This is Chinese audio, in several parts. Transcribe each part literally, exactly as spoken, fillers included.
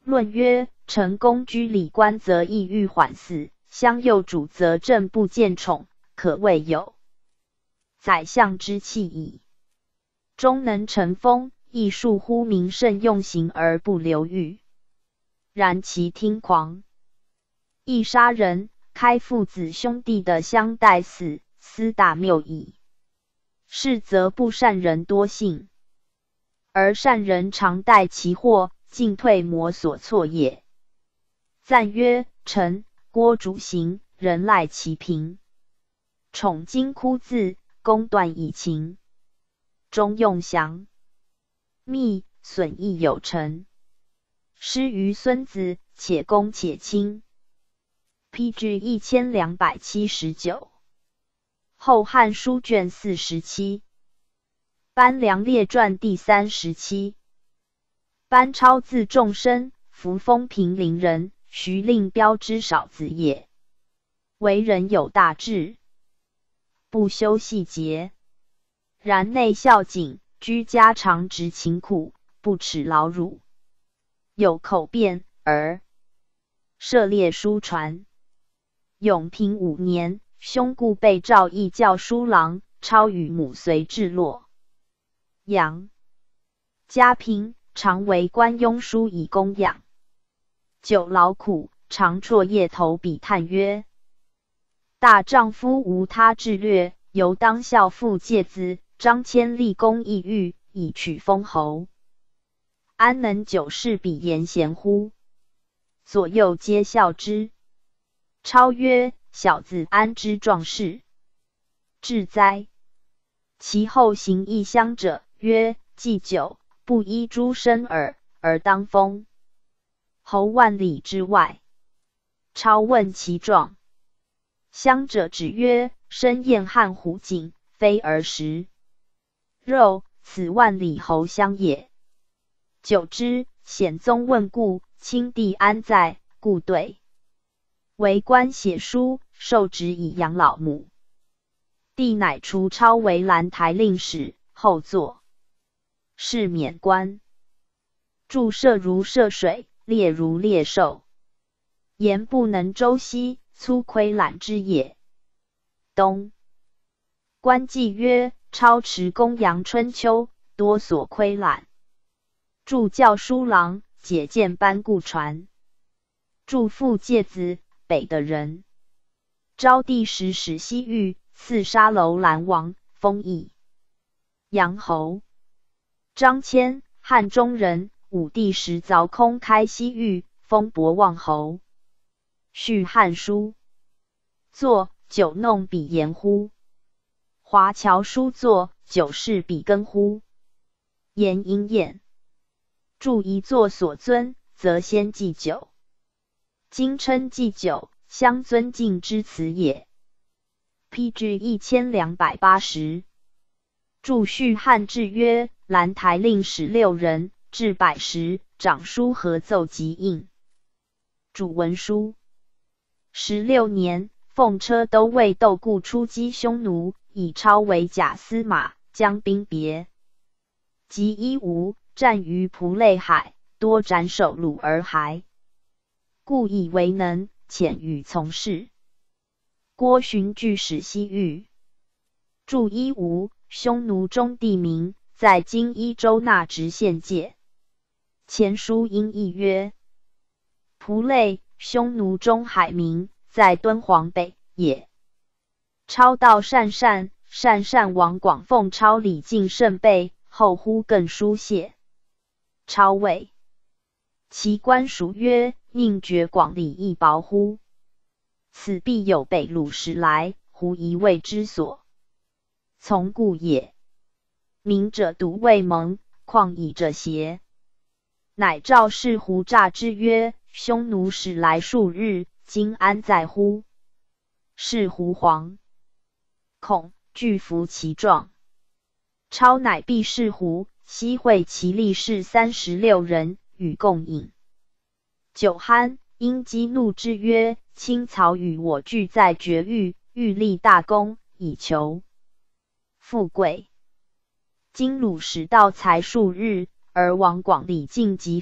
论曰：臣公居礼官，则意欲缓死；相右主，则政不见宠，可谓有宰相之气矣。终能成风，亦数乎民慎用刑而不流狱。然其听狂，亦杀人，开父子兄弟的相待死，斯大谬矣。是则不善人多信，而善人常待其祸，进退摩所措也。赞曰：臣郭主行，人赖其平。宠今枯字，公断以情。中用降，密损益有成。失于孙子，且公且亲。P G 一千两百七十九。后汉书卷四十七。班梁列传第三十七。班超字仲深，扶风平陵人，徐令标之少子也。为人有大志，不修细节，然内孝谨，居家常直勤苦，不耻劳辱。有口辩而涉猎书传。永平五年，兄故被诏议教书郎，超与母随至洛阳。家贫，常为官庸书以供养。久劳苦，常辍夜投笔叹曰：大丈夫无他志略，犹当效父介子，张骞立功异域，以取封侯。安能久视彼言贤乎？左右皆笑之。超曰：小子安知壮士？至哉！其后行异乡者，曰：祭酒，不依诸身耳，而当封侯万里之外。超问其状，乡者指曰：身燕汉虎颈，非而食肉，此万里侯乡也。久之，显宗问故，亲弟安在？故对。为官写书，受职以养老母。帝乃除超为兰台令史，后作是免官。注射如涉水，猎如猎兽，言不能周悉，粗窥览之也。冬，官记曰：超持公羊春秋，多所窥览。助教书郎，解见班固传。祝父介子，北的人。昭帝时使西域，刺杀楼兰王，封邑阳侯。张骞，汉中人，武帝时凿空开西域，封博望侯。续汉书，作酒弄彼言乎？华侨书作酒是彼根乎？言应验。著一作所尊，则先祭酒。今称祭酒，相尊敬之词也。P G 一千两百八十。著续汉志曰：兰台令史六人，至百时，长书合奏即印。主文书。十六年，奉车都尉窦固出击匈奴，以超为假司马，将兵别。及一吴，战于蒲类海，多斩首虏而还。故以为能，遣与从事。郭循据使西域。驻伊吴，匈奴中地名，在今伊州那直县界。前书因译曰：蒲类，匈奴中海名，在敦煌北也。超道善善，善善王广奉超礼敬甚备，后呼更书谢。超谓其官属曰：宁绝广礼亦薄乎？此必有北虏时来，胡疑谓之所从故也。明者独未蒙，况以者邪？乃召士胡诈之曰：匈奴使来数日，今安在乎？是胡惶恐，惧服其状。超乃避士胡，悉会其力士三十六人，与共饮。酒酣，因激怒之曰：卿曹与我俱在绝域，欲立大功，以求富贵。今鲁使到才数日，而王广礼尽即废，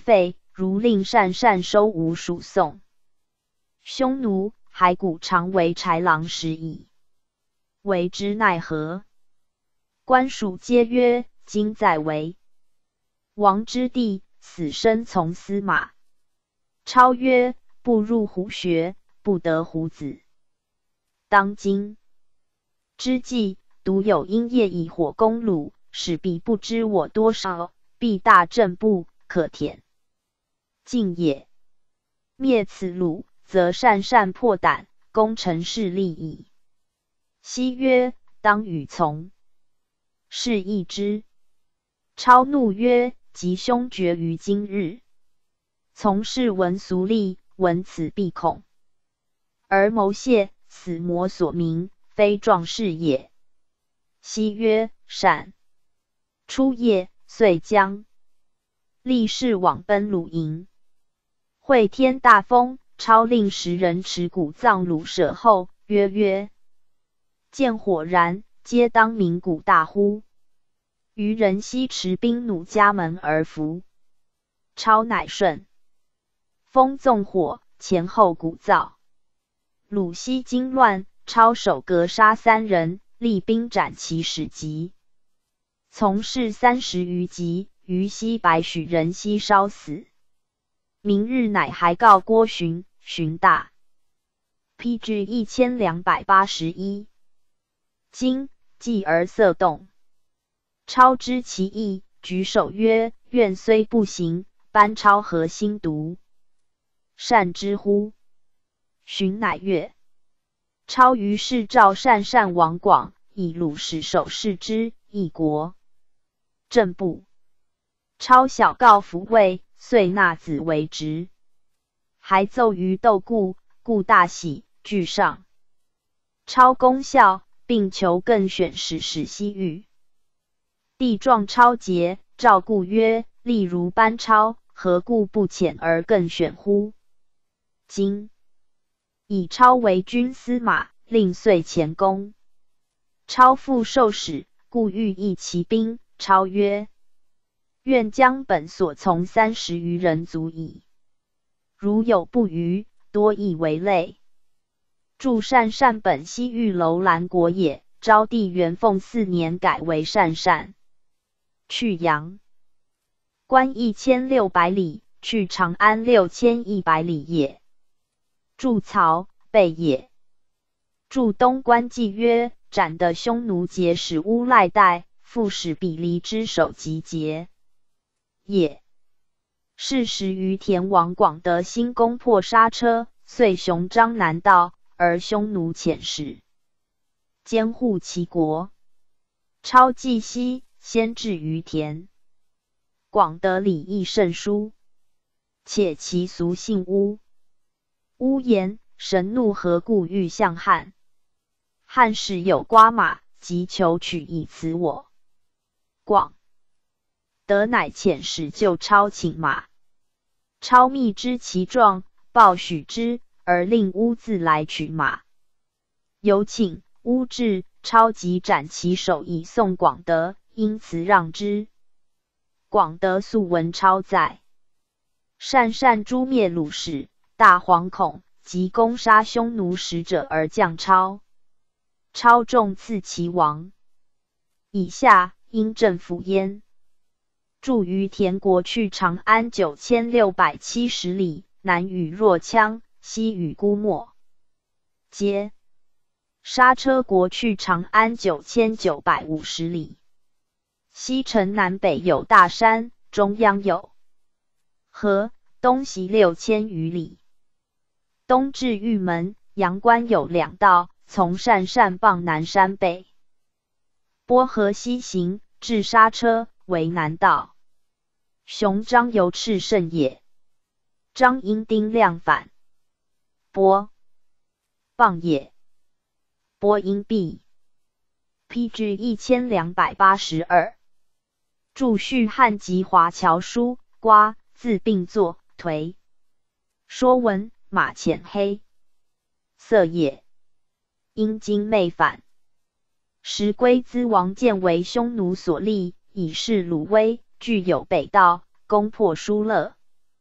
如令善善收吴属宋。匈奴骸骨常为豺狼食矣，为之奈何？官属皆曰：今在为王之地，死生从司马。超曰：不入虎穴，不得虎子。当今之计，独有因夜以火攻虏，使彼不知我多少，必大震怖，可填尽也。灭此虏，则善善破胆，攻城势利矣。昔曰：当与从。是议之。超怒曰：吉凶决于今日。从事闻俗利，闻此必恐，而谋泄，死魔所鸣，非壮士也。昔曰：善。初夜，遂将立誓往奔鲁营。会天大风，超令十人持骨葬鲁舍后，曰曰：见火燃，皆当鸣鼓大呼。余人悉持兵弩家门而伏。超乃顺风纵火，前后鼓噪。鲁西惊乱，超手格杀三人，立兵斩其使级。从事三十余级，于西百许人悉烧死。明日乃还告郭循，循大。P G 一千两百八十一。今继而色动。超知其意，举手曰：愿虽不行，班超何心独？善之乎？循乃悦。超于是召善善王广，以鲁使守视之，一国正部。超小告服魏，遂纳子为职。还奏于窦固，固大喜，具上。超功效，并求更选使使西域。帝状超节，召固曰：例如班超，何故不遣而更选乎？今以超为军司马，令遂前功。超复受使，故欲议其兵。超曰：愿将本所从三十余人足矣。如有不虞，多亦为累。祝善善本西域楼兰国也，昭帝元凤四年改为善善。去阳关一千六百里，去长安六千一百里也。祝曹备也。祝东关纪曰：斩的匈奴节使乌赖代，复使比离之首集结也。是时于田王广德兴攻破莎车，遂雄张南道，而匈奴遣使监护其国。超既西，先至于田。广德礼义甚殊，且其俗姓乌。乌言：神怒何故欲向汉？汉时有瓜马，即求取以辞我。广德乃遣使救超请马。超密知其状，报许之，而令乌自来取马。有请乌至，超即斩其首以送广德，因辞让之。广德素闻超在，善善诛灭鲁使，大惶恐，即攻杀匈奴使者而降超。超重赐其王。以下因政府焉。驻于田国去长安九千六百七十里，南与若羌，西与姑墨。皆莎车国去长安九千九百五十里，西城南北有大山，中央有河，东西六千余里。东至玉门，阳关有两道，从善善傍南山北。波河西行，至莎车，为南道。雄张由赤胜也。张因丁亮反，波傍也。波因毕。P G 一千两百八十二。祝续汉籍华侨书，瓜字并作，颓。说文：马浅黑，色也。因经昧反。时龟兹王建为匈奴所立，以示鲁威，具有北道，攻破疏勒。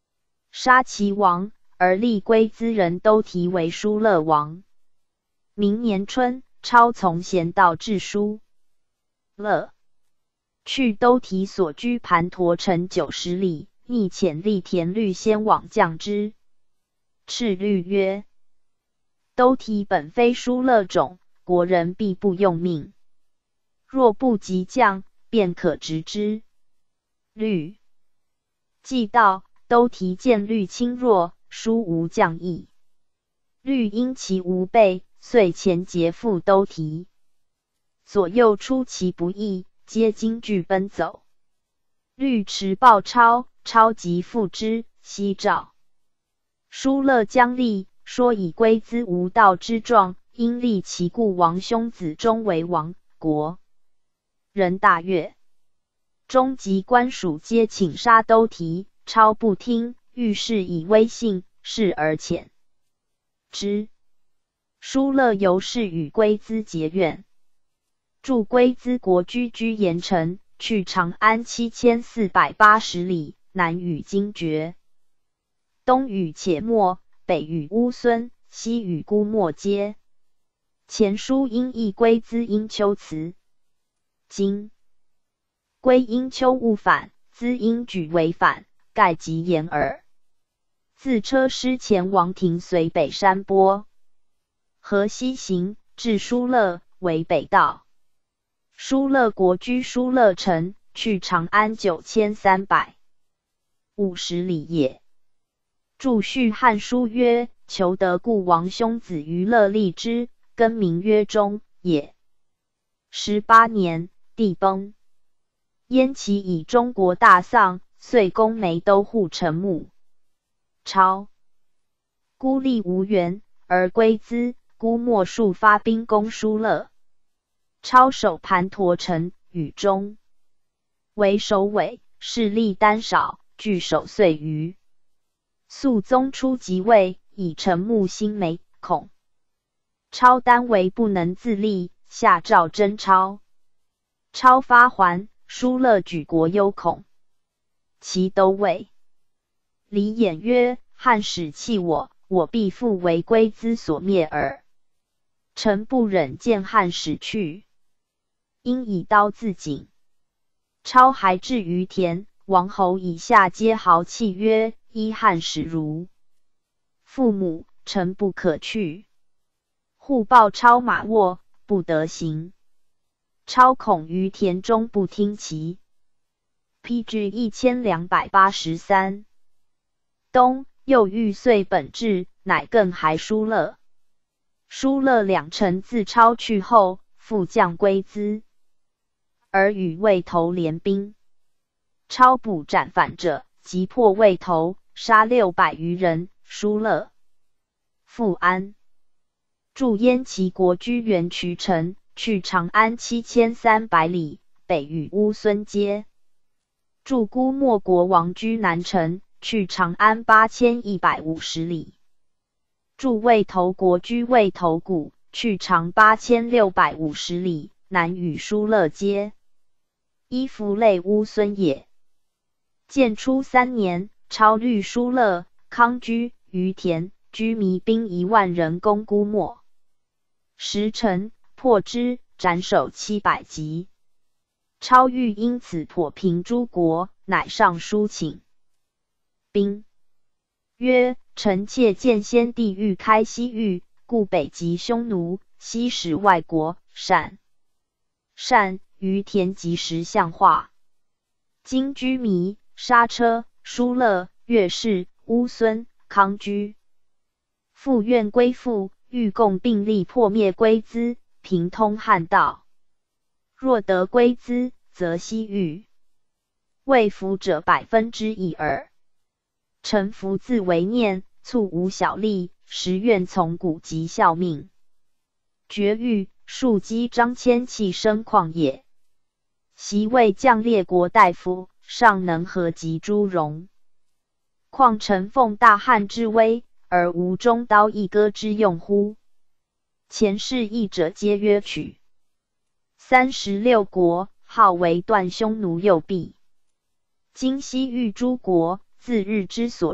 杀其王，而立龟兹人都提为疏勒王。明年春，超从贤道至疏勒，去都提所居盘陀城九十里，逆遣立田律先往降之。敕律曰：都提本非疏勒种，国人必不用命。若不及降，便可执之。律既到，都提见律轻弱，殊无降意。律因其无备，遂前节复都提。左右出其不意，皆惊惧奔走。律持报超，超即复之，西召。疏勒将立，说以龟兹无道之状，因立其故王兄子中为王。国人大悦。中及官属皆请杀都提，超不听，欲示以威信，视而遣之。疏勒由是与龟兹结怨。驻龟兹国居居盐城，去长安七千四百八十里，南与荆绝，东与且末，北与乌孙，西与姑墨皆。前书因译龟兹因丘辞。今龟因丘勿反，兹因举为反，盖即言耳。自车师前王庭随北山坡，河西行，至疏勒，为北道。疏勒国居疏勒城，去长安九千三百五十里也。注续汉书曰：求得故王兄子于勒立之，更名曰忠也。十八年，帝崩。燕齐以中国大丧，遂攻梅都护城墓。超孤立无援，而龟兹、姑墨数发兵攻疏勒。超守盘陀城，与中为首尾，势力单少，据守岁余。肃宗初即位，以城木兴梅，恐超单为不能自立，下诏征超。超发还，疏勒举国忧恐。其都尉李衍曰：汉使弃我，我必复为龟兹所灭耳。臣不忍见汉使去，因以刀自尽。超还至于田，王侯以下皆豪气曰：依汉使如父母，臣不可去。户报超马卧，不得行。超恐于田中不听其。P G 一千两百八十三。冬，又欲遂本志，乃更还疏勒。疏勒两城自超去后，复降龟兹，而与魏头联兵。超不战反者，即破魏头，杀六百余人。疏勒复安。驻燕齐国居元渠城，去长安七千三百里，北与乌孙接。驻姑墨国王居南城，去长安八千一百五十里。驻魏头国居魏头谷，去长八千六百五十里，南与疏勒接。依服类乌孙也。建初三年，超律疏勒、康居、于田，居弥兵一万人攻姑墨。时辰，破之，斩首七百级。超欲因此破平诸国，乃上书请兵，曰：臣妾见先帝欲开西域，故北击匈奴，西使外国，善善于田及时相化。今居弥、莎车、疏勒、乐氏、乌孙、康居，复愿归附，欲共并力破灭龟兹，平通汉道。若得龟兹，则西域未服者百分之一耳。臣服自为念，促无小利，实愿从古及效命。绝域，庶几张骞弃生旷也。昔为将列国大夫，尚能合及诸戎。况臣奉大汉之威，而无中刀一戈之用乎？前世义者皆曰取。三十六国，号为断匈奴右臂。今西域诸国，自日之所入，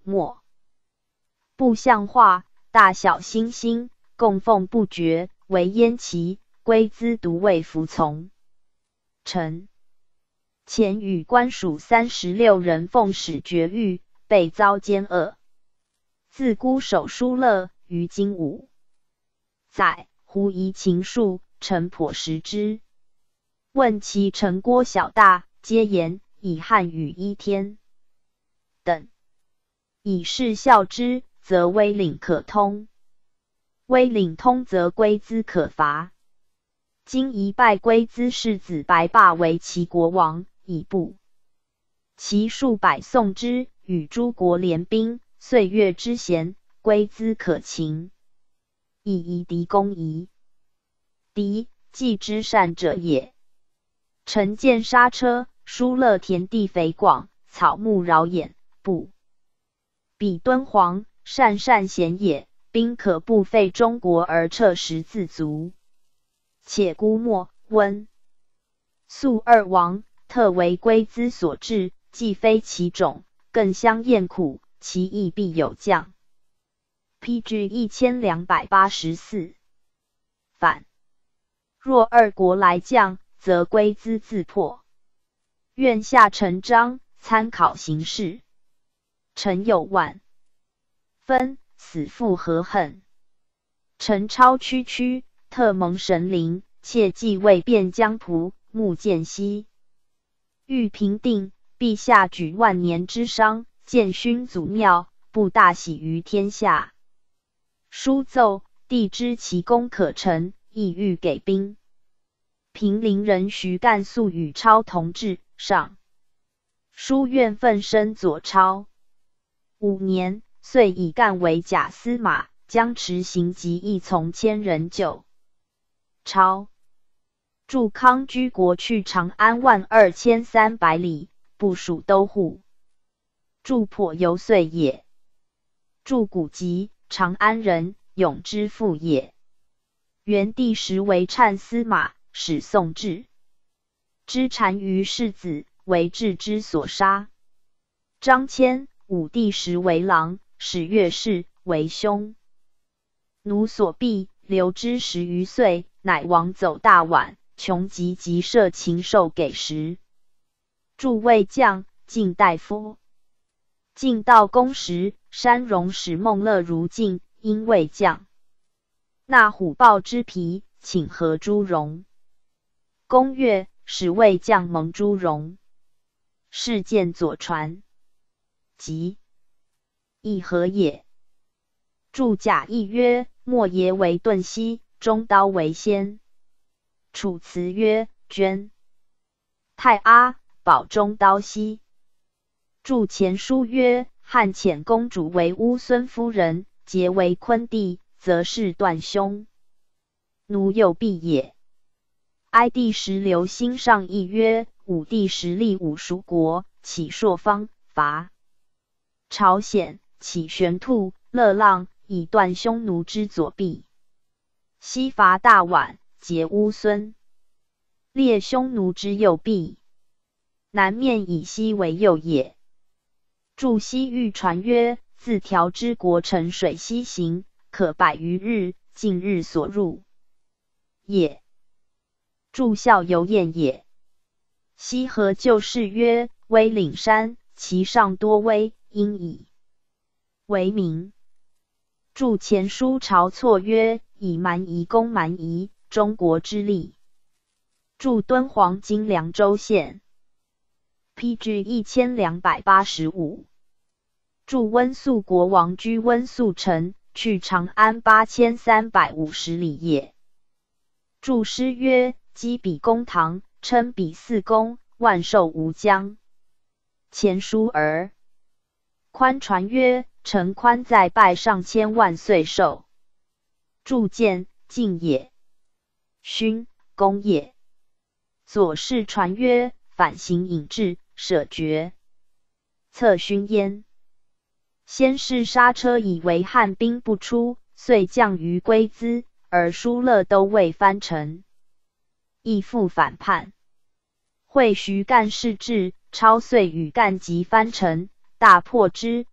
墨。部像画，大小星星，供奉不绝，为燕旗，龟兹独未服从。臣前与官属三十六人奉使绝狱，被遭奸恶。自孤守疏勒，于今武载狐疑情术，臣颇识之。问其臣郭小大，皆言以汉语一天等。以是效之，则威领可通；威领通，则龟兹可伐。今一拜龟兹世子白霸为齐国王，以布其数百送之，与诸国联兵，岁月之贤，龟兹可擒。以夷狄公夷，狄既之善者也。臣见沙车，疏勒田地肥广，草木饶眼，不比敦煌，善善贤也。兵可不费中国而彻十自足。且孤墨、温、肃二王，特为龟兹所制，既非其种，更相厌苦，其意必有降。P G 一千两百八十四。反若二国来将，则龟兹自破。愿下陈章，参考形势。臣有万分，死复何恨？臣超区区，特蒙神灵，切忌为变江仆，目见息。欲平定，陛下举万年之伤，建勋祖庙，不大喜于天下。书奏，帝知其功可成，意欲给兵。平陵人徐干素与超同治，上书院奋身左超。五年，遂以干为假司马，将持行及一从千人救。超驻康居国去长安万二千三百里，部署都护。驻颇游遂也。驻古籍，长安人，永之父也。元帝时为忏司马，使宋治之单于世子，为治之所杀。张骞，武帝时为郎，使乐氏，为兄。奴所避，留之十余岁，乃亡走大宛，穷极即设禽兽给食。诸卫将，晋大夫。晋悼公时，山戎使孟乐如晋，因卫将纳虎豹之皮，请和诸戎。公悦，使卫将蒙诸戎。事见左传。即亦何也？注甲亦曰：莫邪为顿兮，中刀为先。楚辞曰：捐太阿，保中刀兮。注前书曰：汉遣公主为乌孙夫人，结为昆弟，则是断兄。奴有必也。哀帝时刘兴上议曰：武帝时立五蜀国，起朔方，伐朝鲜，起玄兔、乐浪，以断匈奴之左臂。西伐大宛，结乌孙，列匈奴之右臂。南面以西为右也。注西域传曰：自条之国乘水西行，可百余日，近日所入也。注孝游燕也。西河旧事曰：威岭山，其上多威，因以为名。注前书晁错曰：以蛮夷攻蛮夷，中国之利。注敦煌今凉州县。P G 一千两百八十五。注温宿国王居温宿城，去长安八千三百五十里也。注诗曰：积比公堂，称比四公，万寿无疆。前书儿。宽传曰：臣宽在拜上千万岁寿。注见晋也。勋公也。左氏传曰：反行隐志，舍绝策勋焉。先是刹车以为汉兵不出，遂降于龟兹，而疏勒都未藩城，亦复反叛。会徐干事至，超遂与干及藩城，大破之，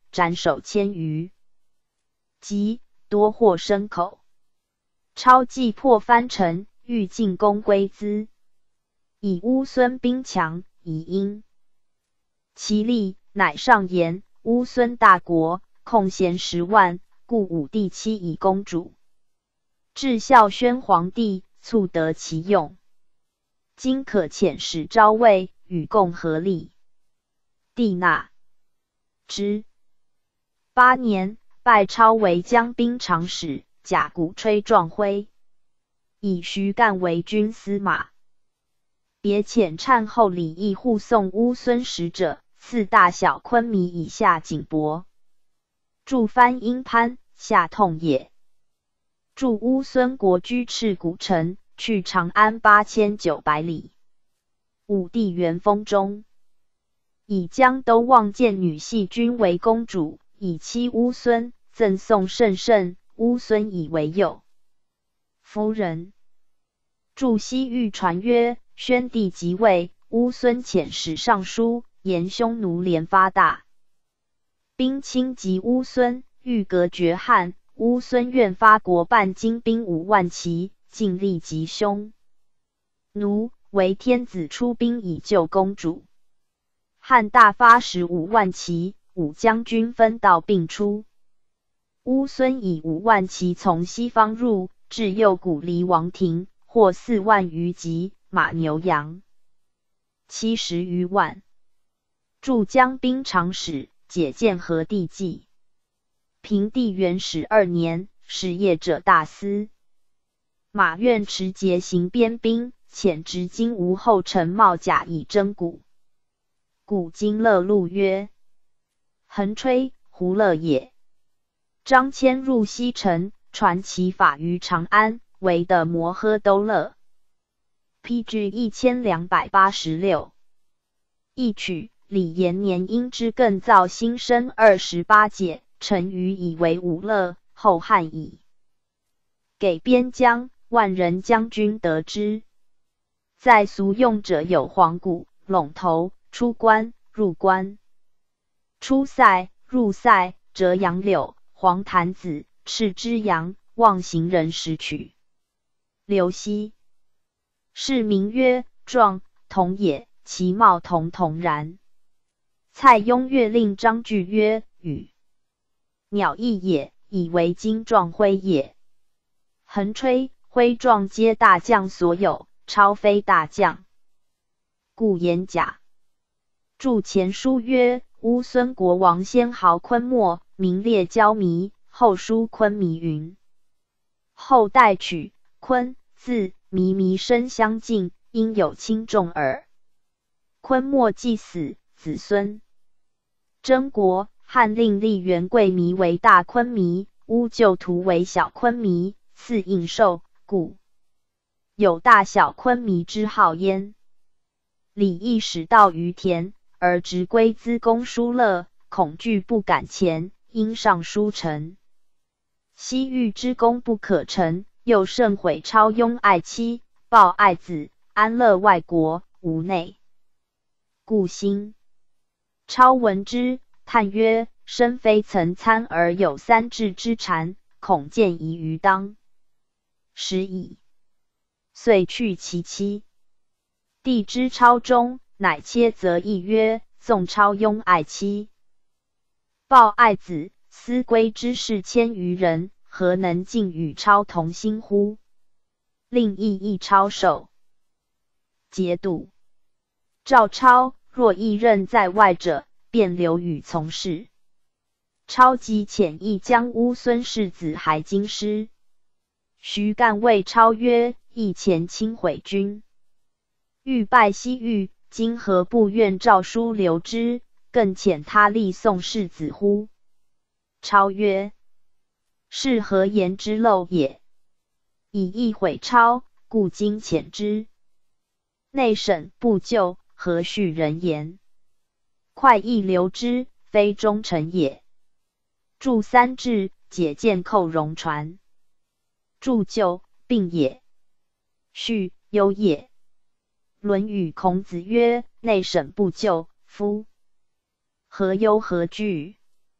斩首千余，及多获牲口。超计破藩城，欲进攻归资，以乌孙兵强，以因其力，乃上言乌孙大国，空闲十万，故武帝期以公主。至孝宣皇帝，促得其用。今可遣使招魏，与共合力。帝纳之。八年，拜超为将兵长史，甲鼓吹壮徽，以徐干为军司马。别遣忏后礼义护送乌孙使者，赐大小昆弥以下景帛。驻藩阴潘，下痛也。驻乌孙国居赤谷城，去长安八千九百里。武帝元封中，以江都望见女系君为公主，以妻乌孙，赠送甚盛，乌孙以为有夫人。驻西域传曰：宣帝即位，乌孙遣使上书，言匈奴连发大兵侵及乌孙，欲隔绝汉。乌孙愿发国办精兵五万骑，尽力击匈奴，为天子出兵以救公主。汉大发十五万骑，五将军分道并出。乌孙以五万骑从西方入，至右谷离王庭，获四万余骑，马牛羊七十余万。驻将兵长史，解建和帝纪。平帝元始二年，使业者大司马愿持节行边兵，遣执金吾后臣茂甲以征谷。谷今乐路曰：横吹，胡乐也。张骞入西城，传其法于长安，为的摩诃都勒。P G 一千两百八十六。一曲李延年因之更造新生二十八解，陈馀以为武乐，后汉以给边疆，万人将军得之。在俗用者有黄鼓、陇头、出关、入关、出塞、入塞、折杨柳、黄坛子、赤之阳、望行人十曲。刘熙是名曰壮，同也，其貌同同然。蔡邕乐令张句曰：与鸟异也，以为金壮徽也。横吹、徽壮皆大将所有，超非大将，故言假。注前书曰：乌孙国王先号昆莫，名列交弥，后书昆弥云。后代取昆字弥弥生相近，应有轻重耳。昆莫既死，子孙征国，汉令立元贵弥为大昆弥，乌就图为小昆弥，赐印绶，故有大小昆弥之号焉。李义使到于田，而直归资公叔乐，恐惧不敢前，因上书臣。西域之功不可成，又甚毁超拥爱妻，报爱子，安乐外国，无内故心。超闻之，叹曰：身非曾参而有三至之禅，恐见疑于当时矣。遂去其妻。帝知超忠，乃切责议曰：纵超拥爱妻，报爱子，思归之士千余人，何能尽与超同心乎？令议议超首节度。赵超若一任在外者，便留与从事。超即遣意将乌孙氏子还京师。徐干谓超曰：意前亲毁君，欲拜西域，今何不愿诏书留之，更遣他立宋世子乎？超曰：是何言之陋也？以意毁超，故今遣之。内审不就，何恤人言？快意留之，非忠臣也。注三至，解建寇戎传。注就，病也。恤，忧也。论语孔子曰：内审不就，夫何忧何惧？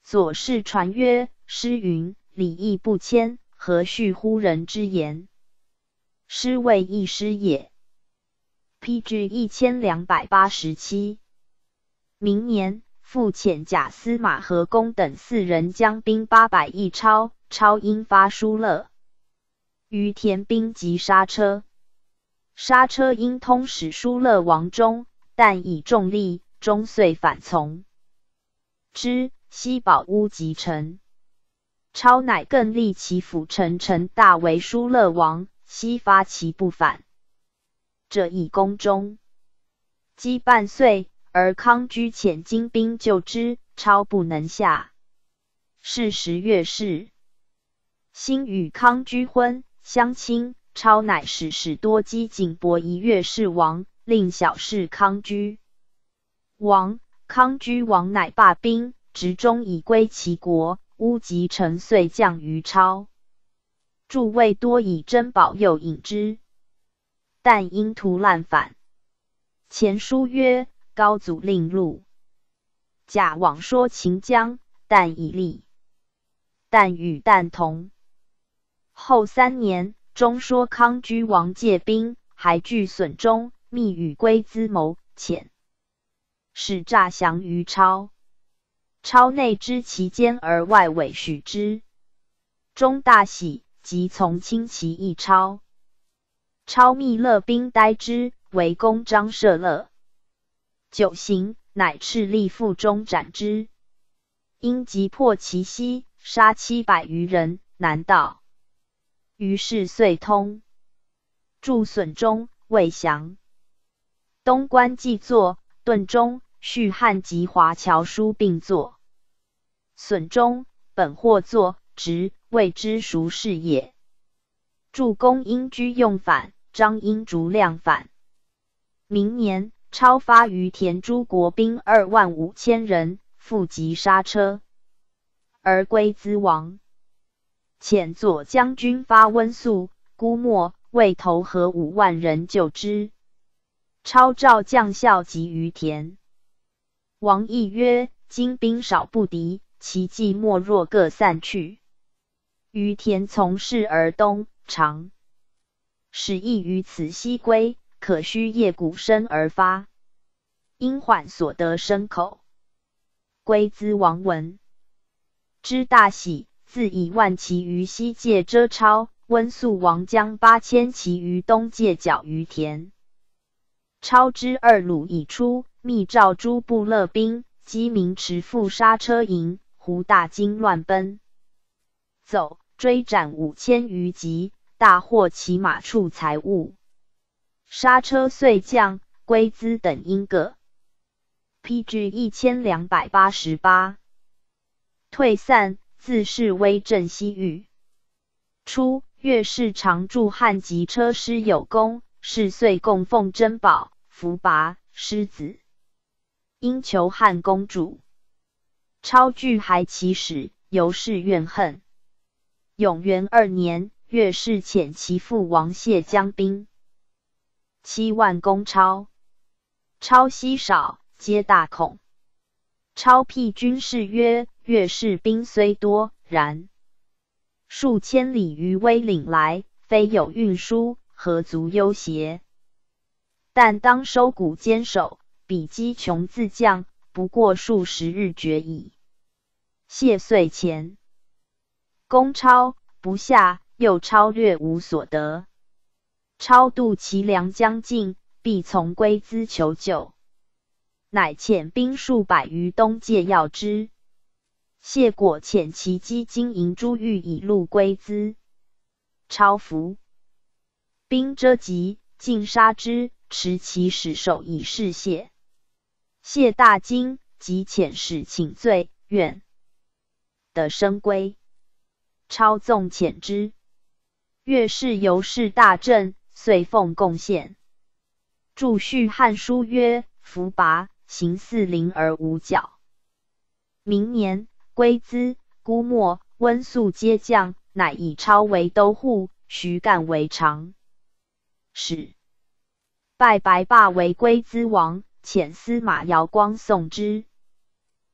左氏传曰：诗云，礼义不谦，何恤乎人之言？诗谓一诗也。P G 一千两百八十七。明年，复遣贾司马和公等四人将兵八百议超，超因发疏勒，于田兵及刹车。刹车因通使疏勒王中，但以重力，终遂反从之，西保乌及城。超乃更立其辅臣陈大为疏勒王，西发其不反。这一宫中，积半岁，而康居遣精兵救之，超不能下。是时月事，兴与康居婚，相亲。超乃使使多积景伯夷越氏王，令小事康居王。康居王乃罢兵，执中以归其国。乌及城遂降于超。诸位多以珍宝诱引之，但因图滥反。前书曰：高祖令禄，贾往说秦姜，但以利，但与但同。后三年，中说康居王借兵，还据损中，密与龟兹谋遣，使诈降于超。超内知其奸，而外委许之。中大喜，即从轻其意超。超密勒兵待之，围攻张舍勒。久行，乃敕立腹中斩之。因急破其西，杀七百余人，南道。于是遂通。驻损中，未降。东关既作，顿中、续汉及华侨书并作。损中本或作直，谓之孰是也。助公因居用反，张因逐量反。明年，超发于田诸国兵二万五千人，复及刹车，而龟兹亡。遣左将军发温宿、姑墨、魏头和五万人救之。超召将校及于田。王议曰：今兵少不敌，其计莫若各散去。于田从事而东长，使役于此西归，可须夜鼓声而发。因缓所得牲口。龟兹王闻之大喜，自以万骑于西界遮超。温宿王将八千骑于东界剿于田。超知二鲁已出，密召诸部勒兵，击鸣持赴刹车营，胡大惊乱奔，走追斩五千余级，大获其马畜财物。刹车遂降，龟兹等因各。P G 一千两百八十八。退散，自是威震西域。初，越氏常驻汉及车师有功，是岁供奉珍宝、福拔、狮子。因求汉公主，超拒还其使，由是怨恨。永元二年，越氏遣其父王谢将兵七万攻超。超稀少，皆大恐。超辟军士曰：越氏兵虽多，然数千里于威岭来，非有运输，何足忧胁？但当收谷坚守，彼击穷自降，不过数十日决矣。谢遂前攻超，不下，又超略无所得。超渡其粮将尽，必从龟兹求救，乃遣兵数百于东界要之。谢果遣其击金银珠玉以戮龟兹。超服，兵遮急，尽杀之，持其使首以示谢。谢大惊，即遣使请罪，愿得生归。超纵遣之。越氏由是大振，遂奉贡献。著续汉书曰：福拔，行四邻而无角。明年，龟兹、姑墨、温宿皆降，乃以超为都护，徐干为长史。拜白霸为龟兹王，遣司马姚光送之。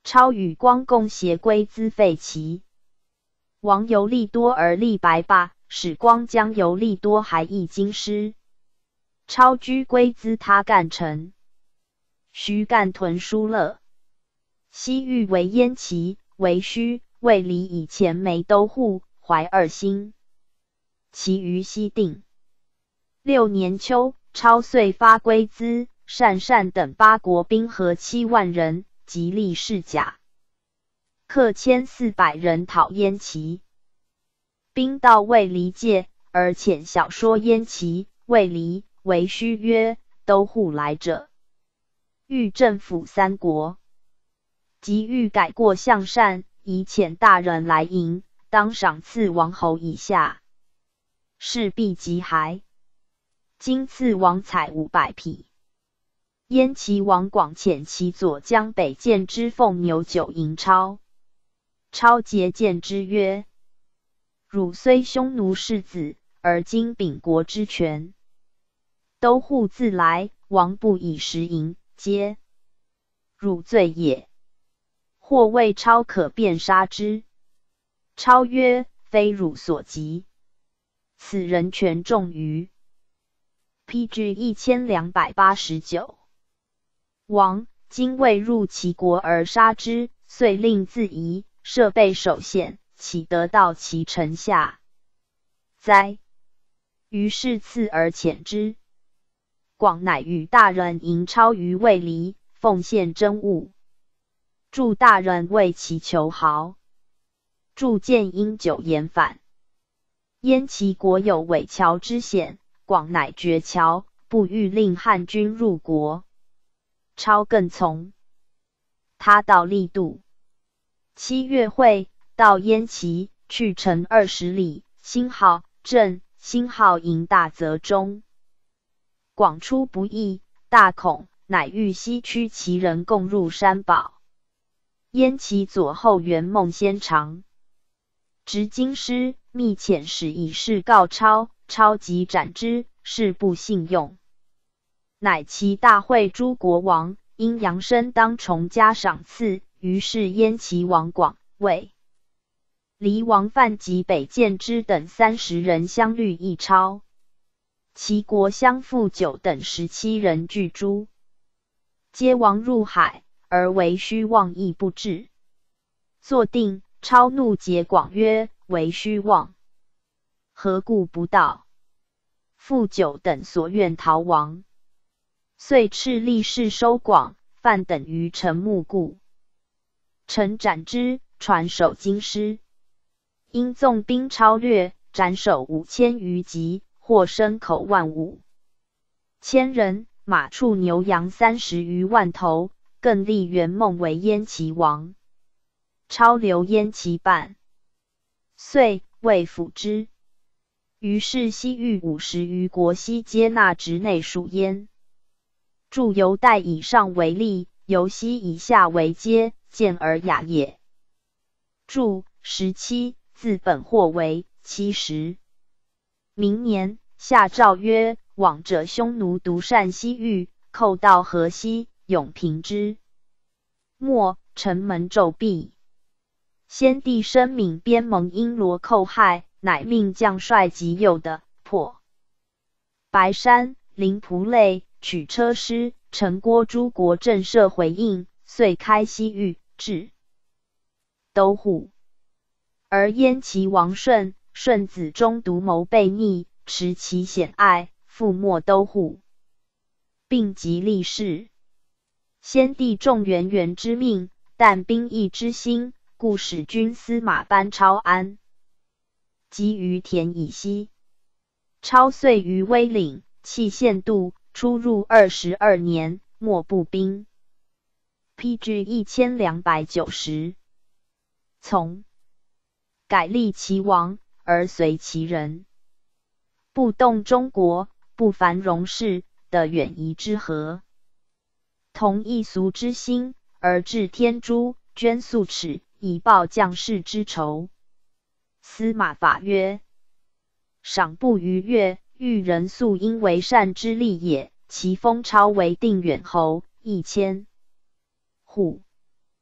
超与光共协归资废齐。王由利多而立白霸，使光将由利多还役京师。超居归资他干城。徐干屯疏勒。西域为燕齐、为须、卫离以前梅都护、怀二心。其余西定。六年秋，超遂发归资、鄯善等八国兵合七万人，极力士甲。克千四百人讨燕齐。兵到卫离界，而遣小说燕齐、卫离、为须曰：都护来者，欲征服三国。即欲改过向善，以遣大人来迎，当赏赐王侯以下。事必即还。今赐王彩五百匹。燕齐王广遣其左将北见之奉牛酒迎超。超诘谏之曰：汝虽匈奴世子，而今秉国之权，都护自来，王不以食迎，皆汝罪也。或谓超可便杀之。超曰：非汝所及，此人权重于。P G 一千两百八十九。王今未入其国而杀之，遂令自疑，设备守县，岂得到其城下哉？于是赐而遣之。广乃与大人迎超于卫离，奉献珍物。祝大人为其求豪。祝见因酒言反。燕齐国有伪侨之险，广乃绝侨，不欲令汉军入国。超更从。他到力度。七月会，到燕齐，去程二十里，星号镇，星号营大泽中。广出不意，大恐，乃欲西驱其人共入山堡。燕齐左后援孟先长，执京师，密遣使以事告超，超即斩之，是不信用。乃其大会诸国王，因扬声当重加赏赐，于是燕齐王广、卫离王范及北见之等三十人相率议超。齐国相父九等十七人拒诛，皆亡入海，而为虚妄亦不至。坐定，超怒诘广曰：为虚妄，何故不到？父九等所愿逃亡，遂敕立誓收广、范等于城木固。臣斩之，传守京师。因纵兵超略，斩首五千余级，获牲口万五千人，马畜牛羊三十余万头，更立元梦为燕齐王。超留燕齐办，遂未辅之。于是西域五十余国悉接纳直内属燕。驻由代以上为吏，由西以下为阶，见而雅也。注十七，自本或为七十。明年，下诏曰：往者匈奴独善西域，寇到河西，永平之。末，城门骤闭。先帝深悯边盟因罗寇害，乃命将帅及右的破白山、临蒲类，取车师，陈郭诸国震慑回应，遂开西域，至都护。而燕齐王顺、顺子中独谋悖逆，持其险隘，覆没都护，并极力士。先帝重元元之命，但兵役之心，故使军司马班超安，及于田以西。超遂于威岭、弃县度，出入二十二年，莫步兵。P G 一千两百九十。从改立齐王，而随其人，不动中国，不凡戎士的远夷之和，同异俗之心，而置天诛，捐粟尺，以报将士之仇。司马法曰：赏不逾越，欲人素应为善之利也。其封超为定远侯，一千户。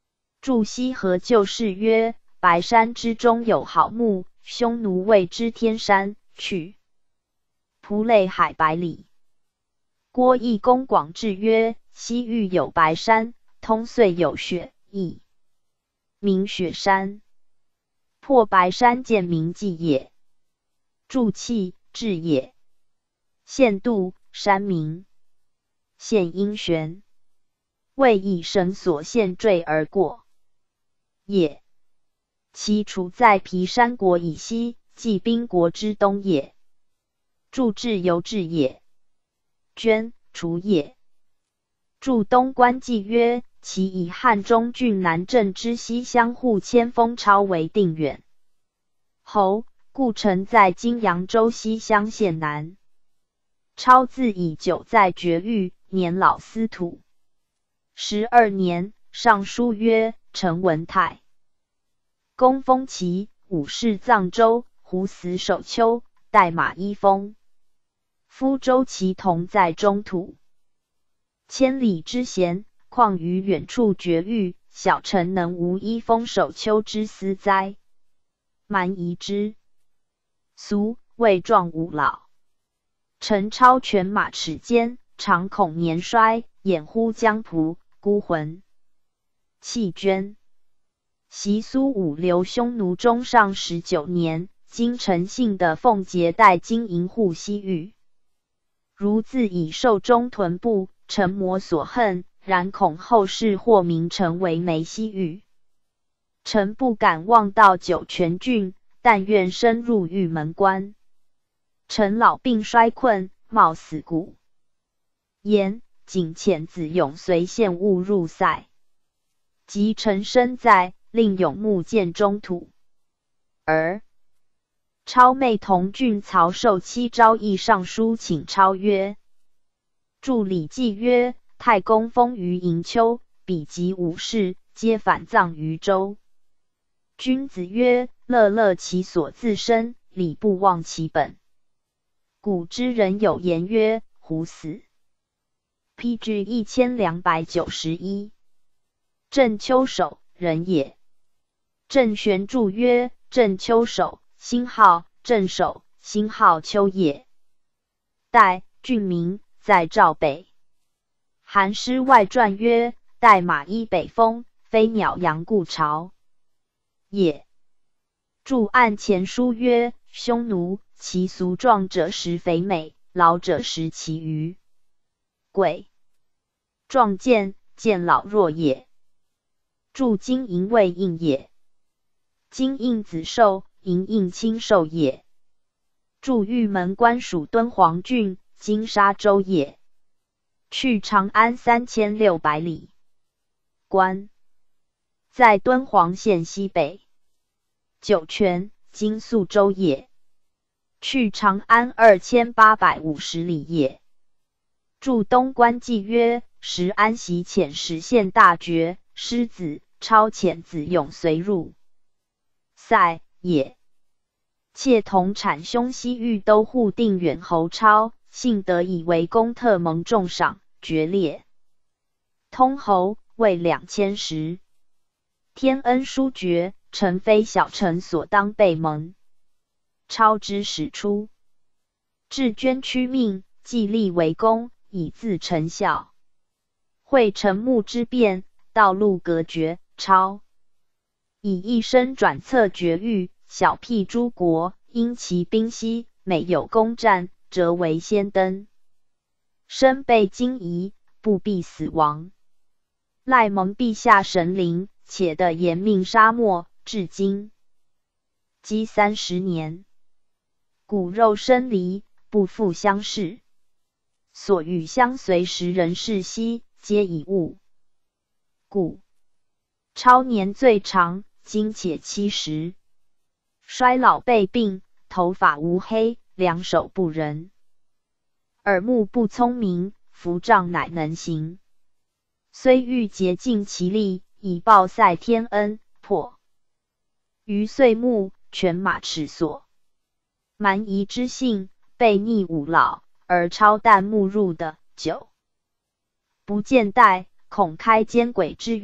著西河旧事曰：白山之中有好木，匈奴谓之天山，去蒲类海百里。郭义公广志曰：西域有白山，通岁有雪，亦名雪山。破白山见名记也。注气志也。县度山名。县阴悬。为以绳索线坠而过也。其处在皮山国以西，即宾国之东也。注至由至也。捐除也。注东关记曰：其以汉中郡南郑之西相互迁封超为定远侯，故城在今扬州西乡县南。超自以久在绝域，年老司徒。十二年，上书曰：陈文泰公封齐，武士藏州，胡死守丘，代马一封。夫周其同在中土，千里之贤，况于远处绝域，小臣能无一封守丘之思哉？蛮夷之俗，未壮吾老。陈超犬马齿间，常恐年衰，掩乎江仆，孤魂弃捐。袭苏武留匈奴中上十九年，今陈姓的奉节代经营户西域。如自以受中屯部，陈魔所恨，然恐后世或名陈为梅西域。臣不敢望到酒泉郡，但愿深入玉门关。臣老病衰困，冒死骨。言仅遣子永随献物入塞。及臣身在，令永穆见中土。而超妹同郡曹寿期昭议上书请超曰：著礼记曰：太公封于营丘，彼及武士，皆反葬于州。君子曰：乐乐其所自身，礼不忘其本。古之人有言曰：胡死。P G 一千两百九十一。郑丘守，人也。郑玄注曰：郑丘守，星号郑守，星号丘也。代郡名，在赵北。韩诗外传曰：代马依北风，飞鸟扬故巢也。注案前书曰：匈奴，其俗壮者食肥美，老者食其余。鬼壮健，健老弱也。注今营未应也。今应子寿，营应亲寿也。注玉门关属敦煌郡，今沙州也。去长安三千六百里。关在敦煌县西北。酒泉，今宿州也。去长安二千八百五十里也。注东关记曰：时安袭遣使献大爵，师子超遣子永随入塞也。妾同产兄西域都护定远侯超，幸得以为公特蒙重赏，爵列通侯，位两千石。天恩殊爵，臣非小臣所当备蒙。超之始出，至捐屈命，既立为公，以自臣效。会臣目之变，道路隔绝，超以一生转策绝域，小辟诸国，因其兵稀，每有攻战，则为先登。身被荆夷，不必死亡。赖蒙陛下神灵，且得延命沙漠，至今积三十年。骨肉生离，不复相识。所与相随时人世稀，皆已误。故超年最长，今且七十。衰老背病，头发无黑，两手不仁，耳目不聪明，扶杖乃能行。虽欲竭尽其力，以报塞天恩，破于岁暮，犬马齿所。蛮夷之性，悖逆吾老，而超旦暮入的久。不见待，恐开奸诡之源，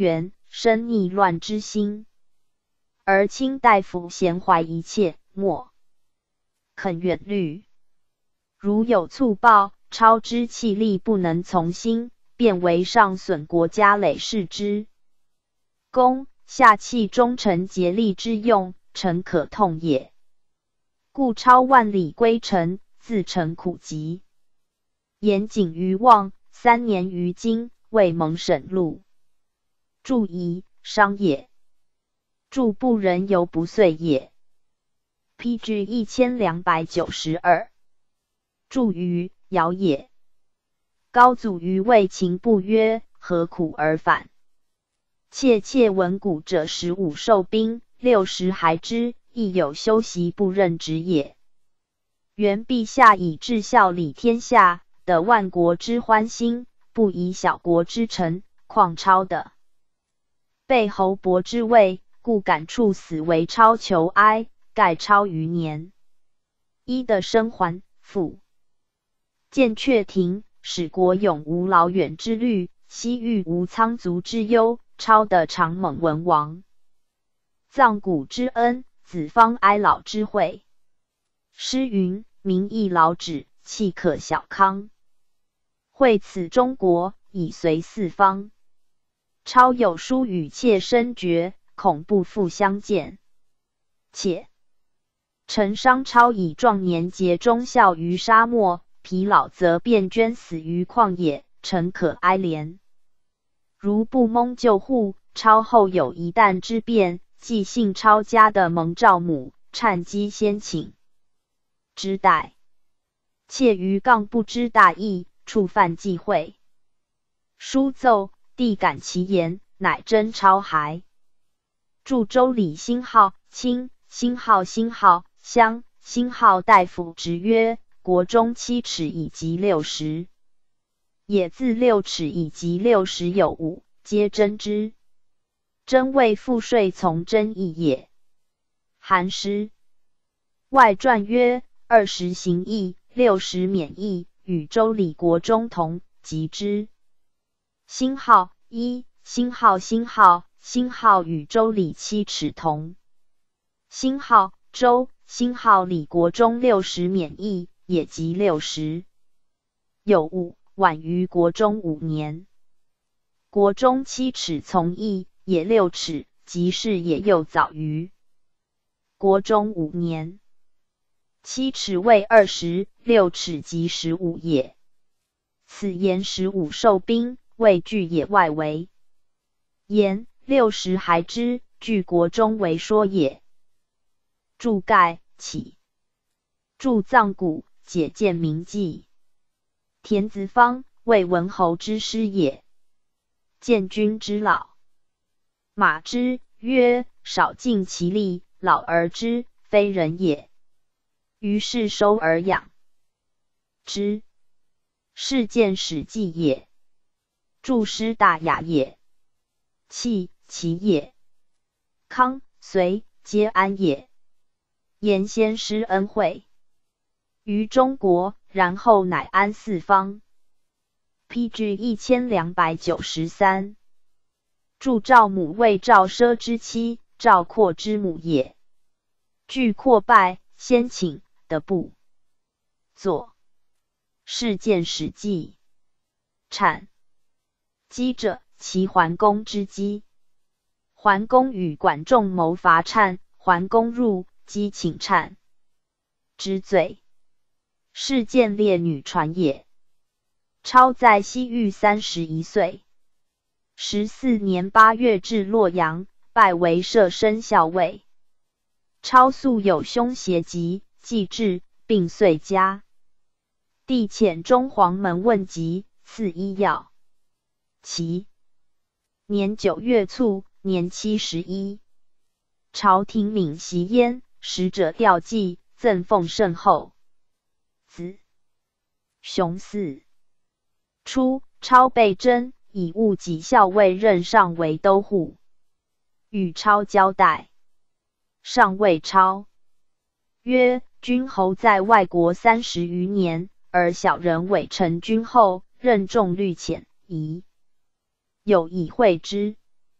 生逆乱之心。而卿大夫咸怀一切，莫肯远虑。如有猝暴，超之气力不能从心，便为上损国家累世之功，下弃忠臣竭力之用，臣可痛也。故超万里归程，自成苦疾。严谨于望，三年于今，未蒙审录。注疑伤也。注不仁犹不遂也。P G 一千两百九十二。注于尧也。高祖于魏秦不曰：何苦而返？切切闻古者十五受兵，六十还之，亦有修习不任职也。原陛下以至孝理天下，得万国之欢心，不以小国之臣，况超的被侯伯之位，故敢处死为超求哀，盖超余年。一的生还复见阙庭，使国永无老远之虑，西域无苍族之忧。超的长猛文王，葬古之恩，子方哀老之惠。诗云：民亦老止，气可小康。惠此中国，以随四方。超有书与妾深绝，恐不复相见。且臣商超以壮年节忠孝于沙漠，疲老则便捐死于旷野，臣可哀怜。如不蒙救护，超后有一旦之变，即姓超家的蒙兆母，忏姬先请之代。妾于杠不知大义，触犯忌讳。书奏，帝感其言，乃征超还。驻州理兴号卿，兴号兴号襄，兴号大夫，直曰：国中七尺以及六十。也自六尺以及六十有五，皆征之。征谓赋税从征议也。韩诗外传曰：二十行役，六十免役，与周礼国中同，及之。兴号一，兴号兴号兴号与周礼七尺同。兴号周，兴号礼国中六十免役，也即六十有五，晚于国中五年。国中七尺从役，也六尺，即是也又早于国中五年。七尺为二十，六尺即十五也。此言十五受兵，未据野外为言，六十还之，据国中为说也。注盖起。注藏古，解见名记。田子方，魏文侯之师也。见君之老。马之曰：少尽其力，老而之，非人也。于是收而养之。是见史记也。注师大雅也。弃其也。康隋皆安也。言先施恩惠于中国，然后乃安四方。P G 一千两百九十三。祝赵母为赵奢之妻，赵括之母也。据括拜，先请的不作。是见史记。产姬者，齐桓公之姬。桓公与管仲谋伐谶，桓公入，姬请谶之罪。是见列女传也。超在西域三十一岁，十四年八月至洛阳，拜为摄生校尉。超素有胸胁疾，既至，病遂家。帝遣中黄门问疾，赐医药。其年九月卒，年七十一。朝廷敏袭焉，使者吊祭，赠奉甚厚。子熊嗣。初，超被征，以戊己校尉任上为都护，与超交代。上谓超曰：君侯在外国三十余年，而小人伪成君后，任重虑浅，宜有以会之。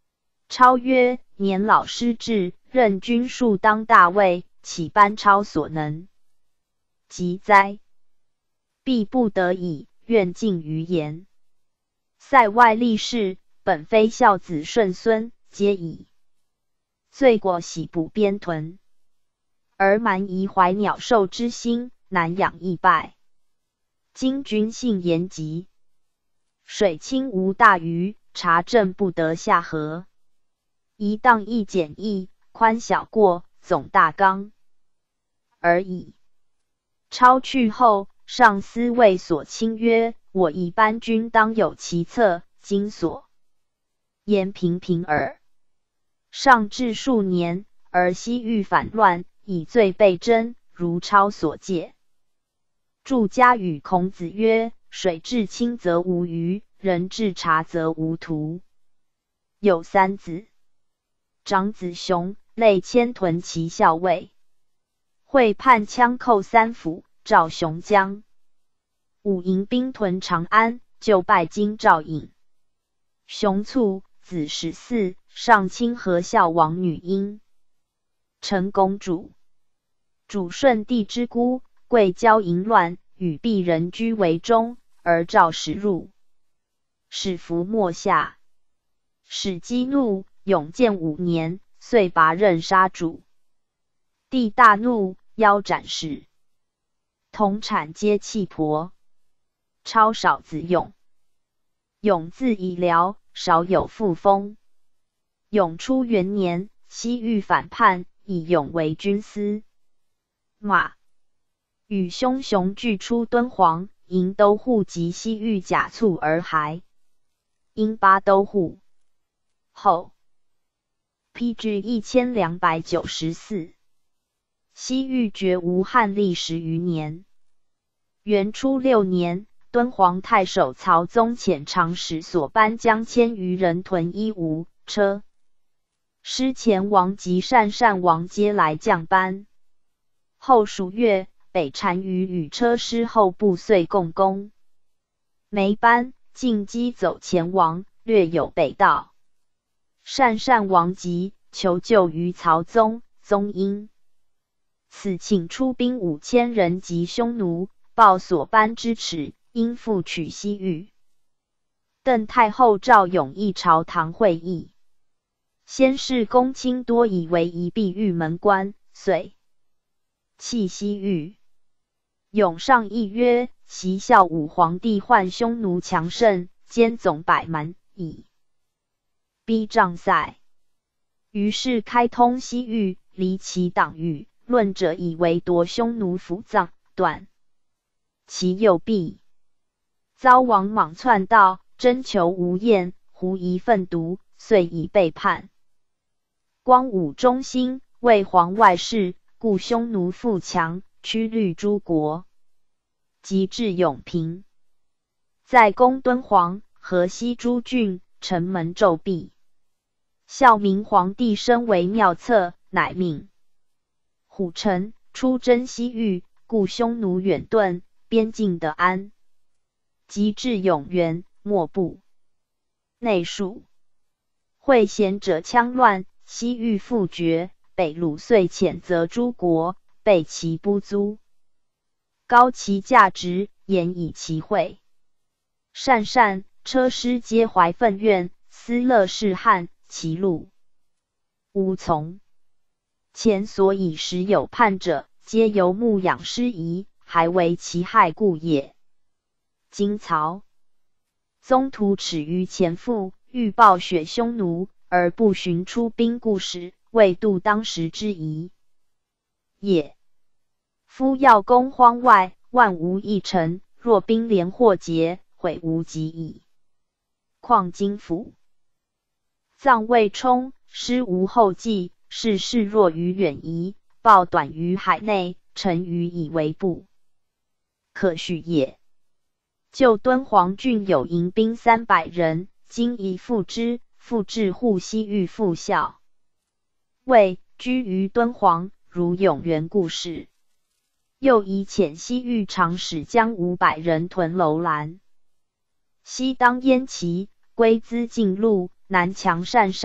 超曰：年老失志，任君庶当大位，岂班超所能？急哉！必不得已，愿尽于言。塞外立士，本非孝子顺孙，皆以罪过喜捕边屯，而蛮夷怀鸟兽之心，难养易败。今君信言疾，水清无大鱼，察政不得下河。宜当易简易，宽小过，总大纲而已。超去后，上司谓所卿曰：我以班君当有其策，今所言平平耳。上至数年，而西域反乱，以罪被征，如超所戒。祝家与孔子曰：水至清则无鱼，人至察则无徒。有三子，长子熊累迁屯其校尉，会叛羌寇三府，赵雄江。武营兵屯长安，就拜京兆尹。熊卒，子十四，上清河孝王女婴，成公主。主顺帝之姑，贵交淫乱，与鄙人居为中，而赵时入，使服末下。使激怒，永建五年，遂拔刃杀主。帝大怒，腰斩使。同产皆弃婆。超少子永。永字以辽，少有父封。永初元年，西域反叛，以永为军司马。与兄熊俱出敦煌，营都护及西域甲卒而还。因巴都护后。P G 一千两百九十四。西域绝无汉历十余年。元初六年，敦煌太守曹宗遣长史所班将千余人屯伊吾车。师前王及鄯善王皆来降班。后数月，北单于与车师后部遂共攻。没班，进击走前王，略有北道。鄯善王急，求救于曹宗，宗因此请出兵五千人及匈奴，报所班之耻，因复取西域。邓太后赵永义朝堂会议，先是公卿多以为一闭玉门关，遂弃西域。永上议曰：袭孝武皇帝患匈奴强盛，兼总百蛮，以逼障塞。于是开通西域，离其党羽，论者以为夺匈奴府藏，断其右臂。遭王莽篡道，征求无厌，狐疑愤毒，遂以背叛。光武中兴，为皇外事，故匈奴富强，驱律诸国。及至永平，在攻敦煌、河西诸郡，城门骤闭。孝明皇帝身为妙策，乃命虎臣出征西域，故匈奴远遁，边境得安。及至永元，末部内述，会贤者羌乱，西域复绝，北虏遂谴责诸国，备其不租，高其价值，言以其惠。鄯善、车师皆怀愤怨，思乐士汉，其路无从。前所以时有叛者，皆由牧养师夷，还为其害故也。今曹宗徒耻于前父，欲报雪匈奴，而不寻出兵故事，未度当时之宜也。夫要攻荒外，万无一成，若兵连或捷，悔无及矣。况今府藏未充，师无后继，事事弱于远夷，报短于海内，成于以为不可许也。就敦煌郡有营兵三百人，今宜复之，复至护西域复校。谓居于敦煌，如永元故事。又以遣西域长史将五百人屯楼兰。西当燕齐，归资晋路，南强鄯善，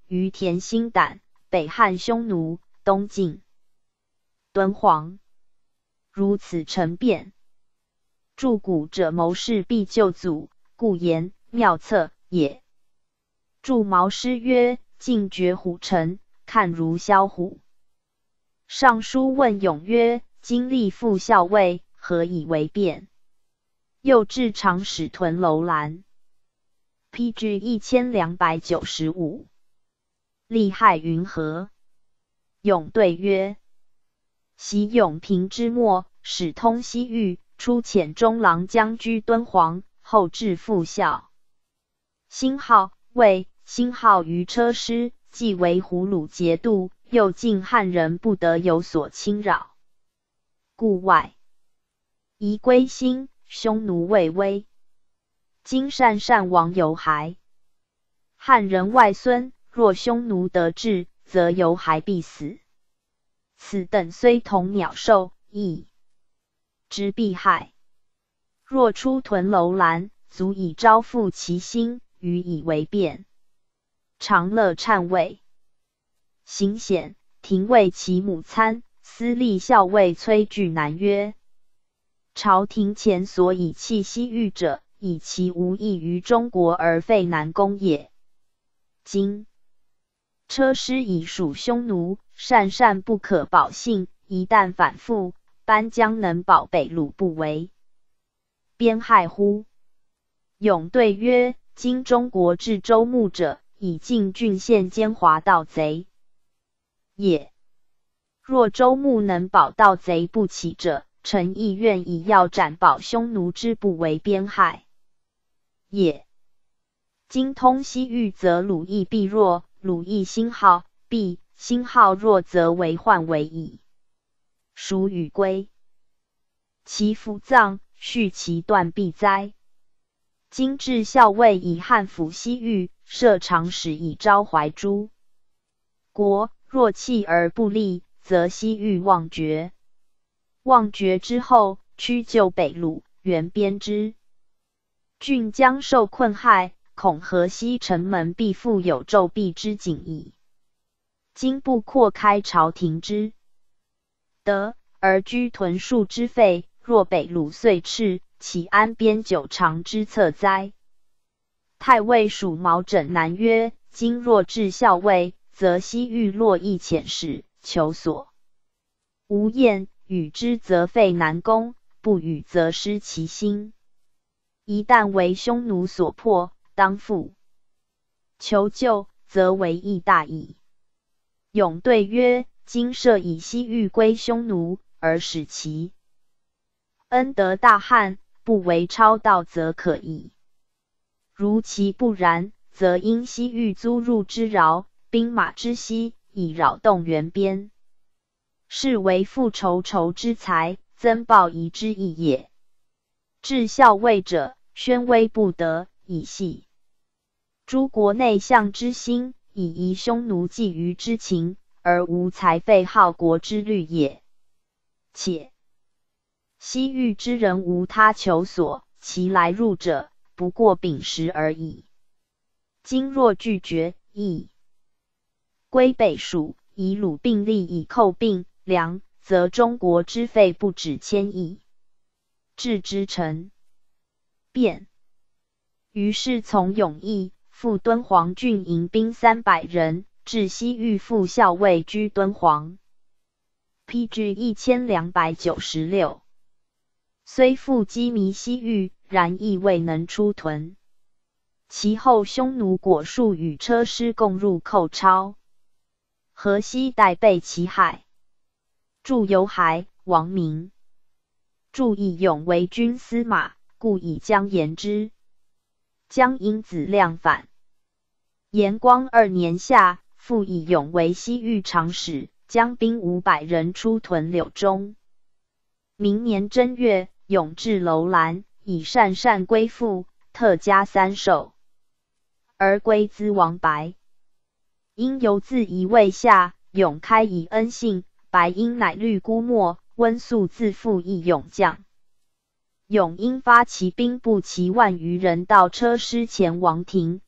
于田心胆，北汉匈奴，东晋敦煌。如此成变，著古者谋士必救祖，故言妙策也。著毛诗曰：晋绝虎城，看如枭虎。尚书问勇曰：今立副校尉，何以为变？又至长史屯楼兰。P G 一千两百九十五。利害云何？勇对曰：袭永平之末，始通西域，初遣中郎将居敦煌，后至副校。星号魏，星号于车师，既为胡虏节度，又晋汉人不得有所侵扰，故外夷归心，匈奴未威。今鄯善王犹还，汉人外孙，若匈奴得志，则犹还必死。此等虽同鸟兽，亦之必害。若出屯楼兰，足以招复其心，予以为变。长乐忏谓。行显廷尉其母参，司隶校尉崔巨南曰：朝廷前所以弃西域者，以其无益于中国而废南宫也。今车师已属匈奴，鄯善不可保信，一旦反复，班将能保北虏不为，边害乎？勇对曰：今中国至州牧者，以晋郡县奸猾盗贼也。若州牧能保盗贼不起者，臣亦愿以要斩保匈奴之不为边害也。今通西域，则鲁邑必弱，鲁邑兴号，必兴号弱，则为患为矣。属与归，其服葬，续其断必哉。今至校尉以汉服西域，设长史以昭怀诸国，若弃而不立，则西域忘绝。忘绝之后，屈就北虏，援边之郡将受困害，恐河西城门必复有纣弊之景矣。今不扩开朝廷之德，而居屯戍之费，若北虏遂赤，其安边久长之策哉？太尉属毛枕南曰：今若至校尉，则西域洛邑遣使，求所无厌，与之则废南宫，不与则失其心。一旦为匈奴所迫，当复求救，则为义大矣。勇对曰：今设以西域归匈奴，而使其恩得大汉，不为超盗，则可矣。如其不然，则因西域租入之饶，兵马之息，以扰动援边，是为复仇仇之财，增报夷之意也。至校尉者，宣威不得，以系诸国内相之心，以夷匈奴觊觎之情，而无才废号国之虑也。且西域之人无他求所，其来入者，不过秉时而已。今若拒绝，亦归北属，以鲁并立以寇并梁，则中国之费不止千亿，至之成变。于是从永邑赴敦煌郡，营兵三百人，至西域副校尉居敦煌。P G 一千两百九十六。虽复羁縻西域，然亦未能出屯。其后匈奴果数与车师共入寇超，河西待被其害。驻游还，王明。驻以勇为军司马，故以将言之。将因子亮反。延光二年夏，复以勇为西域长史，将兵五百人出屯柳中。明年正月，勇至楼兰，以鄯善归附，特加三授，而归资王白。因犹自疑未下，勇开以恩信，白因乃虑估没，温宿自负义勇将。勇因发骑兵步骑万余人到车师前王庭，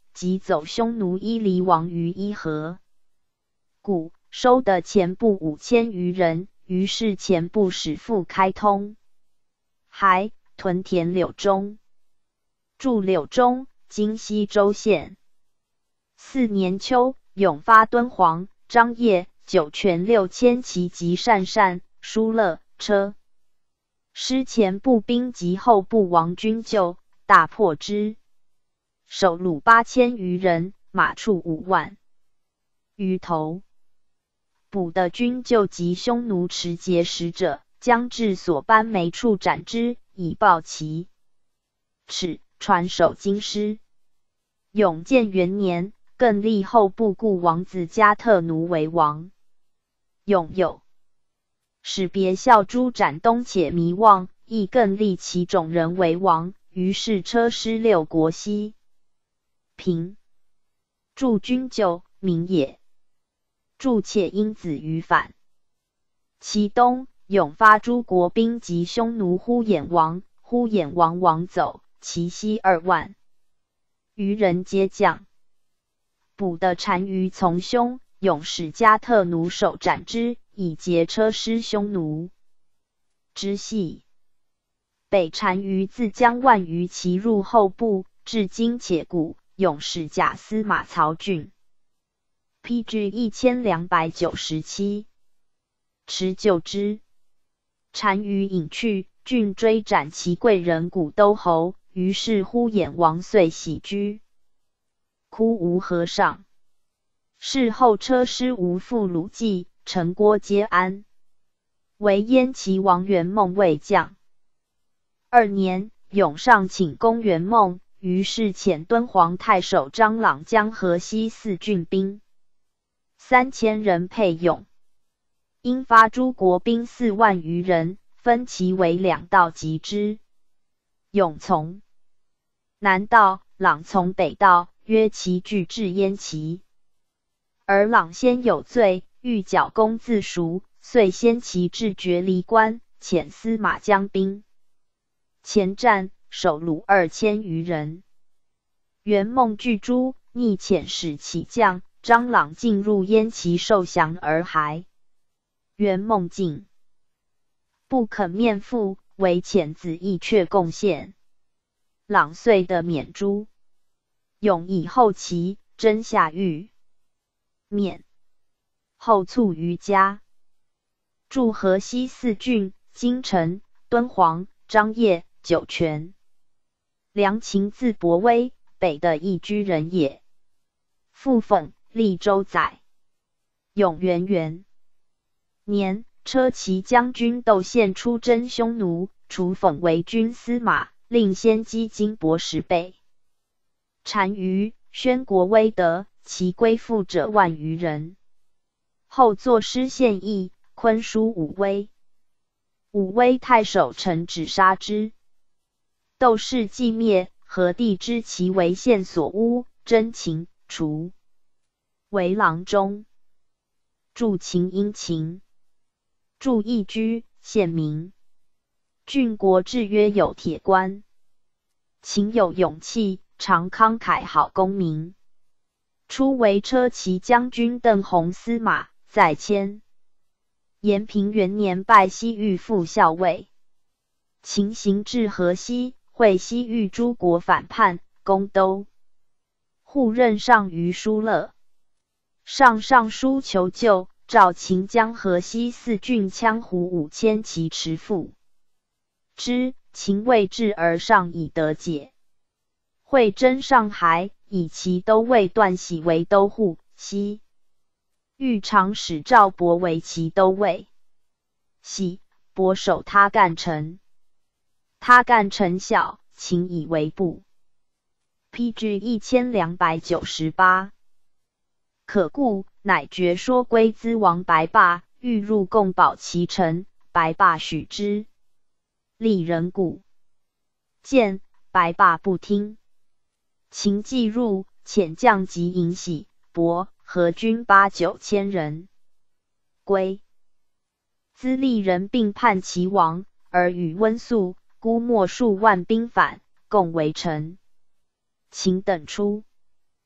即走匈奴伊犁王于伊河。故收的前部五千余人，于是前部使复开通。还屯田柳中，驻柳中，今西州县。四年秋，永发敦煌、张掖、酒泉六千骑及鄯善、疏勒、车师前步兵及后部王军救，大破之，首虏八千余人，马畜五万余头。捕的军救及匈奴持节使者，将至所班每处斩之，以报其耻，传首京师。永建元年，更立后部故王子加特奴为王。永有使别校诛斩东且弥望，亦更立其种人为王。于是车师六国西平，驻军救，名也。驻且因子于反。其东，永发诸国兵及匈奴呼衍王，呼衍王王走，其西二万余人皆降。捕的单于从兄，永使加特奴手斩之，以截车师匈奴之系。北单于自将万余骑入后部，至今且故。永使假司马曹俊。P G 一千两百九十七，持救之。单于隐去，郡追斩其贵人古都侯，于是呼衍王遂喜居。哭无和尚。事后车师无复鲁记，城郭皆安。为燕齐王元梦为将。二年，永上请攻元梦，于是遣敦煌太守张朗将河西四郡兵三千人配勇，因发诸国兵四万余人，分其为两道击之。勇从南道，朗从北道，约其距至燕齐。而朗先有罪，欲剿公自赎，遂先其至决离关，遣司马将兵前战，首虏二千余人。元梦拒诛，逆遣使起将。张朗进入燕齐受降而还。元梦进，不肯面父，为遣子义却贡献。朗遂得免诛。永以后齐，征下狱，免。后卒于家。驻河西四郡：京城、敦煌、张掖、酒泉。梁秦字伯威，北的一居人也。父讽，历州宰。永元元年，车骑将军窦宪出征匈奴，除讽为军司马，令先击金帛十倍。单于、宣国威德，其归附者万余人。后作师献议，昆书武威。武威太守陈止杀之。窦氏既灭，何帝知其为县所诬，征秦，除。为郎中。驻秦阴秦。驻义居，县名。郡国制约有铁官。秦有勇气，常慷慨好公民。初为车骑将军邓弘司马，在迁。延平元年拜西域副校尉。秦行至河西，会西域诸国反叛，攻都。户任上虞疏勒。上上书求救，召秦将河西四郡羌胡五千骑持复之，秦未至而上以得解。会征上海，以其都尉段喜为都护，西豫长史赵博为其都尉。喜、博守他干城。他干城小，秦以为部。P G 一千两百九十八。可故，乃决说归资王白霸，欲入贡保其城，白霸许之。立人故见，白霸不听。秦既入，遣将及尹喜、伯、何军八九千人归。资立人并叛齐王，而与温宿、孤没数万兵反，共围城。秦等出。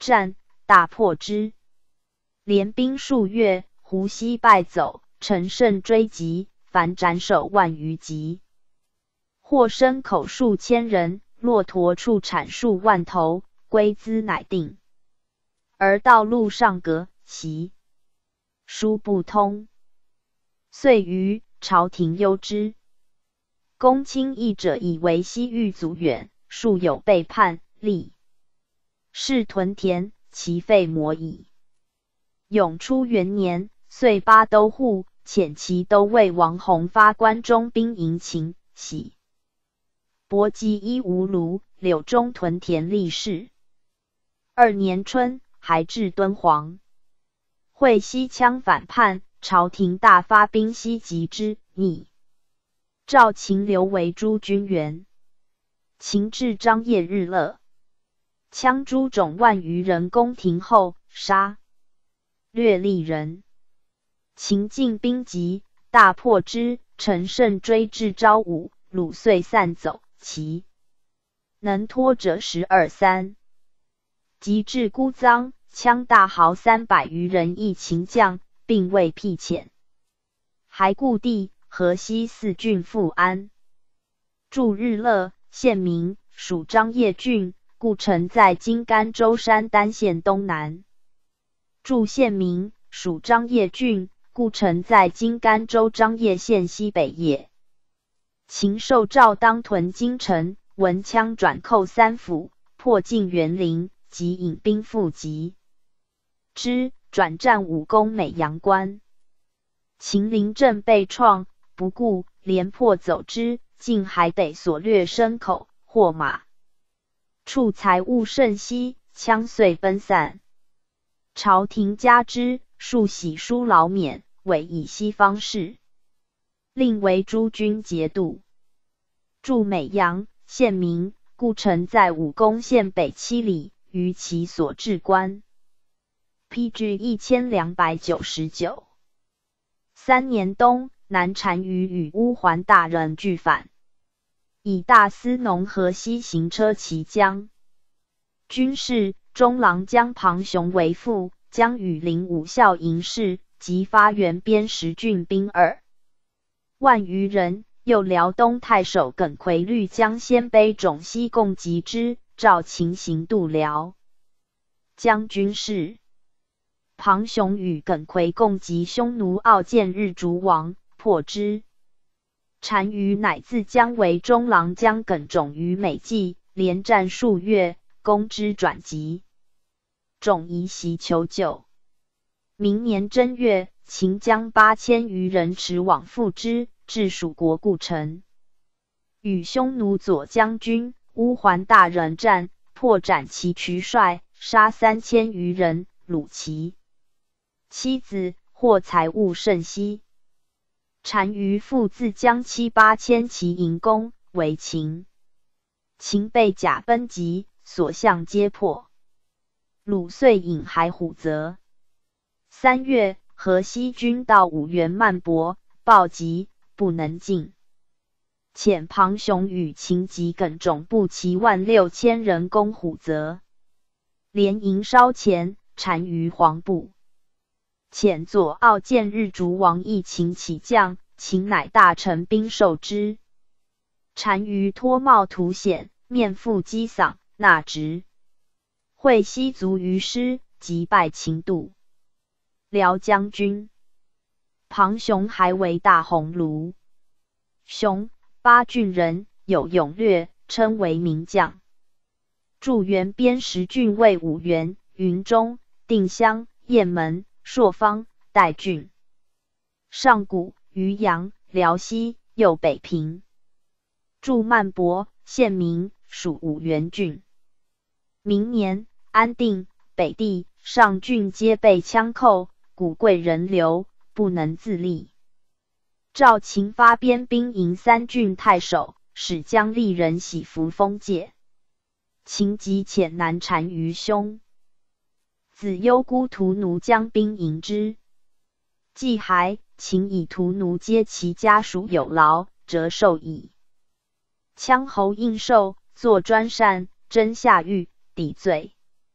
战，大破之。连兵数月，胡西败走，乘胜追击，凡斩首万余级，获牲口数千人，骆驼畜产数万头，归资乃定。而道路上隔习书不通，遂于朝廷忧之。公卿议者以为西域阻远，数有背叛，立是屯田，其废磨矣。永初元年，遂八都护、遣骑都尉王弘发关中兵营秦、喜、伯击伊吾卢、柳中屯田立事。二年春，还至敦煌，会西羌反叛，朝廷大发兵西击之，逆。召秦留为诸军员。秦至张掖日乐，羌诸种万余人攻庭后，杀掠利人。秦进兵急，大破之，乘胜追至昭武，虏遂散走，其能脱者十二三。及至姑臧，羌大豪三百余人一秦将，并未辟遣。还故地，河西四郡复安。驻日乐，县名，属张掖郡，故城在今甘州山丹县东南。驻县名，属张掖郡，故城在今甘州张掖县西北也。秦受诏当屯京城，闻羌转寇三府，破晋园陵，即引兵复击之，转战武功美阳关。秦陵镇被创，不顾，连破走之，竟还得所掠牲口、货马，畜财物甚稀，羌遂奔散。朝廷加之，数喜书劳免，委以西方事，令为诸军节度。驻美阳，县名，故城在武功县北七里，于其所治官。P G 一千两百九十九。三年冬，南单于与乌桓大人俱反，以大司农河西行车骑将军事中郎将庞雄为副，将羽林武校营士及发原边十郡兵二万余人。又辽东太守耿奎律将鲜卑种西共击之，召秦行度辽将军事。庞雄与耿奎共击匈奴傲见日逐王，破之。单于乃自将为中郎将耿种于美济，连战数月，攻之转急。种移袭求救。明年正月，秦将八千余人驰往赴之，至蜀国故城，与匈奴左将军乌桓大人战，破斩其渠帅，杀三千余人，虏其妻子，获财物甚稀。单于复自将七八千骑营攻，为秦。秦被甲奔急，所向皆破，虏遂引还虎泽。三月，河西军到五原曼博，报急，不能进。遣庞雄与秦及耿种部骑万六千人攻虎泽，连营稍前，单于黄部。遣左傲见日逐王一秦起将，秦乃大臣兵受之。单于脱帽吐显，面腹击嗓，纳职。会西卒于师，击败秦度辽将军。庞雄还为大鸿胪。雄，巴郡人，有勇略，称为名将。驻原边十郡为五原、云中、定襄、雁门、朔方、代郡、上谷、渔阳、辽西，右北平。驻曼博，县名，属五原郡。明年，安定、北地、上郡皆被羌寇，古贵人流，不能自立。赵秦发边兵营三郡太守，使将吏人喜服封界。秦即遣南单于兄子忧孤屠奴将兵迎之。既还，秦以屠奴皆其家属有劳，折寿矣。羌侯应寿，坐专膳，征下狱，抵罪。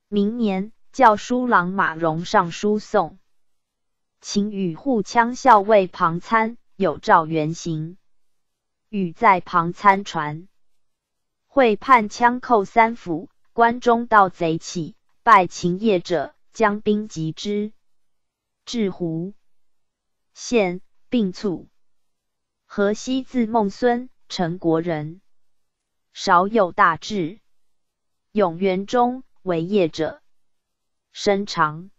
明年，校书郎马荣上书宋秦与护羌校尉庞参有诏原行，与在庞参传，会叛羌寇三府，关中盗贼起，败秦业者，将兵击之。至胡县，并卒。河西字孟孙，陈国人，少有大志。永元中为业者，身长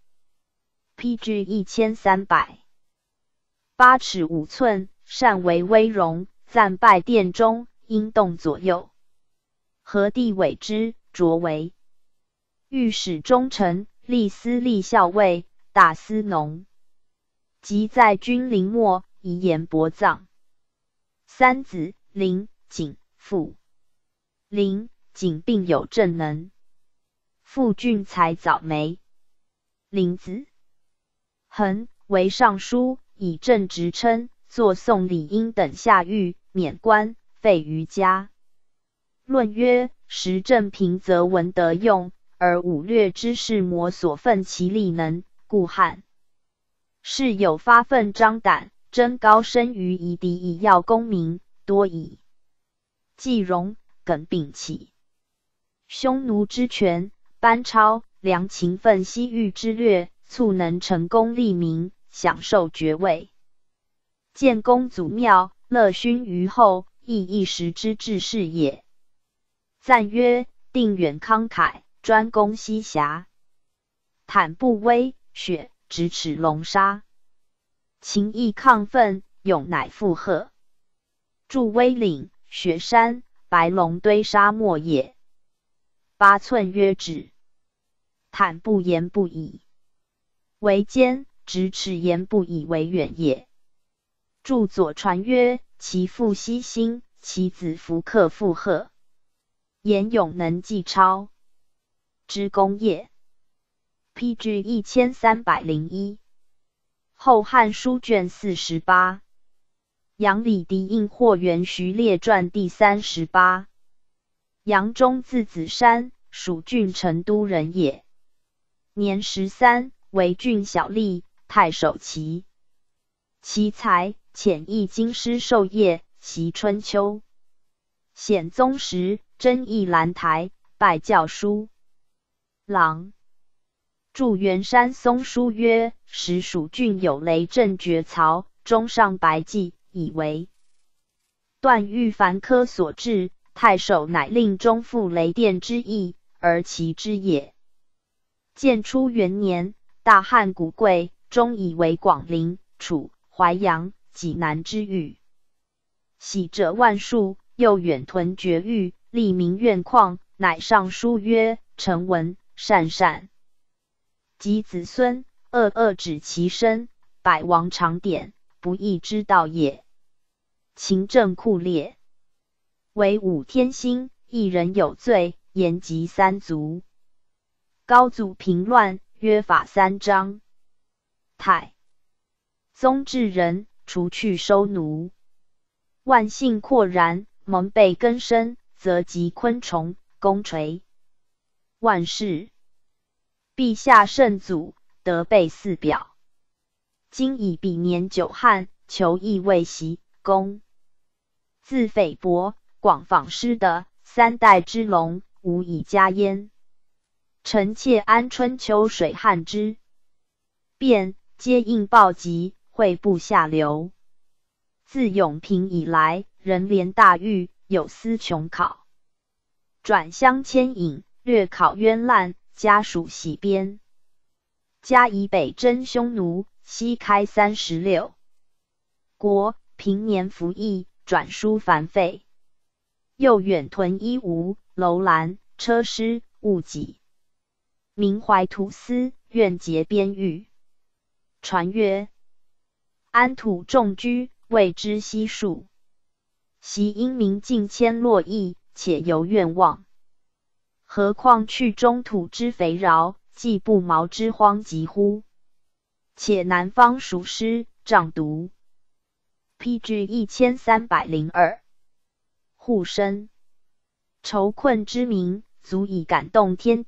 P G 一千三百八尺五寸，善为威容，暂拜殿中，因动左右。何帝委之，擢为御史中丞，历司隶校尉，大司农。即在军陵末，遗言薄葬。三子林景父林景并有正能，父俊才早媒。林子恒为尚书，以正直称，作宋理应等下狱，免官，废于家。论曰：时正平则闻得用，而武略之士魔所愤其力能，故汉士有发愤张胆，争高升于夷狄以要功名，多以季荣、耿秉起匈奴之权，班超、梁秦奋西域之略，促能成功立名，享受爵位。建公祖庙，乐勋于后，亦一时之志士也。赞曰：定远慷慨，专攻西峡，坦不威，雪咫尺龙沙。情义亢奋，勇乃负荷。筑威岭、雪山、白龙堆沙漠也。八寸曰指，坦不言不以为坚，咫尺言不以为远也。著左传曰：其父西兴，其子弗克附贺。言勇能继超之功业。P G 一千三百零一。后汉书卷四十八。杨礼迪应霍元徐列传第三十八。杨忠字子山，蜀郡成都人也。年十三，为郡小吏，太守齐。其才，浅易经师授业，习春秋。显宗时，征议兰台，拜教书郎。著元山松书曰：时蜀郡有雷震绝曹，中上白济，以为段誉凡科所制，太守乃令中复雷电之意，而其之也。建初元年，大汉古贵，终以为广陵、楚、淮阳、济南之域。喜者万数，又远屯绝域，立名苑旷，乃上书曰：臣闻善善。及子孙，恶恶止其身，百王常典，不义之道也。勤政酷烈，为武天心，一人有罪，言及三族。高祖平乱，约法三章。太宗治人，除去收奴。万姓廓然，蒙被根深，则及昆虫，功垂万世。陛下圣祖，德备四表。今以彼年久旱，求义未习，公自菲薄，广访师的三代之龙，无以加焉。臣妾安春秋水旱之变，皆应报疾，惠不下流。自永平以来，人廉大狱，有司穷考，转乡迁隐，略考冤滥，家属喜边。家以北征匈奴，西开三十六国，平年服役，转输繁费。又远屯伊吾、楼兰、车师、戊己。明怀土司，愿结边域。传曰：安土重居，谓之悉数。昔因民尽迁洛邑，且犹愿望。何况去中土之肥饶，既不毛之荒疾乎？且南方属师，瘴毒。P G 一千三百零二。护身，愁困之民，足以感动天地，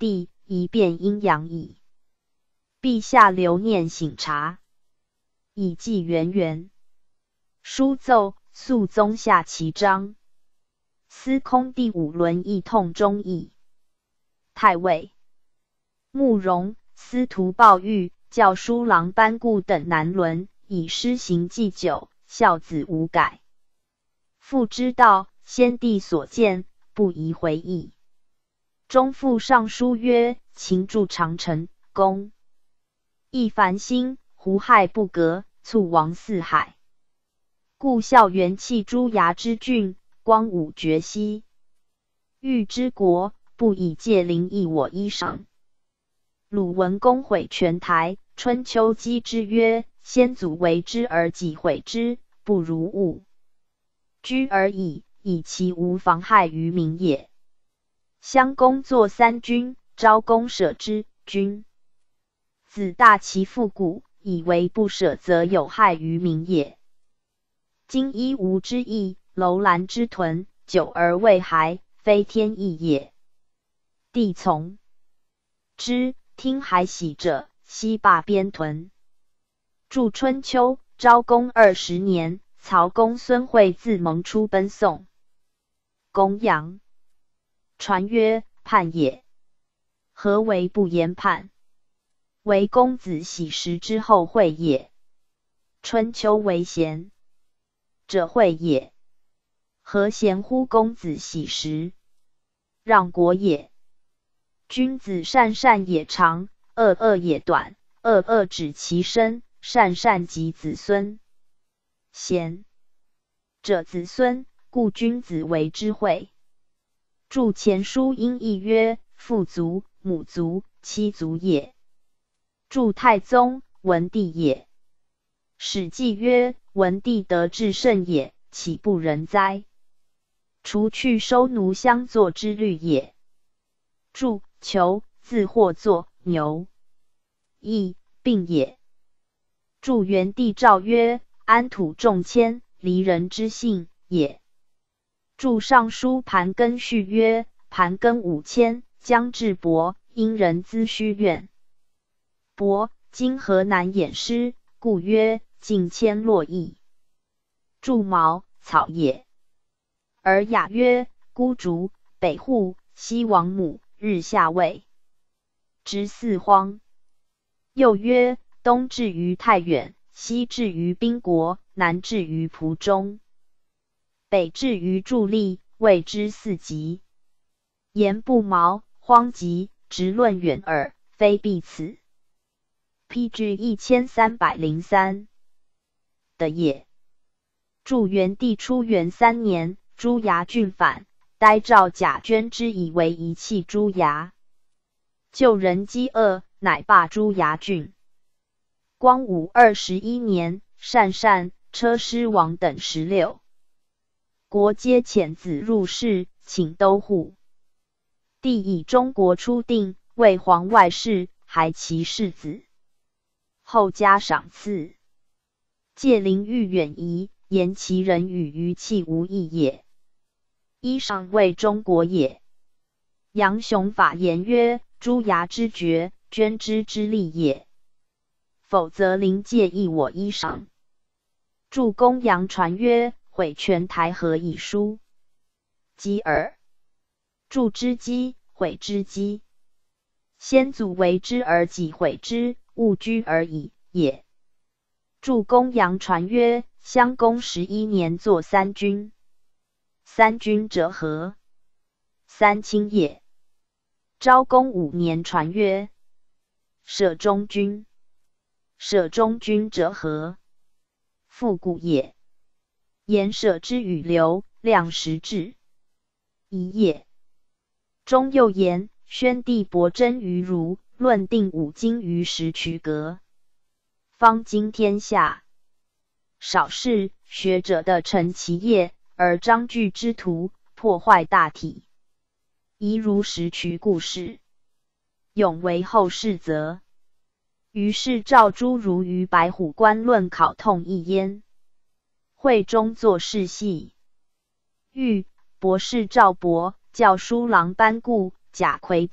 宜辨阴阳矣。陛下留念省察，以记渊源。书奏肃宗下齐章。司空第五轮议痛中议。太尉慕容、司徒鲍玉、校书郎班固等南轮，以施行祭酒，孝子无改。父知道先帝所见，不宜回忆。中复上书曰：秦筑长城，公亦繁兴，胡亥不革，卒亡四海。故孝元弃诸牙之郡，光武绝西域之国，不以借邻益我衣裳。鲁文公毁泉台，春秋讥之曰：先祖为之而己毁之，不如勿居而已，以其无妨害于民也。襄公作三军，昭公舍之，君子大其复古，以为不舍则有害于民也。今一无之意，楼兰之屯，久而未骸，非天意也。帝从之，听海喜者，西罢边屯。著春秋，昭公二十年，曹公孙惠自蒙出奔宋。公羊传曰：叛也。何为不言叛？为公子喜时之后惠也。春秋为贤者惠也。何贤乎公子喜时？让国也。君子善善也长，恶恶也短，恶恶止其身，善善及子孙。贤者子孙，故君子为之惠。著前书因义曰：父族、母族、妻族也。著太宗、文帝也。史记曰：文帝德至圣也，岂不仁哉？除去收奴相作之律也。著囚，字或作，牛邑，病也。著元帝诏曰：安土重迁，离人之信也。著尚书盘庚序曰：盘庚五千，将至亳，因人资虚苑。亳，今河南偃师，故曰近迁洛邑。著茅，草也。而雅曰：孤竹，北户，西王母，日下位，之四荒。又曰：东至于太原，西至于宾国，南至于蒲中，北至于伫立，谓之四极。言不毛，荒极，直论远耳，非必此。P G 一千三百零三的也。著元帝初元三年，诸牙郡反，呆诏贾捐之以为遗弃诸牙，救人饥饿，乃罢诸牙郡。光武二十一年，鄯善、车师王等十六国皆遣子入仕，请都护。帝以中国初定，为皇外事，还其世子。后加赏赐。戒灵欲远夷，言其人与于器无异也。衣裳为中国也。杨雄法言曰：诸牙之绝，捐之之利也。否则临界益我衣裳。著公羊传曰：毁泉台何以书？击耳。著之击，毁之击。先祖为之而己毁之，勿居而已也。著公羊传曰：襄公十一年作三军。三军者何？三卿也。昭公五年传曰：舍中军。舍中军者何？复古也。言舍之与流，量时至，宜也。中又言：宣帝伯真于儒，论定五经于时渠阁。方经天下，少事学者的成其业，而章句之徒破坏大体。宜如时渠故事，永为后世则。于是召诸儒于白虎关论考痛议焉。会中作事系。欲博士赵博、校书郎班固、贾逵等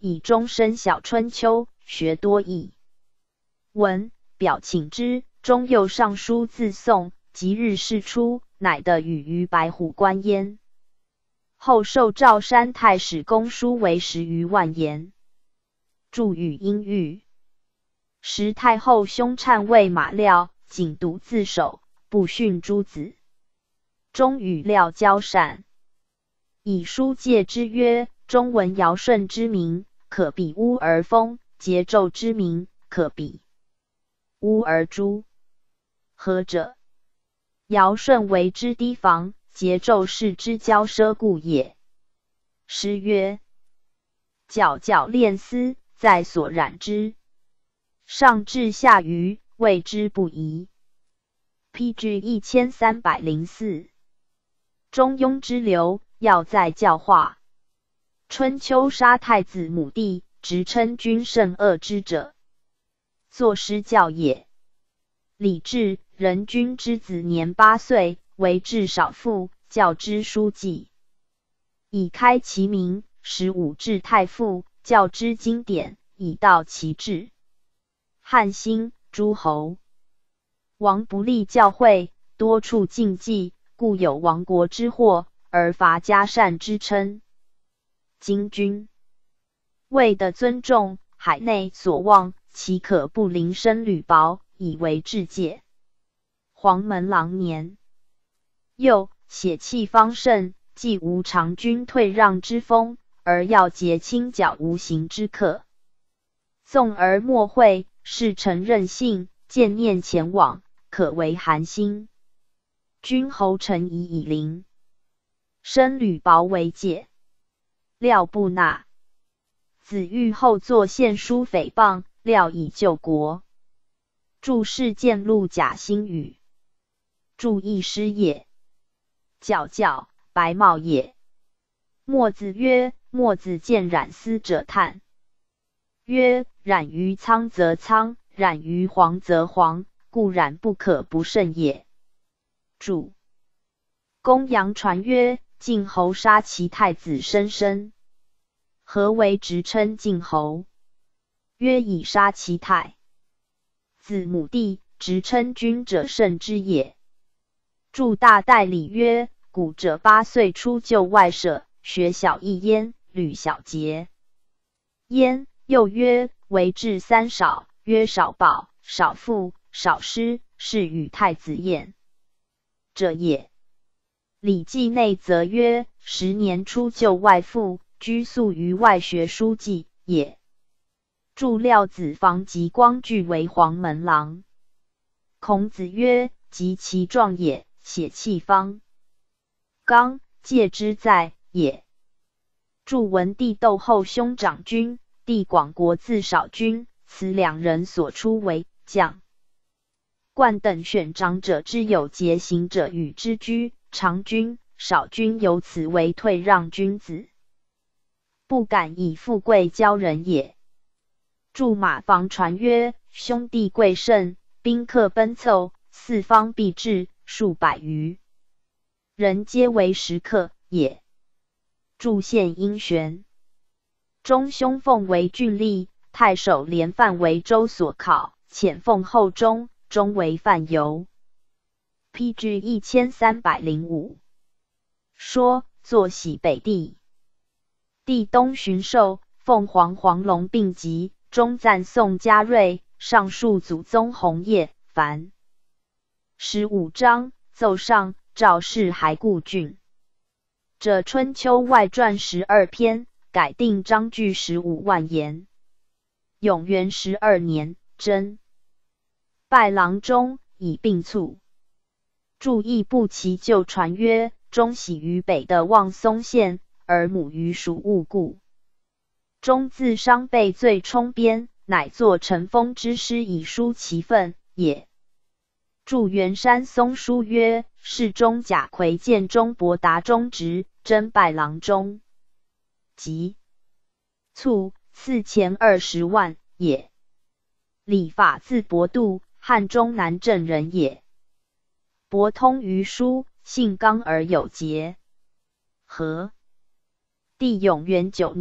以终身小春秋，学多义。文表请之，中右尚书自宋，即日事出，乃得与于白虎关焉。后授赵山太史公书为十余万言，著语音郁。时太后兄谄谓马廖，仅独自守，不训诸子。终与廖交善，以书戒之曰：中闻尧舜之名，可比乌而封；桀纣之名，可比乌而诛。何者？尧舜为之堤防，桀纣是之骄奢故也。诗曰：皎皎练丝，在所染之。上至下愚，谓之不疑。P G 一千三百零四。中庸之流，要在教化。春秋杀太子母弟，直称君甚恶之者，作诗教也。李治，人君之子年八岁，为至少傅，教之书记，以开其名，使武至太傅，教之经典，以道其志。汉兴诸侯王不立教诲，多处禁忌，故有亡国之祸，而伐嘉善之称。今君谓的尊重，海内所望，岂可不临深履薄，以为至戒？黄门郎年，又血气方盛，既无长君退让之风，而要结轻脚无形之客。纵而莫会，事臣任性，见念前往，可为寒心。君侯臣以以临，深履薄为戒，廖不纳。子欲后作献书诽谤，廖以救国。注释见录贾兴语。注一诗也。皎皎，白帽也。墨子曰：墨子见染丝者叹。曰：染于苍则苍，染于黄则黄，故染不可不慎也。注公羊传曰：晋侯杀其太子申申。何为直称晋侯？曰：以杀其太子母弟，直称君者慎之也。注大代理曰：古者八岁出就外舍，学小一焉，履小节焉。又曰：为治三少，曰少保、少父、少师，是与太子宴者也。礼记内则曰：十年出就外父，居宿于外学书记也。注廖子房及光俱为黄门郎。孔子曰：及其壮也，血气方刚，戒之在也。注文帝窦后兄长君，弟广国字少君，此两人所出为将冠等选长者之有节行者与之居，长君、少君由此为退让君子，不敢以富贵骄人也。注马房传曰：兄弟贵甚，宾客奔凑，四方必至，数百余人皆为食客也。注献殷玄。中兄奉为郡吏，太守连范为州所考，遣奉后中，中为范游。P G 一千三百零五。说坐喜北地，帝东巡狩，凤凰黄龙并集，中赞颂嘉瑞，上述祖宗红叶凡。十五章奏上，赵氏还故郡。这春秋外传十二篇，改定章句十五万言。永元十二年，征拜郎中，以并卒。注意不其旧传曰：中喜于北的望松县，而母于蜀务故。中自伤被罪充鞭，乃作乘风之诗以抒其愤也。注元山松书曰：世中贾逵见中伯达中直，征拜郎中，即卒，赐钱二十万也。理法字伯度，汉中南郑人也。博通于书，性刚而有节。和帝永元九年，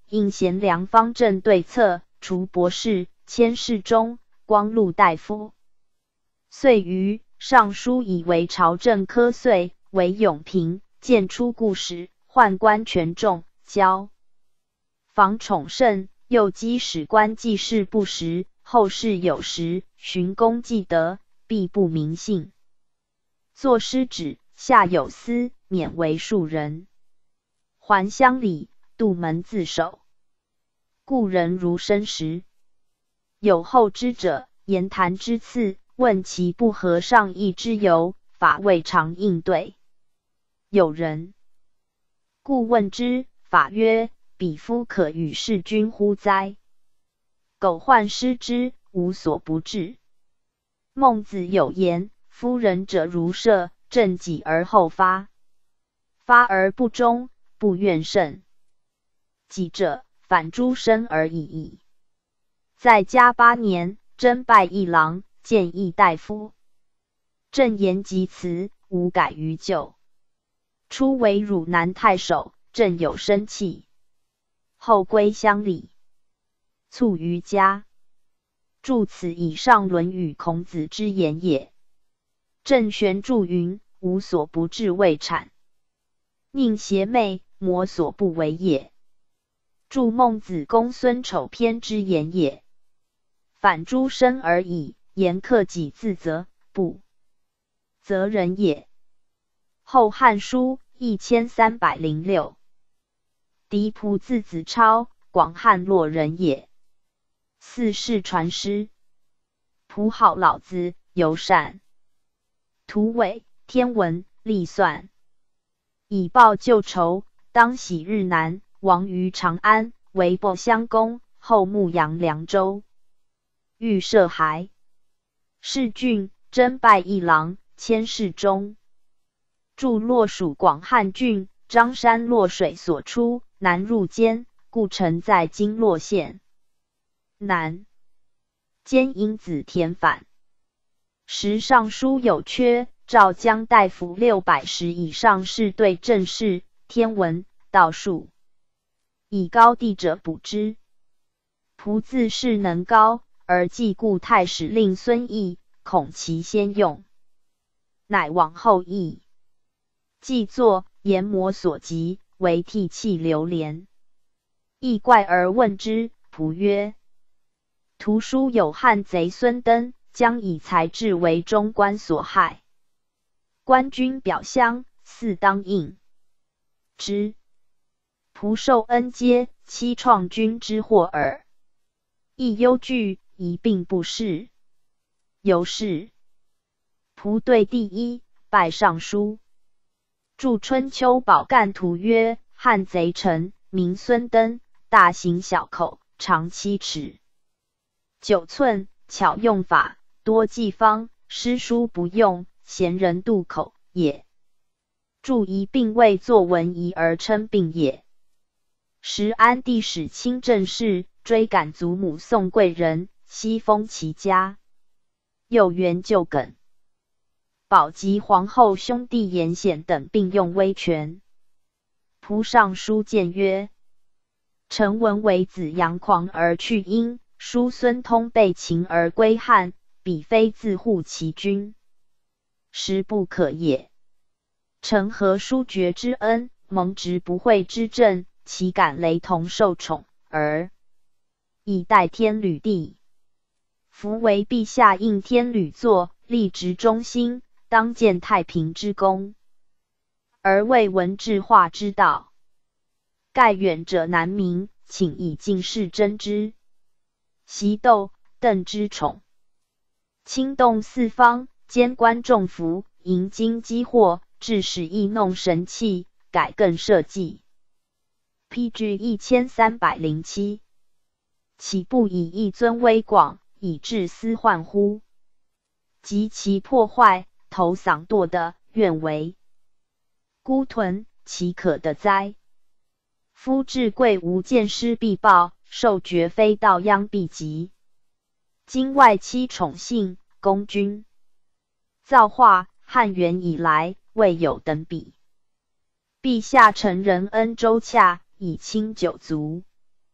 应贤良方正对策，除博士、千事中、光禄大夫。遂于尚书以为朝政科遂，为永平，见出故使，宦官权重，交防宠甚，又讥史官记事不实，后世有时，寻功记德，必不明信。作诗旨，下有司，免为庶人。还乡里，杜门自守。故人如生时。有后知者，言谈之次，问其不合上意之由，法未尝应对。有人故问之，法曰：彼夫可与世君乎哉？苟患失之，无所不至。孟子有言：夫仁者如射，正己而后发，发而不忠，不怨甚。己者，反诸身而已矣。在家八年，征拜一郎，谏议大夫。正言及辞，无改于旧。初为汝南太守，正有生气，后归乡里，卒于家。注此以上《论语》孔子之言也。郑玄注云：无所不至未产，宁邪魅，魔所不为也。注孟子公孙丑篇之言也。反诸身而已，言克己自责，不责人也。后汉书一千三百零六。嫡仆字子超，广汉洛人也。四世传师。仆好老子，尤善图纬、天文、历算，以报旧仇。当喜日南，亡于长安，为伯襄公，后牧羊凉州。欲涉还。世郡，征拜一郎，千事中。驻洛属广汉郡，张山洛水所出，南入监，故城在今洛县。南监因子田反。时尚书有缺，赵江大夫六百石以上士对政事、天文、道术，以高第者补之。仆自是能高，而既故太史令孙毅，恐其先用，乃往后议。既作，研磨所及，为涕泣流连。毅怪而问之，仆曰：图书有汉贼孙登，将以才智为中官所害。官军表襄，似当应之。仆受恩阶，期创君之祸耳。亦忧惧，一并不仕。由是，仆对第一，拜尚书。著春秋宝干图曰：汉贼臣，名孙登，大行小口，长七尺九寸，巧用法，多记方，诗书不用，贤人渡口也。著一并未作文仪而称并也。时安帝使亲政事，追赶祖母宋贵人，西封其家。又援旧梗。保及皇后兄弟严显等并用威权。仆上书谏曰：臣闻为子杨狂而去殷，叔孙通被秦而归汉，彼非自护其君，实不可也。臣何叔爵之恩，蒙直不讳之政，岂敢雷同受宠，而以待天履地？夫为陛下应天履作，立直忠心，当见太平之功，而未闻治化之道。盖远者难明，请以进士征之。习斗邓之宠，轻动四方，兼观众服，迎荆击祸，致使意弄神器，改更社稷。P G 一千三百零七。岂不以一尊威广，以致私患乎？及其破坏，投嗓堕的，愿为孤屯，岂可得哉？夫至贵无见师必报，受爵非道殃必及。今外戚宠幸，公君造化，汉元以来未有等比。陛下承仁恩周洽，以清九族。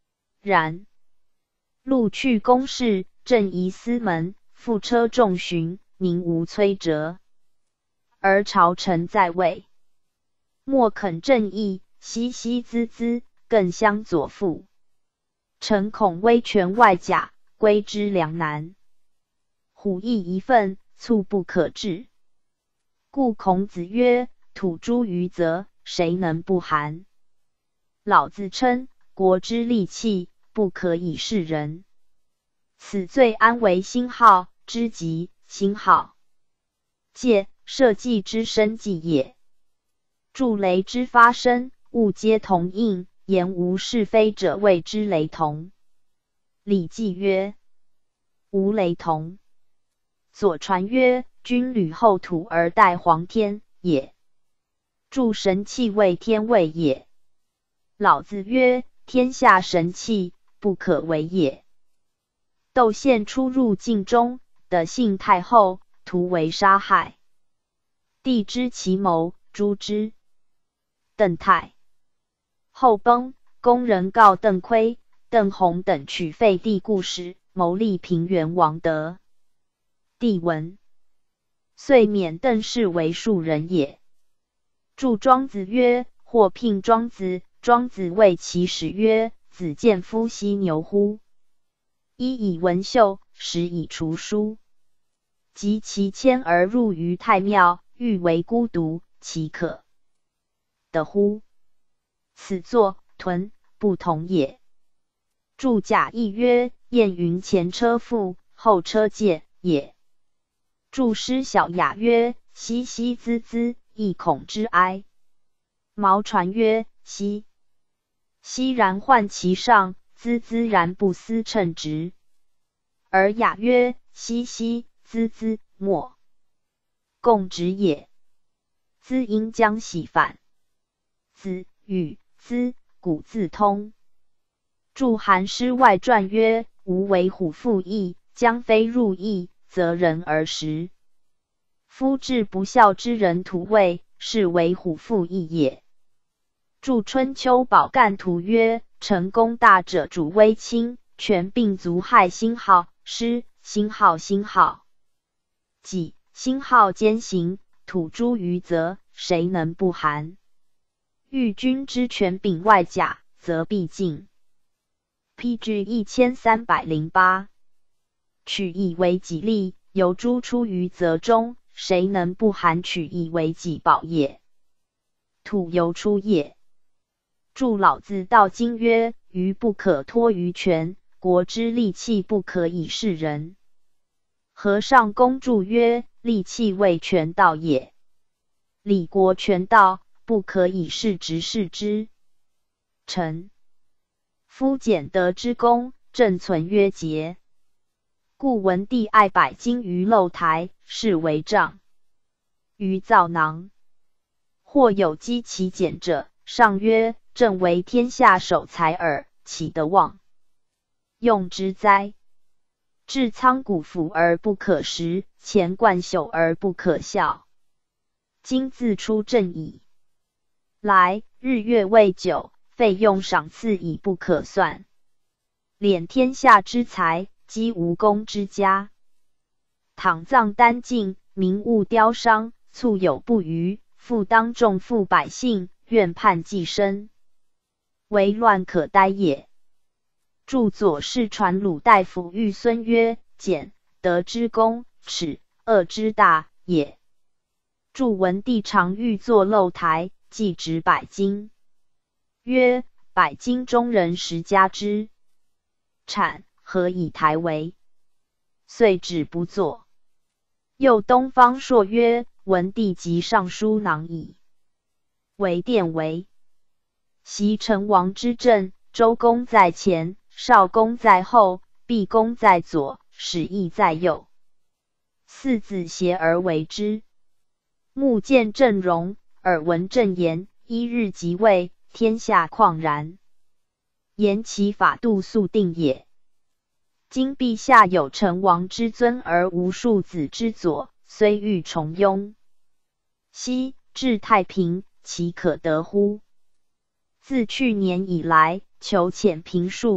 然陆去宫室，正仪司门，副车重巡，宁无摧折。而朝臣在位，莫肯正义，熙熙滋滋，更相左附。臣恐威权外假，归之两难。虎翼一愤，猝不可治。故孔子曰：土诸于泽，谁能不寒？老子称国之利器，不可以示人。此罪安为心好之极，心好戒，社稷之生计也。助雷之发生，物皆同应，言无是非者谓之雷同。礼记曰：无雷同。左传曰：君履后土而待皇天也。助神器为天位也。老子曰：天下神器，不可为也。窦宪出入境中，得信太后，图为杀害。帝知其谋，诛之。邓太后崩，宫人告邓恪、邓弘等取废帝故事，谋立平原王德。帝闻，遂免邓氏为庶人也。注庄子曰：或聘庄子，庄子谓其始曰：子见夫犀牛乎？一以文秀，十以除书。及其迁而入于太庙，欲为孤独，其可得乎？此作屯不同也。注贾谊曰：燕云前车覆，后车戒也。注诗小雅曰：熙熙滋滋，亦恐之哀。毛传曰：熙熙然患其上，滋滋然不思称职。而雅曰：熙熙滋滋，莫共直也。滋应将喜反。子与滋古字通。注韩诗外传曰：吾为虎父义，将非入义，则人而食。夫治不孝之人图位，是为虎父义也。注春秋宝干图曰：成功大者主威轻，权并足害心好，师心好心好。己心好兼行，土诸于泽，谁能不寒？欲君之权柄外假，则必尽。P G 一千三百零八。取义为己利，由诸出于泽中，谁能不寒取义为己保也？土由出也。注老子道经曰：鱼不可托于权，国之利器不可以示人。和尚公注曰：利器为权道也。理国权道，不可以示直视之。臣夫简德之功，正存曰节。故文帝爱百金于露台，是为杖。于造囊，或有积其简者，上曰：正为天下守财耳，岂得忘？用之哉？置仓谷腐而不可食，钱贯朽而不可笑。今自出正矣。来日月未久，费用赏赐已不可算。敛天下之财，积无功之家。倘葬殆尽，民物凋伤，卒有不虞，复当重负百姓，愿叛既生，为乱可呆也。注左氏传鲁大夫玉孙曰：简德之功，耻恶之大也。注文帝常欲作露台，祭植百金，曰：百金中人十家之产，何以台为？遂止不作。又东方朔曰：文帝即尚书囊矣。为殿为袭成王之政，周公在前，少公在后，毕公在左，始义在右。四子协而为之。目见正容，耳闻正言，一日即位，天下旷然。言其法度速定也。今陛下有成王之尊而无庶子之佐，虽欲重庸，昔治太平，其可得乎？自去年以来，求遣平数，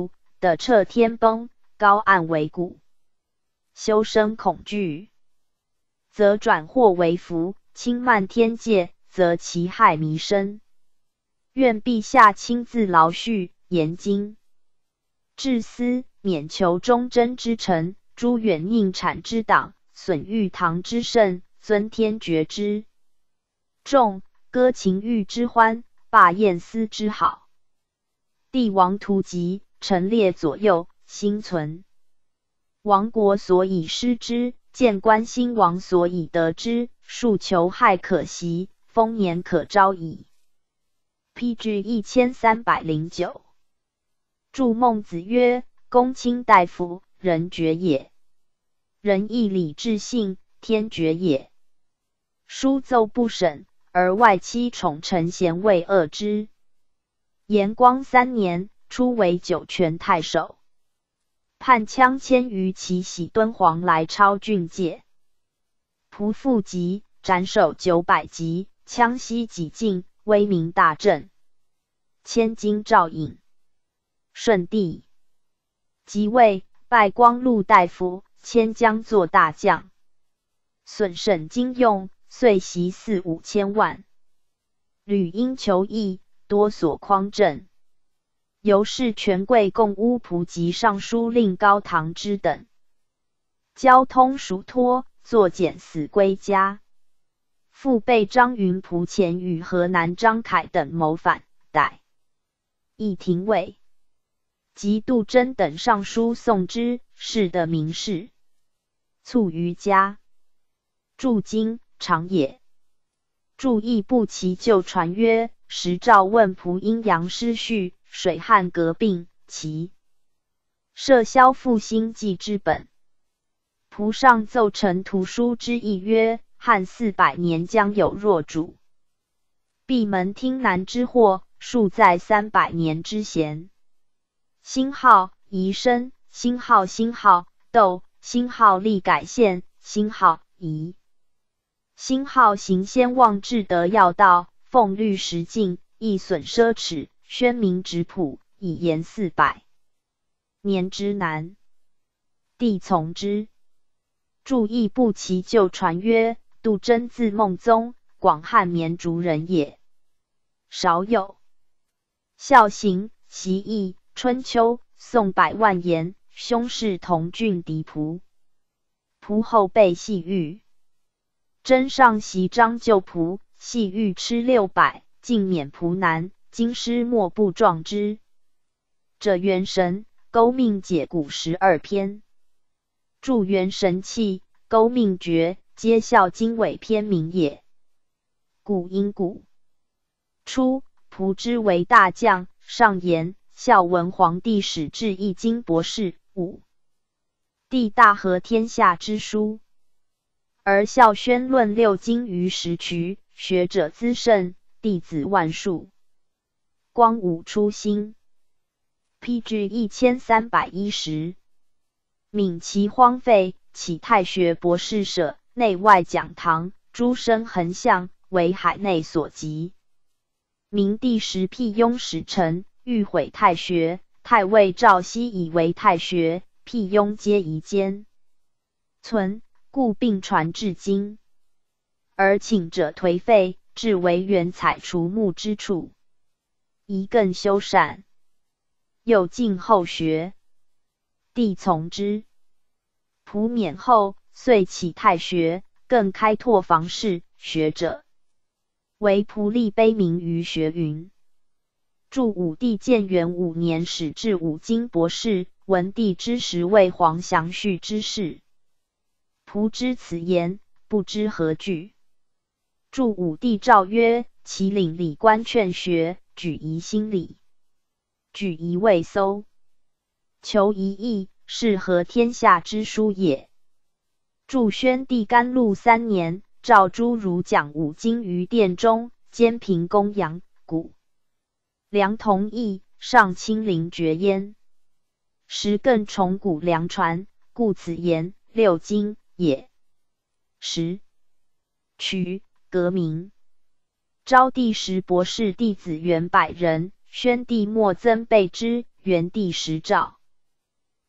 的彻天崩，高岸为谷，修生恐惧，则转祸为福；轻慢天界，则其害弥深。愿陛下亲自劳恤，严经治司，免求忠贞之臣，诛远佞谄之党，损玉堂之盛，尊天爵之重，歌情欲之欢，罢宴思之好。帝王图疾，陈列左右，心存亡国所以失之，见官兴亡所以得之，庶求害可袭，丰年可招矣。P G 一千三百零九。注孟子曰：公卿大夫，人爵也；仁义礼智信，天爵也。书奏不审，而外戚宠臣贤位恶之。延光三年，初为酒泉太守，叛羌千余，其喜敦煌来抄郡界。仆复疾，斩首九百级，羌西几尽，威名大振。千金诏引。顺帝即位，拜光禄大夫，迁江作大将，损省经用，岁袭四五千万。屡因求义，多所匡正。由是权贵共巫仆及尚书令高唐之等，交通属托，作蹇死归家。复被张云仆前与河南张凯等谋反，逮，议廷尉。及杜真等上书送之，是的名士，卒于家。注经长也。注义不其旧传曰：时诏问仆阴阳失序，水旱革病，其社消复兴纪之本。仆上奏陈图书之意曰：汉四百年将有若主，闭门听难之祸，数在三百年之闲。辛号宜生，辛号辛号窦，辛号立改县，辛号宜。辛号行先望至德要道，奉律实敬，亦损奢侈，宣明质朴，以言四百年之难。帝从之。注义不其旧传曰：杜真字孟宗，广汉绵竹人也。少有。孝行，习义，春秋，宋百万言，兄氏同郡嫡仆。仆后被细狱。真上袭张旧仆，细狱吃六百，尽免仆难，京师莫不壮之。者元神，勾命解骨十二篇。注元神器，勾命诀，皆效经纬篇名也。古因古。初，仆之为大将，上言。孝文皇帝始至易经博士，五帝大和天下之书，而孝宣论六经于十渠，学者资甚，弟子万数。光武初兴。P G 一千三百一十。闵其荒废，起太学博士舍，内外讲堂，诸生横向，为海内所及。明帝时辟雍使臣，欲毁太学，太尉赵熙以为太学，辟雍皆夷坚存，故并传至今。而请者颓废，至为原采除木之处，宜更修缮。又进后学，帝从之。仆免后，遂起太学，更开拓房室，学者为仆立碑名于学云。注武帝建元五年始至五经博士，文帝之时为皇详叙之事。仆知此言，不知何惧。注武帝诏曰：其领礼官劝学，举疑心理，举疑未搜，求疑义，是合天下之书也。注宣帝甘露三年，诏诸儒讲五经于殿中，兼凭公羊古。梁同义，上亲临绝焉。时更崇古梁传，故此言六经也。十渠革名。昭帝时博士弟子元百人，宣帝莫增备之，元帝时诏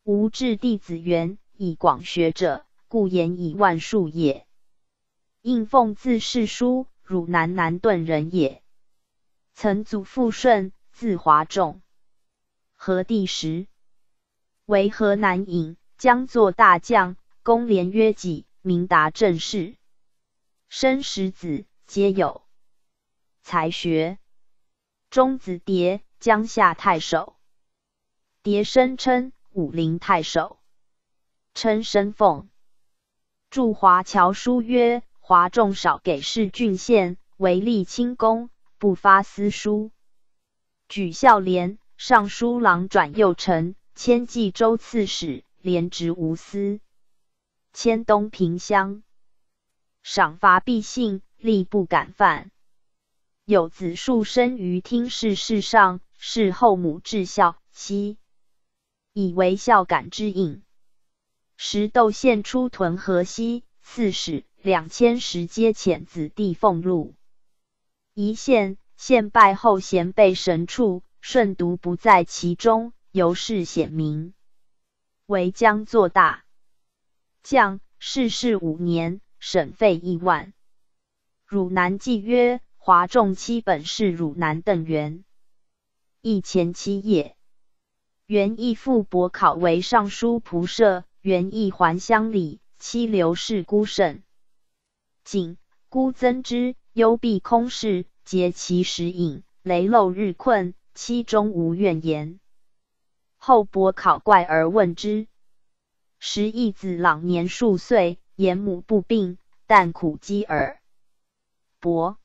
吾至弟子园，以广学者，故言以万数也。应奉字世书，汝南南顿人也。曾祖父顺，字华仲，和第十，为河南尹，将作大将，公廉约己，明达政事。生十子，皆有才学。中子蝶，江夏太守。蝶生称武陵太守，称生奉。著华侨书曰：华仲少给事郡县，唯立清功，不发私书。举孝廉，尚书郎转右丞，迁冀州刺史，廉直无私。迁东平乡，赏罚必信，力不敢犯。有子数生于听事事上，是后母至孝，熙以为孝感之应。时窦宪出屯河西，刺史两千石皆遣子弟俸禄。一县，县败后咸被神处，舜独不在其中，由是显明。为将作大将，世事五年，省费亿万。汝南记曰：华仲妻本是汝南邓元，亦前妻也。元义父伯考为尚书仆射，元义还乡里，妻刘氏孤甚。景孤增之，幽闭空室，节其食饮，雷漏日困，妻终无怨言。后伯考怪而问之，时义子朗年数岁，言母不病，但苦饥耳。伯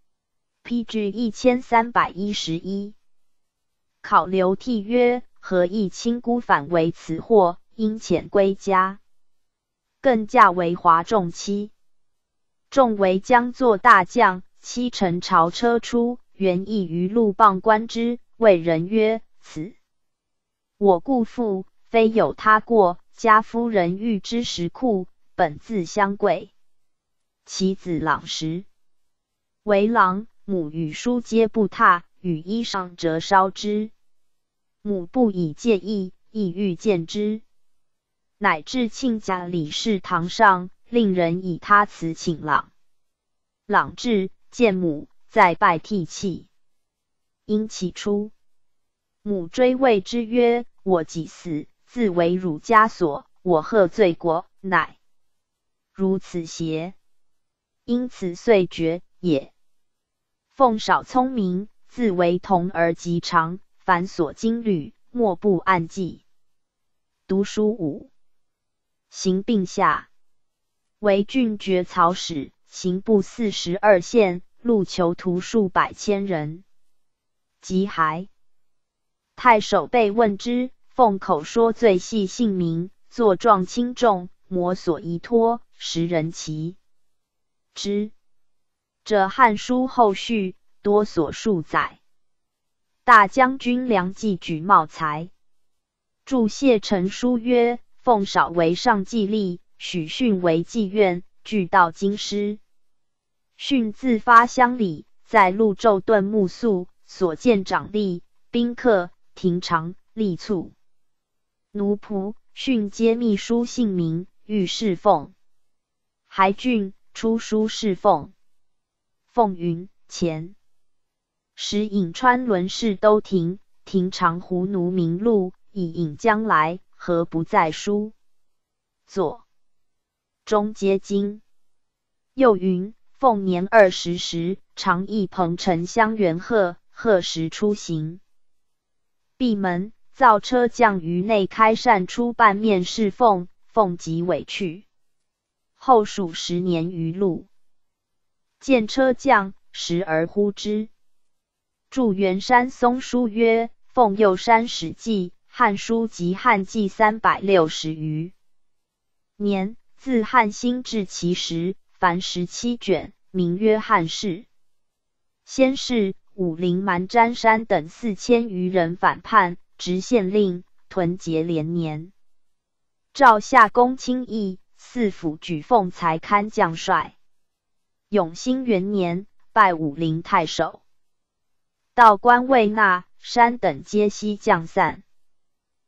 P G 一千三百一十一。考流涕曰：何以亲姑反为此祸？因遣归家，更嫁为华仲妻。仲为将作大将，妻乘朝车出，元义于路傍观之，谓人曰：此我故父，非有他过，家夫人欲之时库，本自相贵。其子朗时为郎，母与叔皆不踏，与衣裳折烧之。母不以介意，亦欲见之。乃至亲家李氏堂上，令人以他辞请朗。朗至，见母，再拜涕泣。因其出，母追谓之曰：我己死，自为汝家所，我何罪过？乃如此邪？因此遂绝也。凤少聪明，自为童而极长，凡所经履，莫不按记。读书五，行并下，为郡爵曹使，刑部四十二县，录囚徒数百千人。及还，太守被问之，奉口说罪系姓名，作状轻重，摩所遗托，时人其之。这《汉书》后续多所述载。大将军梁冀举茂才，著谢成书曰：奉少为上计吏，许逊为妓院，俱到京师。逊自发乡里，在潞昼顿暮宿，所见长吏、宾客、廷常、吏卒、奴仆，逊皆密书姓名，欲侍奉。还郡出书侍奉。奉云：前时颍川伦氏都亭，廷常胡奴名录，以引将来，何不在书？左中皆惊。又云：奉年二十时，常诣彭城乡元贺，贺时出行。闭门，造车将于内开扇出半面侍奉，奉即委去。后数十年于路，见车将，时而呼之。著元山松书曰：奉右山史记、汉书及汉纪三百六十余年，自汉兴至其时，凡十七卷，名曰汉氏。先是，武陵蛮詹山等四千余人反叛，执县令，屯节连年。诏下公卿议，四府举奉才堪将帅。永兴元年，拜武陵太守。道官未纳，山等皆悉降散。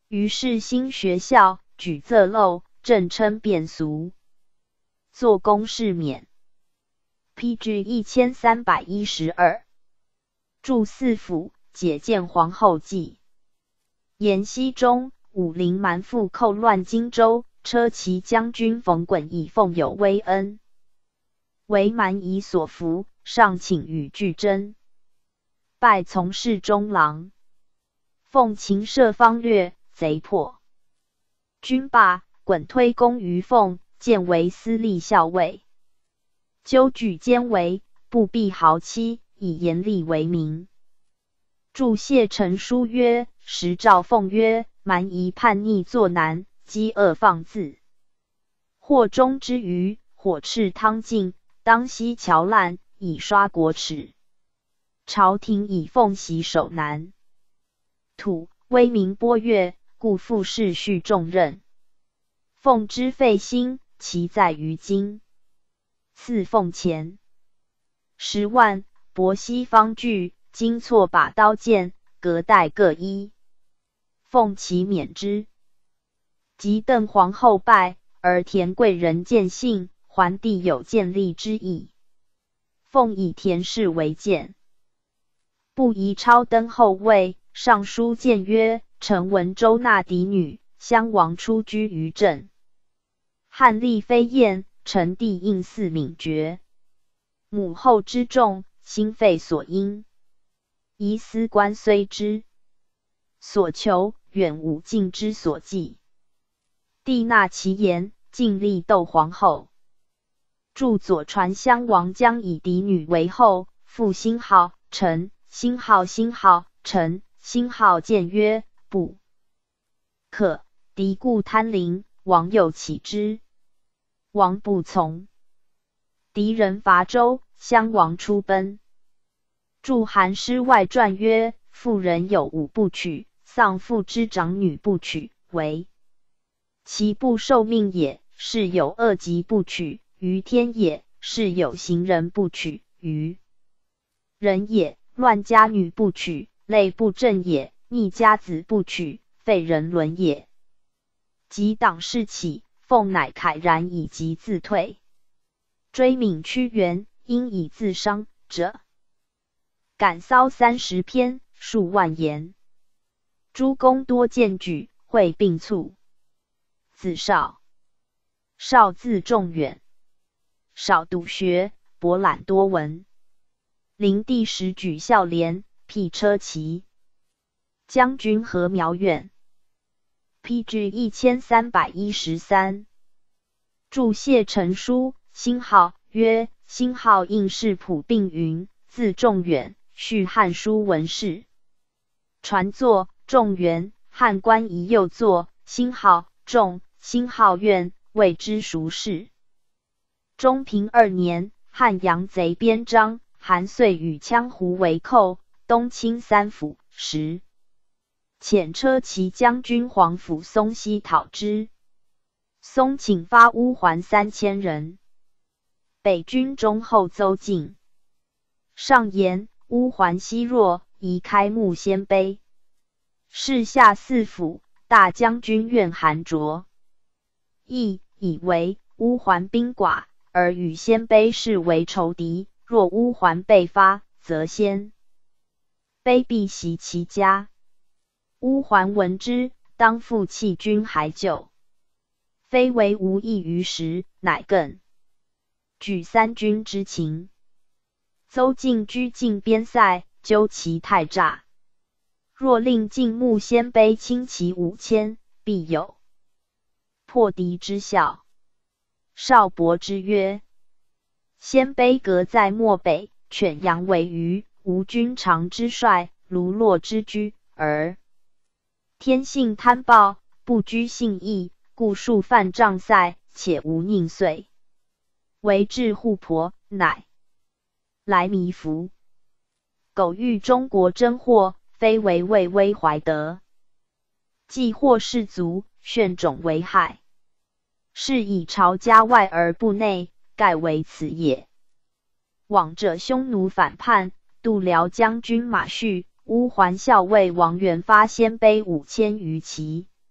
于是新学校举仄漏，正称变俗，做公事免。P G 一千三百一十二，驻四府，解建皇后记。延熙中，武陵蛮妇寇乱荆州，车骑将军冯衮以奉有威恩，为蛮夷所服，上请与俱争，拜从事中郎。奉秦设方略，贼破，军罢，衮推功于奉，建为司隶校尉。纠举奸为，不避豪欺，以严厉为名。著谢陈书曰：时诏奉曰，蛮夷叛逆作难，饥饿放肆，或中之余，火赤汤尽，当息桥烂，以刷国耻。朝廷以奉袭守南土，威名波越，故复世续重任。奉之费心，其在于今。赐奉钱十万，帛西方具，金错把刀剑，隔代各一。奉其免之。及邓皇后败，而田贵人见信，桓帝有建立之意。奉以田氏为鉴，不宜超登后位。上书谏曰：臣闻周纳嫡女，襄王出居于镇，汉立飞燕，臣弟应嗣敏绝，母后之重，心肺所因，宜思官虽之所求，远无尽之所寄。帝纳其言，尽力斗皇后。著左传襄王将以嫡女为后，复兴号臣，兴号兴号臣，兴号谏曰：不可，嫡故贪凌，王又启之。王不从。敌人伐周，襄王出奔。著韩诗外传曰：妇人有五不娶，丧父之长女不娶，为其不受命也；是有恶疾不娶，于天也；是有行人不娶，于人也；乱家女不娶，类不正也；逆家子不娶，废人伦也。及党事起，奉乃慨然以及自退。追敏屈原，因以自伤者，感骚三十篇，数万言。诸公多荐举，会并促。子少，少字仲远，少笃学，博览多闻。灵帝时举孝廉，辟车骑，将军何苗远。P G 一千三百一十三，著谢陈书，兴号曰：兴号应氏普并云，字仲远，续汉书文士。传作仲元，汉官仪右作，兴号仲，兴号远，谓之熟士。中平二年，汉阳贼边章，韩遂与羌胡为寇，东侵三府，时遣车骑将军黄甫松西讨之。松请发乌桓三千人，北军中后邹进。上言乌桓西弱，宜开木鲜卑。是下四府，大将军愿韩卓亦以为乌桓兵寡，而与鲜卑视为仇敌，若乌桓被发，则鲜卑必袭其家。乌桓闻之，当复弃军还救，非为无益于时，乃更举三军之情。邹进居境边塞，纠其太诈。若令晋穆鲜卑轻骑五千，必有破敌之效。少伯之曰：鲜卑隔在漠北，犬羊为鱼，无君常之帅，卢洛之居，而天性贪暴，不居信义，故数犯障塞，且无宁遂。为至护婆，乃来弥服。苟欲中国征祸，非为畏威怀德，既祸士卒，炫种为害。是以朝家外而不内，盖为此也。往者匈奴反叛，度辽将军马胥、乌桓校尉王元发鲜卑五千余骑。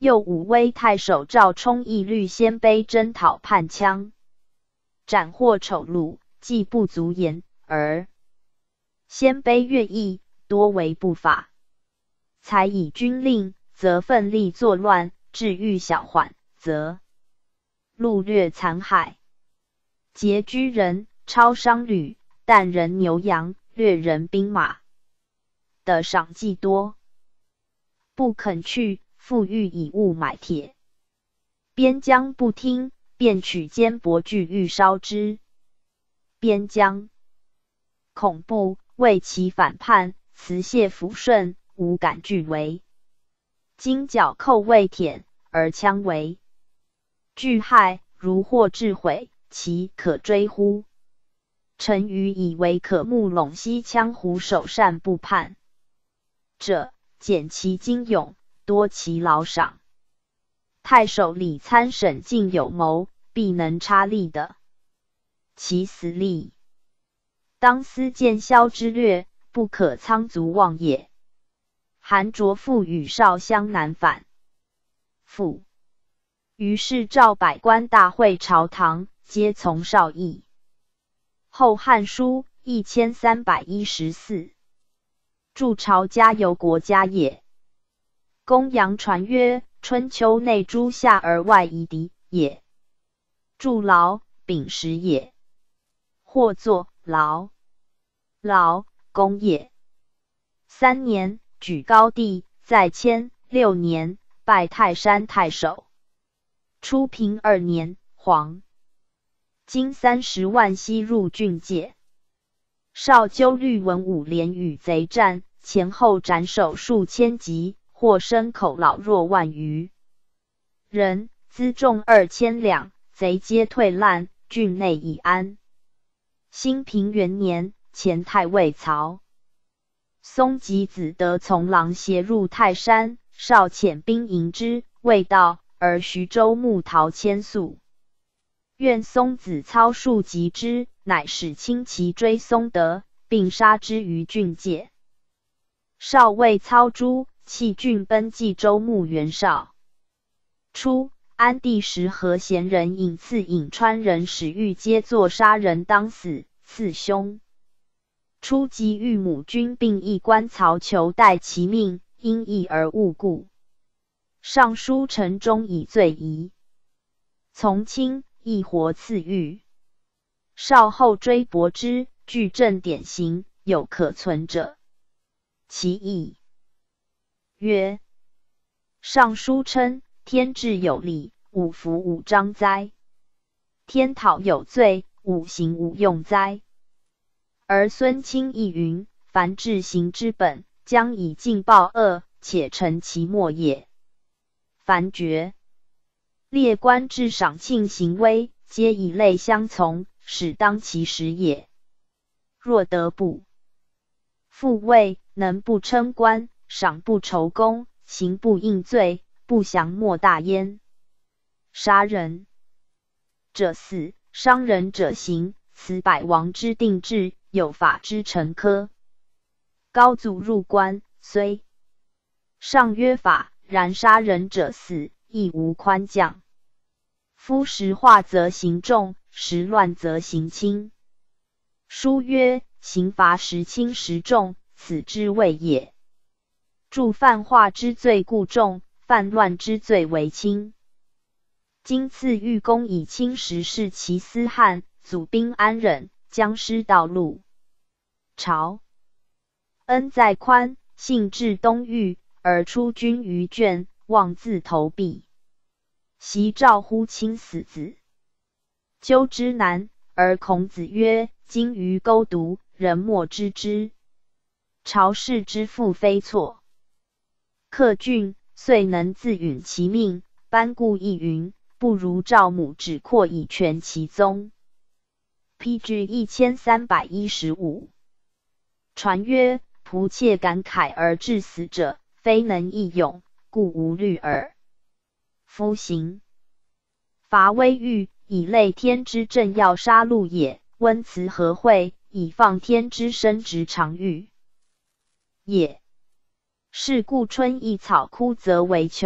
又武威太守赵充义律鲜卑征讨叛羌，斩获丑戮，既不足言，而鲜卑乐毅多为不法，才以军令，则奋力作乱；至遇小缓，则戮掠残害，劫居人，超商旅，啖人牛羊，掠人兵马，的赏计多，不肯去，复欲以物买铁。边疆不听，便取坚帛具欲烧之。边疆恐怖，为其反叛，辞谢抚顺，无敢拒为。今剿寇未舔，而羌为拒害，如获至毁，其可追乎？臣愚以为可慕陇西羌胡首善不叛者，减其精勇，多其劳赏。太守李参审尽有谋，必能差力的。其死力，当思见萧之略，不可仓卒忘也。韩卓父与少襄南返，父。于是召百官大会朝堂，皆从少议。后汉书一千三百一十四，筑朝加由国家也。公羊传曰：春秋内诸夏而外夷狄也。筑劳，秉时也。或作劳，劳，公也。三年，举高帝，在迁。六年，拜泰山太守。初平二年，黄金三十万西入郡界。少纠律文武连与贼战，前后斩首数千级，获牲口老弱万余人，辎重二千两，贼皆退烂，郡内已安。兴平元年，前太尉曹嵩及子德从郎协入泰山，少遣兵迎之，未到，而徐州牧陶迁宿。愿嵩子操数击之，乃使轻骑追嵩德，并杀之于郡界。少尉操诛，弃郡奔冀州牧袁绍。初，安帝时和贤人尹赐颍川人史玉皆作杀人当死，赐兄。初即遇母军并一官曹求代其命，因义而误故。尚书陈忠以罪疑，从轻，亦活赐狱。少后追驳之，据正典刑，有可存者。其意曰：尚书称天志有理，五服五章哉？天讨有罪，五行无用哉？而孙卿亦云：凡治行之本，将以尽报恶，且成其末也。凡爵列官至赏庆行威，皆以类相从，使当其时也。若得不复位，能不称官，赏不酬功，刑不应罪，不降莫大焉。杀人者死，伤人者刑，此百王之定制，有法之成科。高祖入关，虽上约法，然杀人者死，亦无宽降。夫时化则刑重，时乱则刑轻。书曰：刑罚时轻时重，此之谓也。助犯化之罪故重，犯乱之罪为轻。今赐御公以轻时是其私汉，祖兵安忍，将失道路。朝恩在宽，幸至东域，而出军于卷，妄自投币。袭诏乎亲死子，纠之难。而孔子曰：今于钩毒，人莫知之。朝士之父非错。克郡，遂能自允其命，班固亦云：不如赵母止阔以全其宗。P G 一千三百一十五。传曰：仆妾感慨而致死者，非能义勇，故无虑耳。夫刑罚微欲，以类天之正要杀戮也；温辞和惠，以放天之生殖常欲也。是故春意草枯则为虬，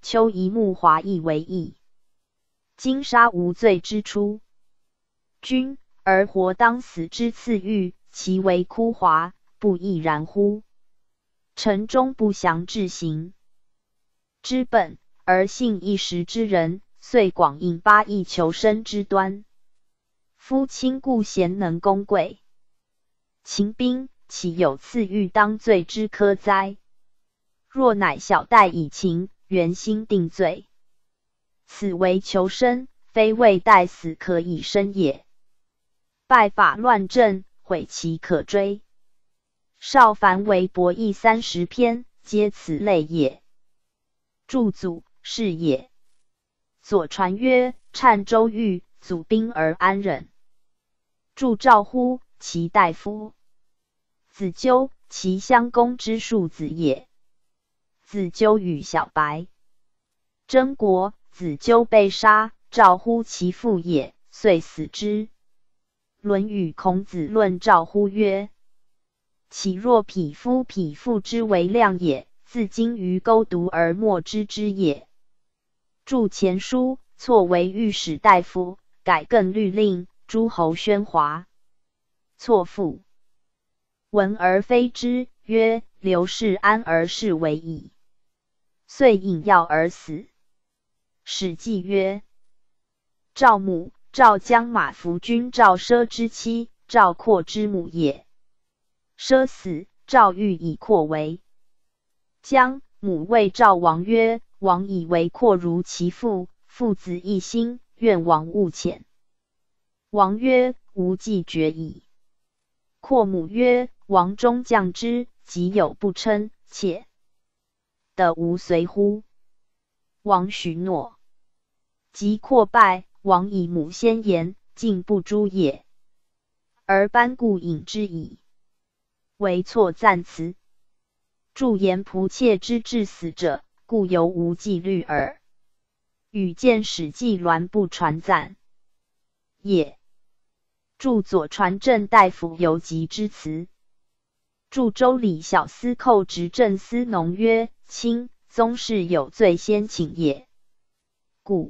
秋一木华亦为义。今杀无罪之初，君而活当死之次欲，其为枯华，不亦然乎？臣终不详治行之本，而信一时之人，遂广引八义求生之端。夫亲故贤能功贵，秦兵岂有赐欲当罪之科哉？若乃小代以情，原心定罪，此为求生，非为待死可以生也。败法乱政，毁其可追。少凡为博弈三十篇，皆此类也。注祖是也。左传曰：谄周瑜，祖兵而安忍。注赵乎，其大夫。子纠，其襄公之庶子也。子纠与小白争国，子纠被杀，赵乎其父也，遂死之。论语孔子论赵乎曰：岂若匹夫，匹妇之为量也，自今于沟渎而莫知之也。注前书，错为御史大夫，改更律令，诸侯喧哗。错父闻而非之，曰：刘氏安而是为矣。遂饮药而死。史记曰：赵母，赵将马服君赵奢之妻，赵括之母也。奢死，赵欲以括为将，母谓赵王曰：王以为括如其父，父子一心，愿王勿遣。王曰：吾既决矣。括母曰：王终将之，即有不称，且得无随乎？王许诺。及括败，王以母先言，竟不诛也，而班固引之矣。为错赞辞。注言仆妾之至死者，故犹无纪律耳。与见史记栾不传赞也。注左传正大夫游吉之辞。注周礼小司寇执政司农曰：卿宗室有罪先请也。故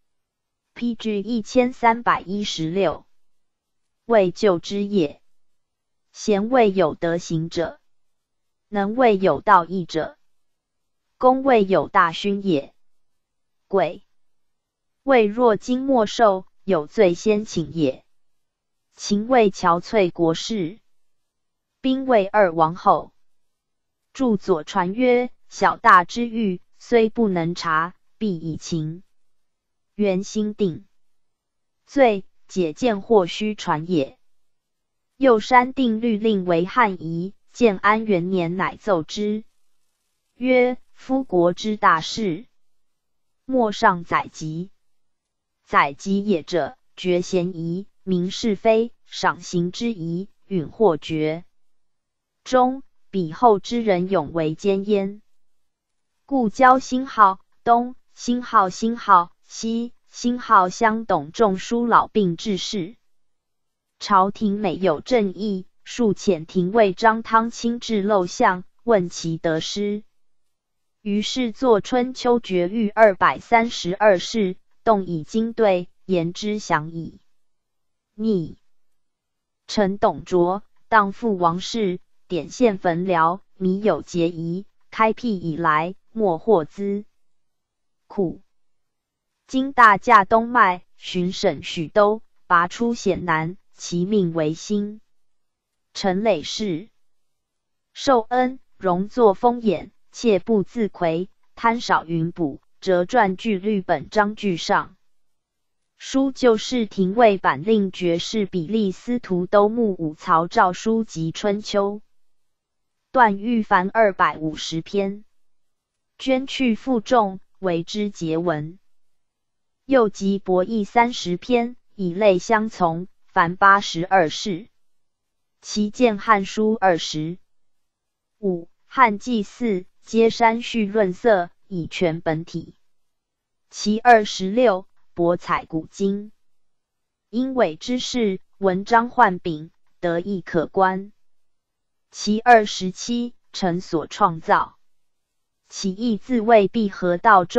P G 一千三百一十六为救之也。贤谓有德行者，能谓有道义者，公谓有大勋也。贵谓若今莫寿，有罪先请也。秦谓憔悴国士，兵谓二王后。注左传曰：小大之欲，虽不能察，必以情。原心定罪，解见或须传也。右山定律令为汉仪，建安元年乃奏之，曰：夫国之大事，莫上载籍。载籍也者，决嫌疑，明是非，赏刑之宜，允或决。中彼后之人永为奸焉。故交兴号东，兴号兴号西，兴号相董仲舒老病致仕。朝廷每有正议，数遣廷尉张汤亲至陋巷，问其得失。于是作春秋绝狱二百三十二事，动以经对，言之详矣。逆臣董卓当父王室，典献焚辽，靡有节仪，开辟以来，莫获资苦。今大驾东迈，巡审许都，拔出险难，其命为兴。陈累世受恩，荣作风眼，切不自魁，贪少云补，折传据律本章句上。书就是廷尉版令爵士比利司徒都牧武曹诏书及春秋。段誉凡二百五十篇，捐去负重，为之节文。又集博弈三十篇，以类相从，凡八十二事。其见汉书二十五，汉纪四，皆删序润色，以全本体。其二十六，博采古今，因伪之事，文章焕炳，得意可观。其二十七，臣所创造。其意自谓必合道中，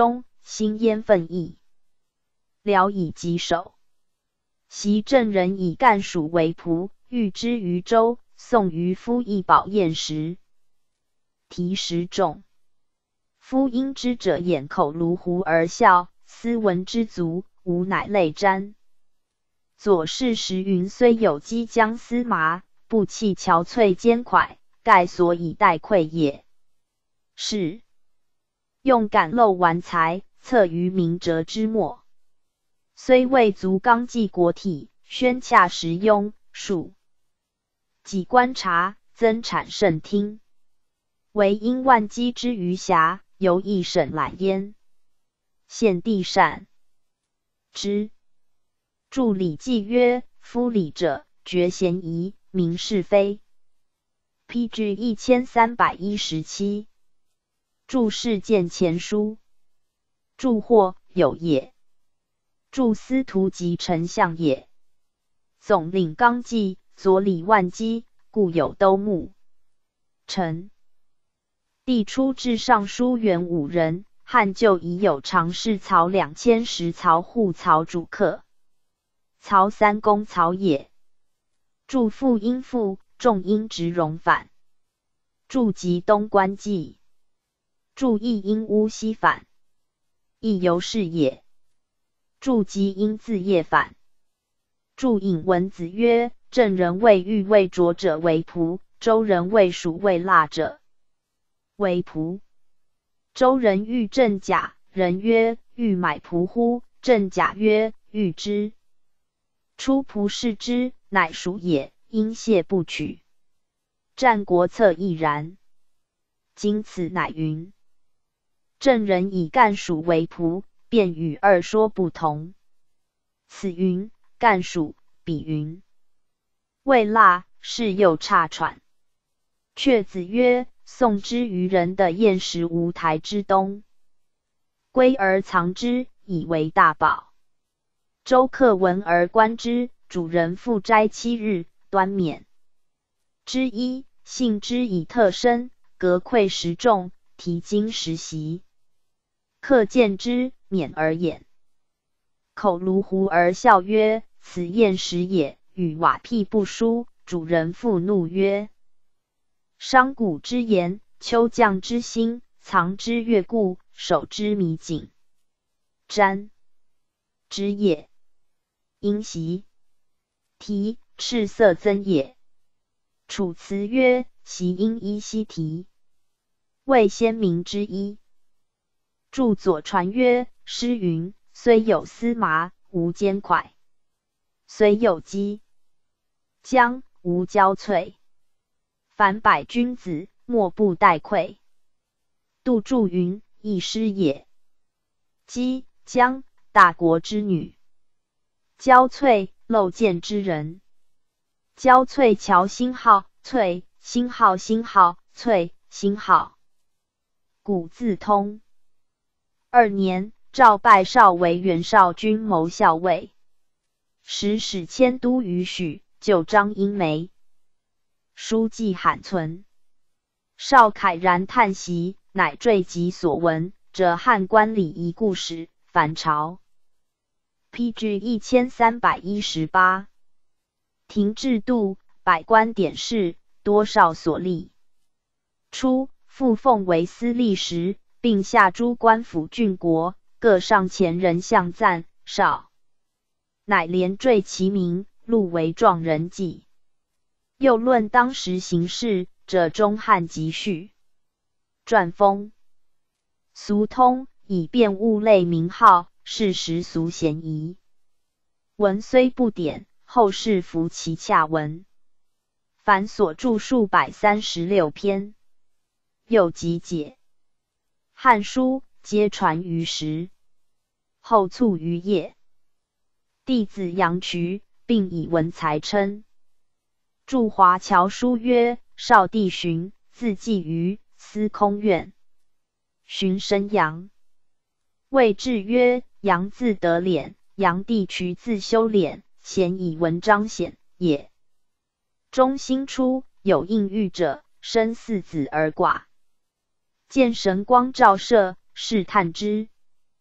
心焉愤意，聊以棘手。袭郑人以干蜀为仆，欲之于州。宋渔夫一宝宴时，题时众。夫因之者掩口卢狐而笑，斯闻之足，吾乃泪沾。左氏时云虽有击将司麻，不弃憔悴坚蒯，盖所以待溃也。是用敢漏玩才，策于明哲之末。虽未足纲纪国体，宣洽实庸，数己观察，增产甚听。唯因万机之余暇，犹一审览焉。献帝善之。著《礼记》曰：夫礼者，决嫌疑，明是非。P G 一千三百一十七。著事件前书。著或有也。著司徒及丞相也。总领纲纪，左理万机，故有兜目。臣帝初至尚书员五人，汉旧已有常侍曹两千石曹护曹主客。曹三公曹也。著父殷父，仲因直荣反。著及东关纪。著亦因乌西反。亦由是也。著及因自业反。著引文子曰：郑人谓欲为浊者为仆，周人谓蜀为辣者为仆。周人欲郑甲，人曰：欲买仆乎？郑甲曰：欲之。出仆视之，乃蜀也，因谢不取。战国策亦然。今此乃云：郑人以干蜀为仆，便与二说不同。此云干蜀，彼云味辣，是又差喘。却子曰：宋之于人的厌食无台之东，归而藏之，以为大宝。周客闻而观之，主人复斋七日，端免。之一，信之以特身，革馈食众，提经十席。客见之，免而掩。口卢狐而笑曰：此厌食也。与瓦辟不书，主人复怒曰：商贾之言，秋将之心，藏之越固，守之弥谨。瞻之也。因袭题，赤色增也。楚辞曰：其因依稀题，谓先民之一。著左传曰：诗云：虽有司麻，无坚蒯；虽有击将，无骄瘁。凡百君子，莫不待愧。杜注云：亦诗也。击将，大国之女；骄瘁，漏见之人。骄瘁乔星号，瘁星号星号，瘁星号。古字通。二年，诏拜少为元绍军谋校尉，时使迁都于许，就张英梅。书记罕存。少慨然叹息，乃缀集所闻者汉官礼仪故事，反朝。P G 一千三百一十八。廷制度，百官典事，多少所立。初，复奉为司隶时，并下诸官府郡国，各上前人相赞，少乃连缀其名，录为状人记。又论当时形势，者中汉集序。传风俗通，以便物类名号，是时俗嫌疑。文虽不典，后世服其洽文。凡所著数百三十六篇，又集解。汉书皆传于时，后卒于业。弟子杨渠，并以文才称。著华侨书曰：少帝荀，字季于，司空院。荀生杨。谓志曰：杨字德敛，杨帝渠字修敛，咸以文彰显也。中兴初，有应狱者，生四子而寡。见神光照射，试探之。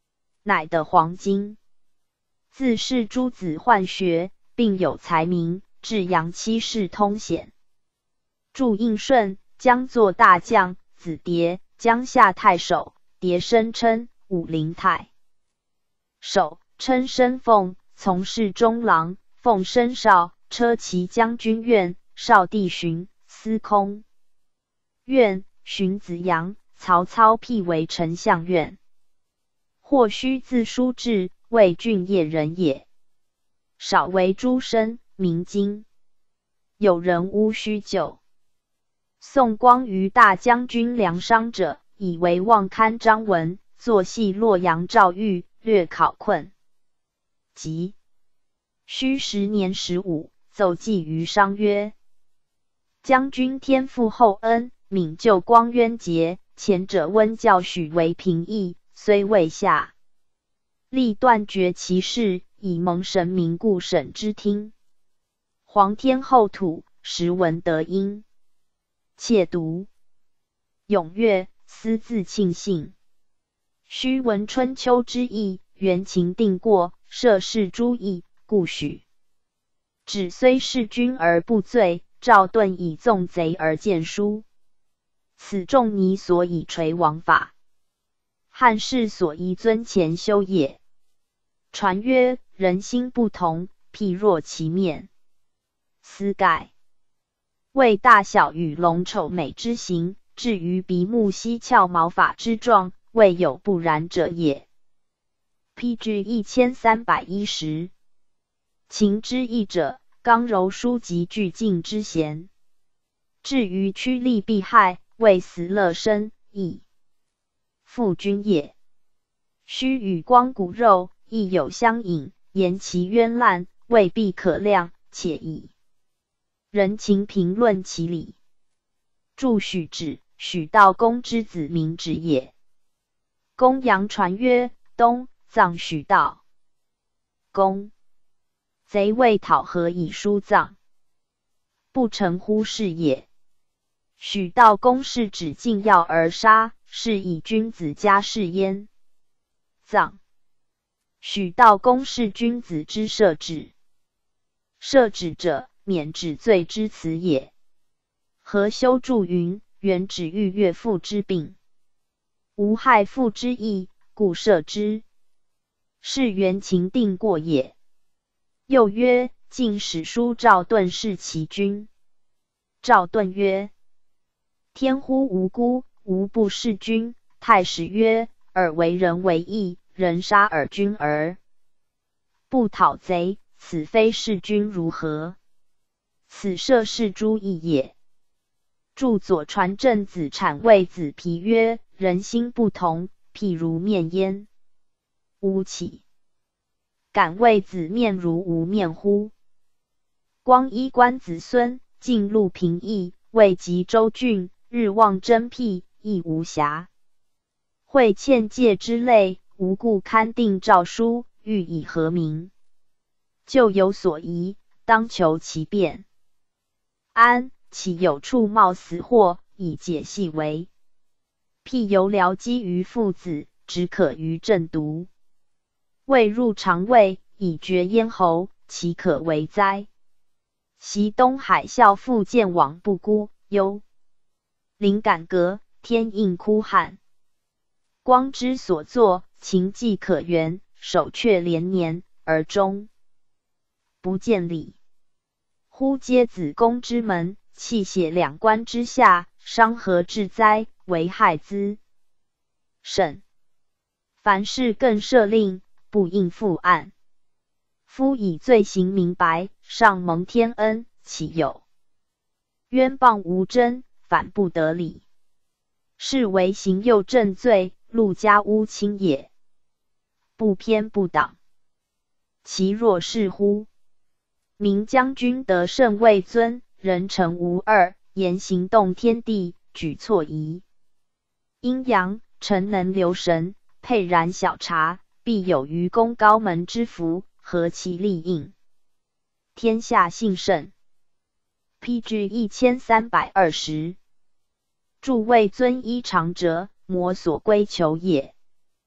乃得黄金。自是诸子宦学，并有才名，至阳七世通显。祝应顺将作大将，子蝶江夏太守，蝶生称武陵太守，称升凤，从事中郎，奉升少，车骑将军院，少帝巡司空院，荀子阳，曹操辟为丞相院。或须自书至，为郡业人也。少为诸生，名经。有人诬虚旧。宋光于大将军梁商者，以为望刊张文，作戏洛阳赵玉，略考困。即须十年十五，奏记于商曰：将军天父厚恩，敏救光渊节，前者温教许为平易，虽未下，力断绝其事，以蒙神明故审之听。皇天厚土，时闻得音。窃读踊跃，思自庆幸。须闻春秋之意，原情定过，涉世诸义，故许。止虽弑君而不罪，赵盾以纵贼而见书。此仲尼所以垂王法，汉室所宜尊前修也。传曰：人心不同，譬若其面。斯盖为大小与龙丑美之形，至于鼻目犀翘毛发之状，未有不然者也。P G 一千三百一十。情之义者，刚柔疏及俱进之贤。至于趋利避害，为死乐生，亦复君也。须与光骨肉亦有相引，言其冤烂，未必可量，且以人情评论其理。著许止，许道公之子名止也。公羊传曰：东葬许道公，贼为讨何以书葬？不成乎是也。许道公是指进药而杀，是以君子家事焉。葬许道公是君子之赦止，赦止者，免止罪之辞也。何修注云：原止欲岳父之病，无害父之意，故赦之。是原情定过也。又曰：晋史书赵盾弑其君。赵盾曰：天乎无辜，无不弑君。太史曰：尔为人为义，人杀尔君而不讨贼，此非弑君如何？此涉世诸义也。著左传正子产谓子皮曰：人心不同，譬如面焉。吾岂敢谓子面如无面乎？光衣观子孙，进路平易，未及周郡，日望真辟，亦无瑕。会欠戒之类，无故刊定诏书，欲以和名。就有所疑，当求其变。安岂有处冒死祸，以解细为？譬由僚机于父子，只可于正毒。未入肠胃，以绝咽喉，其可为哉？袭东海啸复见往不孤，忧灵感革，天应哭喊。光之所作，情迹可原，守阙连年，而终不见理。忽皆子宫之门，气血两关之下，伤何至哉？为害兹。审凡事更设令，不应复案。夫以罪行明白，上蒙天恩，岂有冤谤无真，反不得理？是为行诱正罪，路加诬轻也。不偏不党，其若是乎？明将军得胜位尊，人臣无二，言行动天地，举措宜阴阳，臣能留神，沛然小察，必有于公高门之福，何其利应？天下幸甚。P G 一千三百二十。著位尊依常折，魔所归求也。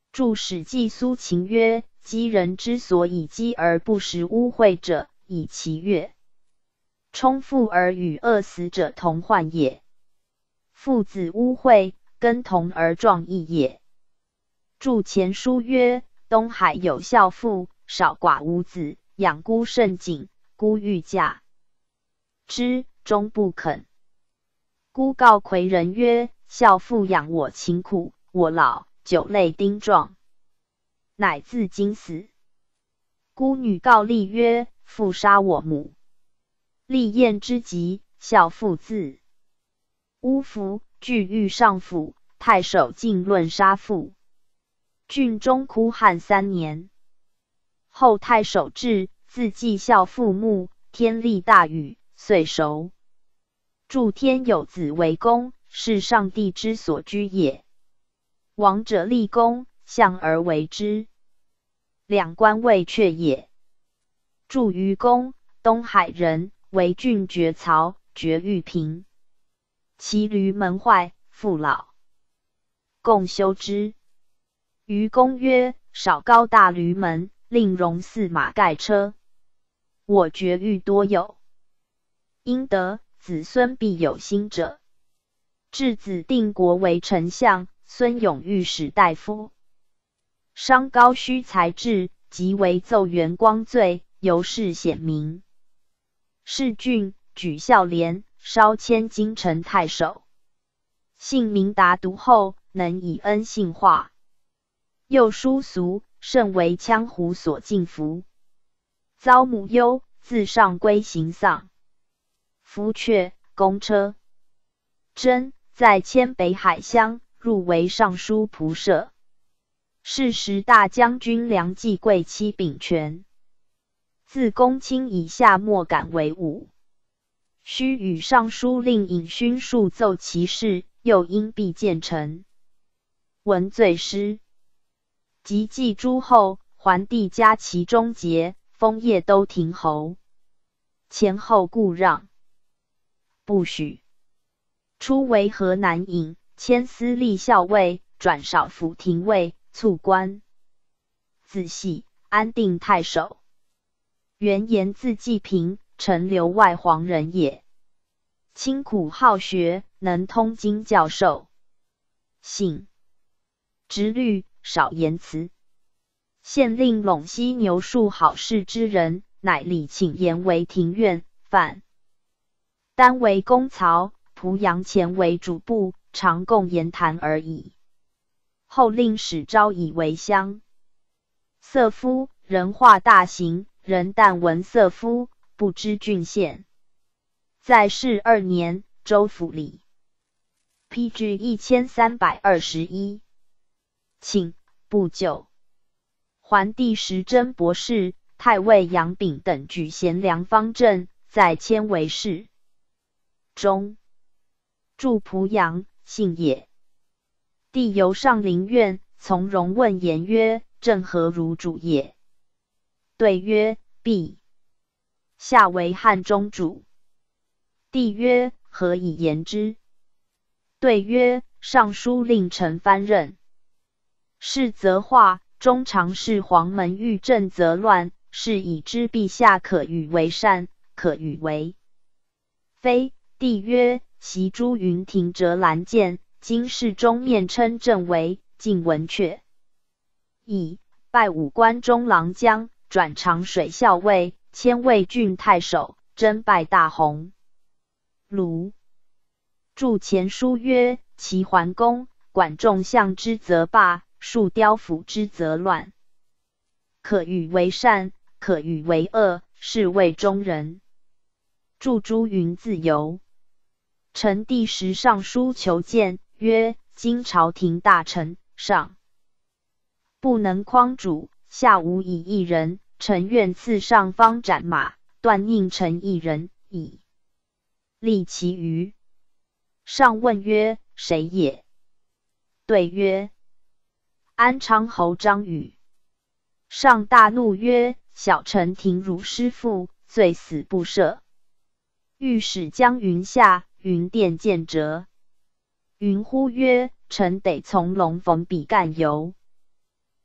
注史记苏秦曰：击人之所以击而不食污秽者，以其悦。冲父而与饿死者同患也。父子污秽，根同而状异也。注前书曰：东海有孝妇，少寡无子，养孤甚谨，孤欲嫁之，终不肯。孤告夔人曰：孝妇养我勤苦，我老，久累丁壮，乃自今死。孤女告厉曰：父杀我母，厉厌之极，孝妇自乌服，具欲上府，太守进论杀父。郡中哭汉三年。后太守至，自祭孝父墓，天立大雨，遂熟。注天有子为公，是上帝之所居也。王者立功，相而为之，两官未阙也。注于公，东海人，为郡爵曹，爵玉平。其驴门坏，父老，共修之。于公曰：少高大驴门，令容四马盖车。我爵欲多有，应得子孙必有心者。至子定国为丞相，孙永御史大夫。商高虚才智，即为奏元光罪，由是显明。世郡举孝廉，稍迁京城太守。姓明达独厚，能以恩信化。又殊俗，甚为羌胡所敬服。遭母忧，自上归行丧。夫阙，公车。真在迁北海乡，入为尚书仆射。是时大将军梁冀贵妻秉权。自公卿以下莫敢为伍。须与尚书令尹勋述奏其事，又因必见臣。闻罪失。及祭诸后，桓帝加其中节，封叶都亭侯。前后故让，不许。初为河南尹，迁司隶校尉，转少府廷尉，卒官。子系，安定太守。原言字季平，陈留外黄人也。清苦好学，能通经教授。性直律，少言辞。县令陇西牛戍好事之人，乃礼请言为庭院，范单为公曹，濮阳前为主簿，常共言谈而已。后令史昭以为乡。色夫，人化大行，人但闻色夫，不知郡县。在世二年，州府里。P G 一千三百二十一。请不久，桓帝时真博士、太尉杨炳等举贤良方正，在迁为侍中。住濮阳，姓也。帝游上林苑，从容问言曰：正何如主也？对曰：必。下为汉中主。帝曰：何以言之？对曰：尚书令陈蕃任。是则化，中常侍黄门欲政则乱，是以知陛下可与为善，可与为非。帝曰：袭朱云亭折兰见，今世中面称正为，晋文阙。以拜武关中郎将，转长水校尉，迁魏郡太守，征拜大鸿胪。注前书曰：齐桓公，管仲相之则霸，树雕府之则乱。可与为善，可与为恶，是谓中人。注朱云自由。成帝时上书求见，曰：今朝廷大臣，上不能匡主，下无以一人，臣愿赐上方斩马，断佞臣一人，以立其余。上问曰：谁也？对曰：安昌侯张宇。上大怒曰：小臣廷如师父，罪死不赦。御史将云下，云殿见折。云呼曰：臣得从龙逢比干由。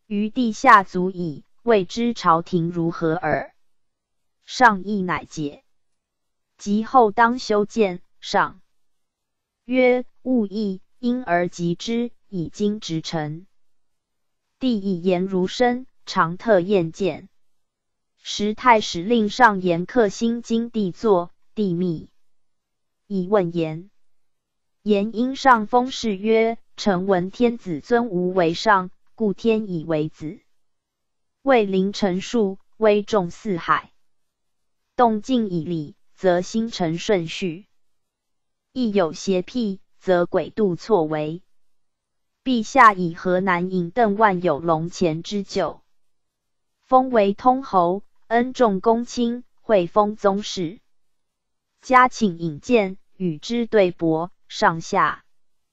于地下足矣，未知朝廷如何耳。上议乃解。及后当修建。上曰：勿议，因而及之，以经直臣。帝以言如深，常特宴见。时太史令上言客心经帝作，帝密以问言。言因上封谥曰：臣闻天子尊吾为上，故天以为子。位临臣数，威重四海。动静以礼，则心诚顺序；亦有邪僻，则诡度错为。陛下以河南尹邓万有龙前之旧，封为通侯，恩重公卿，会封宗室。加请引荐，与之对驳。上下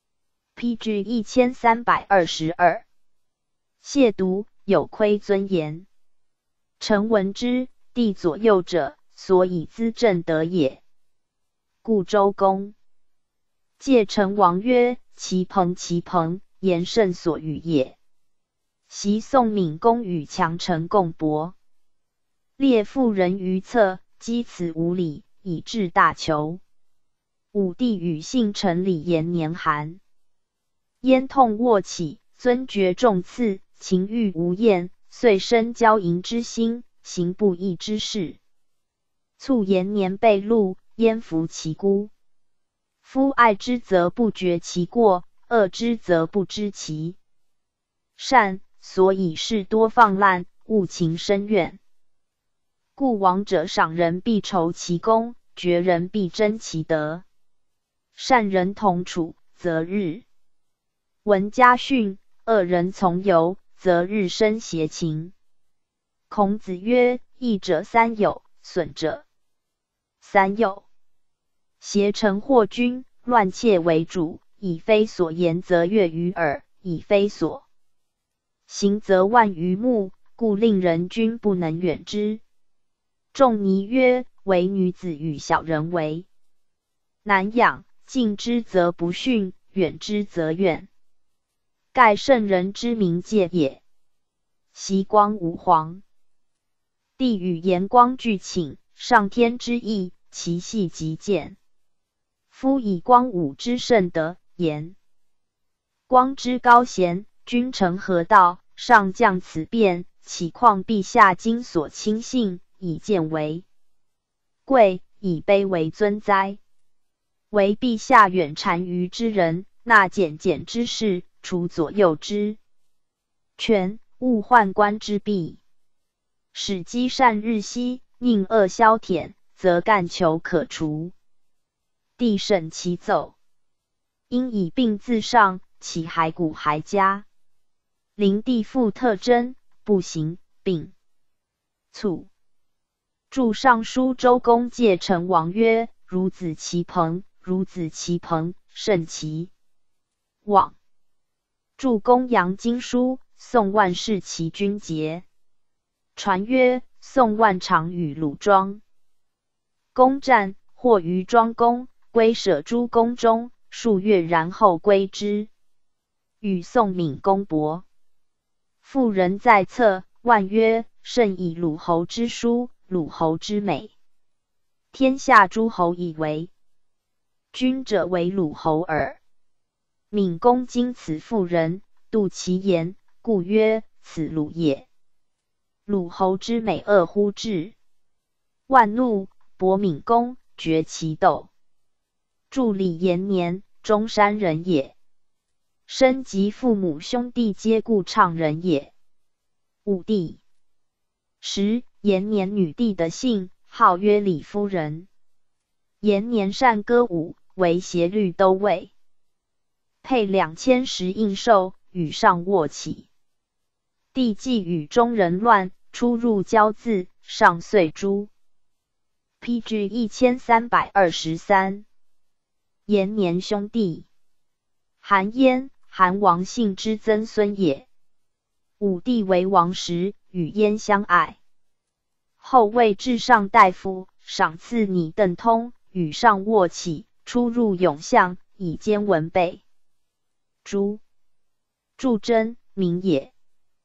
P G 一千三百二十二。亵渎，有亏尊严。臣闻之，帝左右者，所以资正德也。故周公戒成王曰：其朋其朋，言甚所与也。袭宋闵公与强臣共搏，列妇人于侧，讥此无礼，以致大囚。武帝与幸臣李延年寒，咽痛卧起，尊爵重赐，情欲无厌，遂生骄淫之心，行不义之事。卒延年被戮，焉服其孤？夫爱之则不觉其过，恶之则不知其善，所以事多放滥，务情深怨。故王者赏人必酬其功，爵人必争其德。善人同处，则日闻家训；恶人从游，则日生邪情。孔子曰：益者三有，损者三有。邪臣惑君，乱窃为主，以非所言则悦于耳，以非所行则万于目，故令人君不能远之。仲尼曰：唯女子与小人为，难养。近之则不逊，远之则怨。盖圣人之明戒也。习光吾皇帝与炎光俱请，上天之意，其细极见。夫以光武之圣德，炎光之高贤，君臣合道，上降此变，岂况陛下今所轻信，以见为贵，以卑为尊哉？唯陛下远单于之人，纳简简之事，除左右之权，勿宦官之弊，使积善日息，宁恶消舔，则干求可除。帝审其奏，因以病自上，其骸骨还佳。灵帝复特征，不行，病卒。著尚书周公戒成王曰：孺子其朋，孺子其朋，胜其往。著公羊经书，宋万世其君节。传曰：宋万常与鲁庄公战，或于庄公，归舍诸宫中，数月然后归之。与宋闵公搏，妇人在侧，万曰：甚以鲁侯之书，鲁侯之美，天下诸侯以为君者为鲁侯耳。闵公经此妇人，度其言，故曰：此鲁也。鲁侯之美恶乎至？万怒，伯闵公，绝其斗。著李延年，中山人也。生及父母兄弟皆故唱人也。武帝时，延年女帝的姓，号曰李夫人。延年善歌舞，为协律都尉，配两千石印绶，与上卧起。帝既与中人乱，出入骄恣，上遂诛。P G 一千三百二十三。延年兄弟，韩燕，韩王信之曾孙也。武帝为王时，与燕相爱，后位至上大夫，赏赐拟邓通，与上卧起，出入永巷，以奸文备。诛。祝真，名也。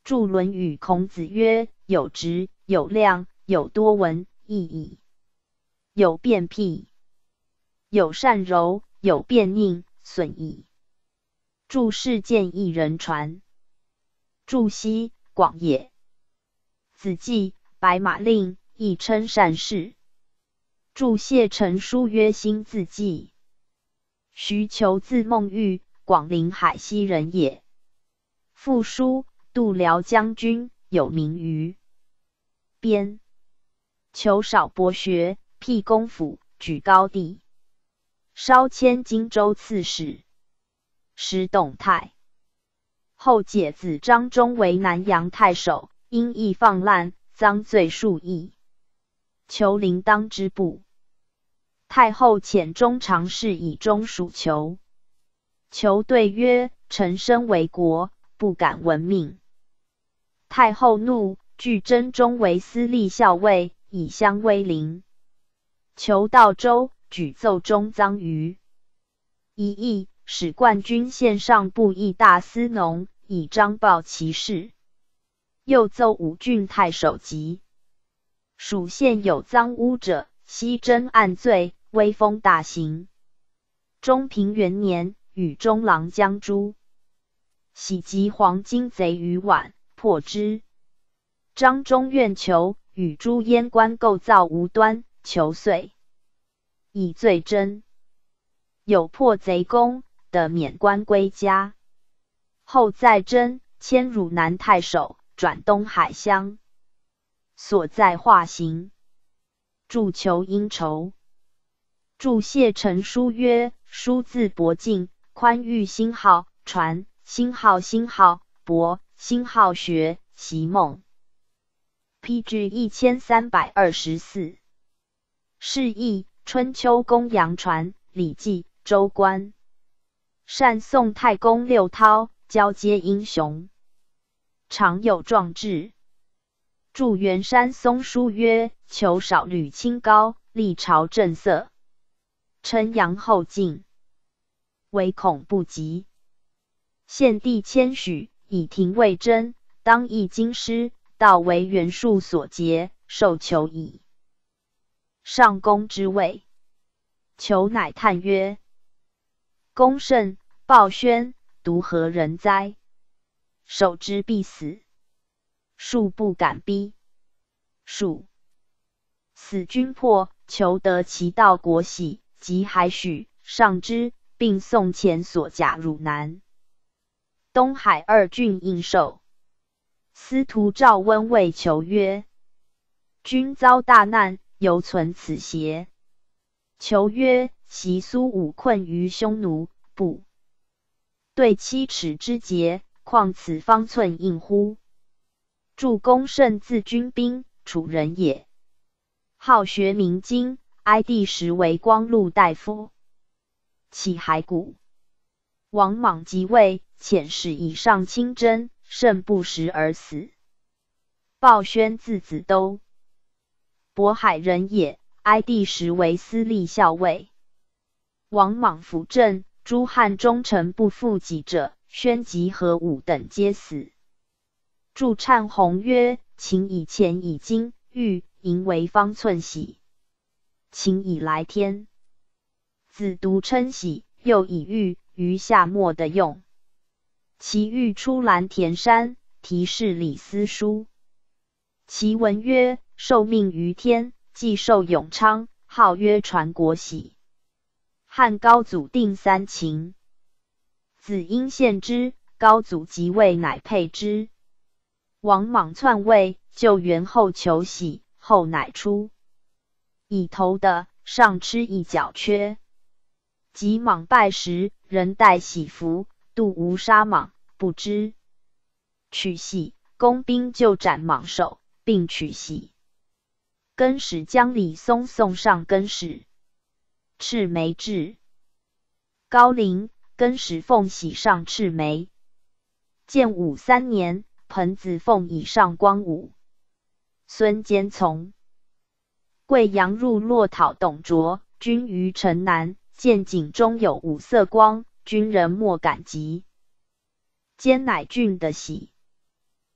著《论语》，孔子曰：有直，有量，有多闻，义矣；有辩辟，有善柔，有辩佞，损矣。著事见一人传。著西广也。子季，白马令，亦称善事。著谢成书曰辛字季。徐求字孟玉，广陵海西人也。父书，度辽将军，有名于边。求少博学，辟公府，举高第。稍迁荆州刺史。时董太。后解子张忠为南阳太守，因义放滥，赃罪数亿。求临当之部。太后遣中常侍以中属求。求对曰：臣身为国，不敢闻命。太后怒，具真中为司隶校尉，以相威临。求到州，举奏中赃于一役，使冠军献上部议大司农，以彰报其事。又奏武郡太守疾。属县有赃污者，悉侦按罪，威风大行。中平元年，与中郎将朱喜集黄金贼于宛，破之。张忠愿求，与朱燕官构造无端，求遂以罪真。有破贼功，得免官归家。后在真，迁汝南太守，转东海乡。所在化刑。著求因仇。著谢成书曰：书字伯敬，宽裕兴好，传兴好兴好，博兴好学，习梦。P G 一千三百二十四。释义，春秋公羊传，礼记，周官。善宋太公六韬，交接英雄。常有壮志。著元山松书曰：求少履清高，历朝正色。称扬后进，唯恐不及。献帝谦许，以廷尉真，当谥京师，道为袁术所劫，受囚矣。上公之位。求乃叹曰：公甚，鲍宣，独何人哉？守之必死。术不敢逼。术死军破，求得其道国玺，即还许，上之，并送前所甲汝南。东海二郡应受。司徒赵温谓求曰：君遭大难，犹存此邪？求曰：习苏武困于匈奴，不对七尺之节，况此方寸应乎？著公胜字君宾，楚人也。好学明经，哀帝时为光禄大夫。起骸骨。王莽即位，遣使以上亲征，甚不时而死。鲍宣字子兜，渤海人也，哀帝时为司隶校尉。王莽辅政，诸汉忠臣不附己者，宣及何武等皆死。著忏弘曰：秦以前以金、玉、银为方寸玺。秦以来天。子独称玺，又以玉于夏末的用。其玉出蓝田山，题是李斯书。其文曰：受命于天，既受永昌，号曰传国玺。汉高祖定三秦。子因献之，高祖即位，乃配之。王莽篡位，救元后求玺，后乃出。以头的，上吃一角缺。及莽败时，人带玺服，度无杀莽，不知。取玺，公兵就斩莽首，并取玺。更始将李松送上更始。赤眉至。高陵，更始奉玺上赤眉。建武三年，彭子凤以上光武。孙坚从。贵阳入洛讨董卓，军于城南，见井中有五色光，军人莫敢及。坚乃郡的玺。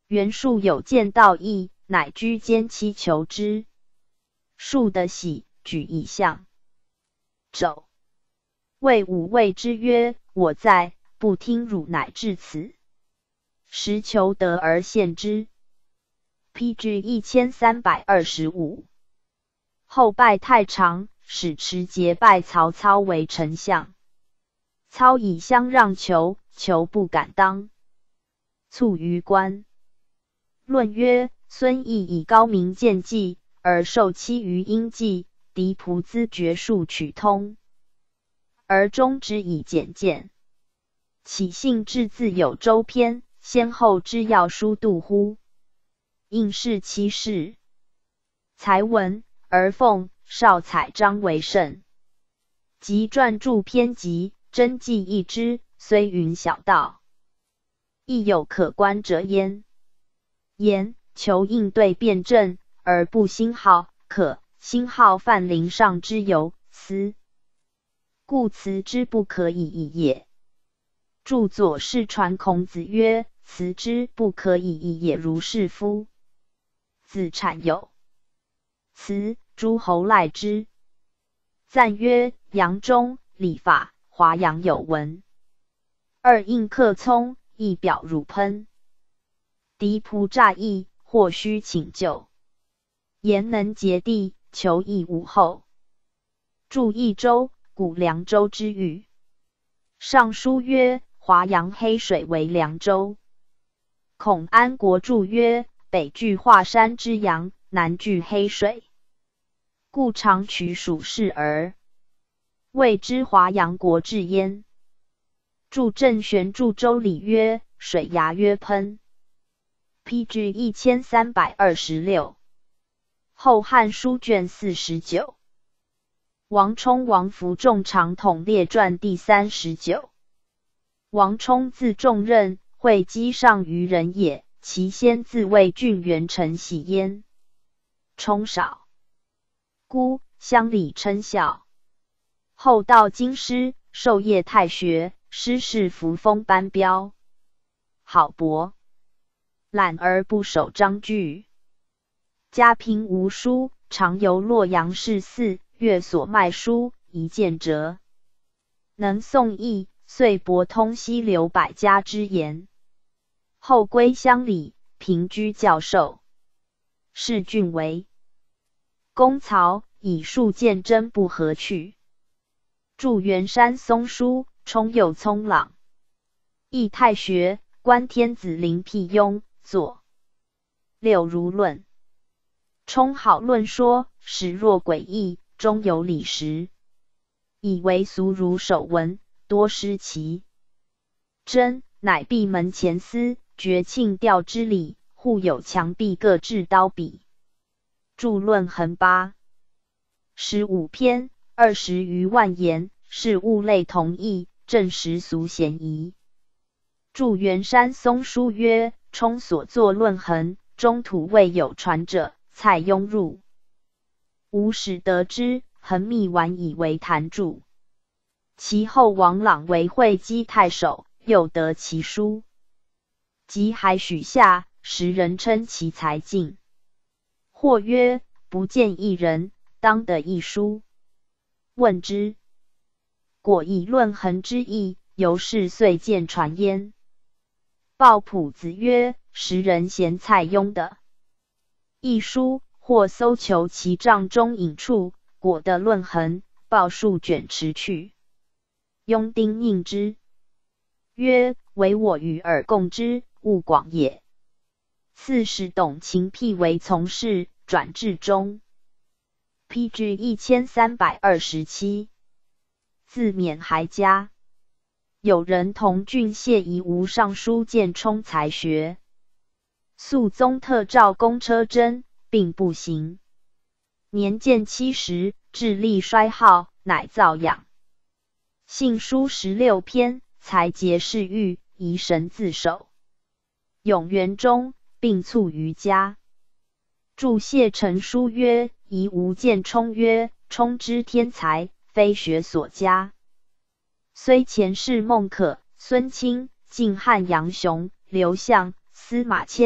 袁术有见道义，乃居间期求之。术的喜，举以相。肘谓武谓之曰：我在，不听汝乃至此。时求得而献之。P G 一千三百二十五。后拜太常，使持节拜曹操为丞相。操以相让求，求不敢当，卒于官。论曰：孙毅以高明见计，而受期于阴计，敌仆资绝术取通，而终之以简见。岂信至自有周篇，先后之要书度乎？应是其事。才文而奉少采章为胜，即撰著篇集，真迹一之，虽云小道，亦有可观者焉。言求应对辩证，而不兴好，可兴好犯陵上之由私，故辞之不可以已也。著左氏传孔子曰：辞之不可以已也，如是夫。子产有辞，诸侯赖之。赞曰：杨忠、礼法、华阳有闻。二应克聪，一表汝喷。敌仆诈意，或须请救。言能竭地，求亦无后。著益州，古凉州之域。上书曰：华阳黑水为凉州。孔安国注曰：北据华山之阳，南据黑水，故常取属氏而谓之华阳国治焉。著郑玄注周礼曰：水牙曰喷。P G 一千三百二十六。后汉书卷四十九。王充王服仲长统列传第三十九。王充字仲任，会稽上虞人也，其先自谓郡元臣喜焉。充少孤，乡里称孝。后到京师，授业太学，师事服封班彪。好博，懒而不守章句。家贫无书，常游洛阳市寺，阅所卖书，一见折。能诵义，遂博通西流百家之言。后归乡里，平居教授。仕郡尉。公曹以数见真不合去。著元山松书，充右聪朗。义太学，观天子临辟雍，作六如论。充好论说，始若诡异，终有理实。以为俗儒守文，多失其真，乃闭门前思，绝庆调之理，户有墙壁各置刀笔。著论衡八十五篇，二十余万言，是物类同义，正实俗嫌疑。著元山松书曰：充所作论衡，中途未有传者，蔡庸入。吾始得知，衡密晚以为坛著。其后王朗为会稽太守，又得其书。及还许下，时人称其才尽。或曰：不见一人，当得一书。问之，果以论衡之意，由是遂见传焉。鲍朴子曰：时人嫌蔡庸的一书，或搜求其帐中隐处，果得论衡，鲍数卷持去。庸丁应之，曰：唯我与尔共之，勿广也。次使董秦辟为从事，转至中。P G 一千三百二十七。自缅还家。有人同郡谢夷吴尚书见充才学，肃宗特诏公车真，并不行。年见七十，智力衰耗，乃造养。信书十六篇，才节侍御，宜神自守。永元中，并卒于家。著谢成书曰：夷吴见充曰：充之天才，非学所佳。虽前世孟可、孙钦、晋汉杨雄、刘向、司马迁、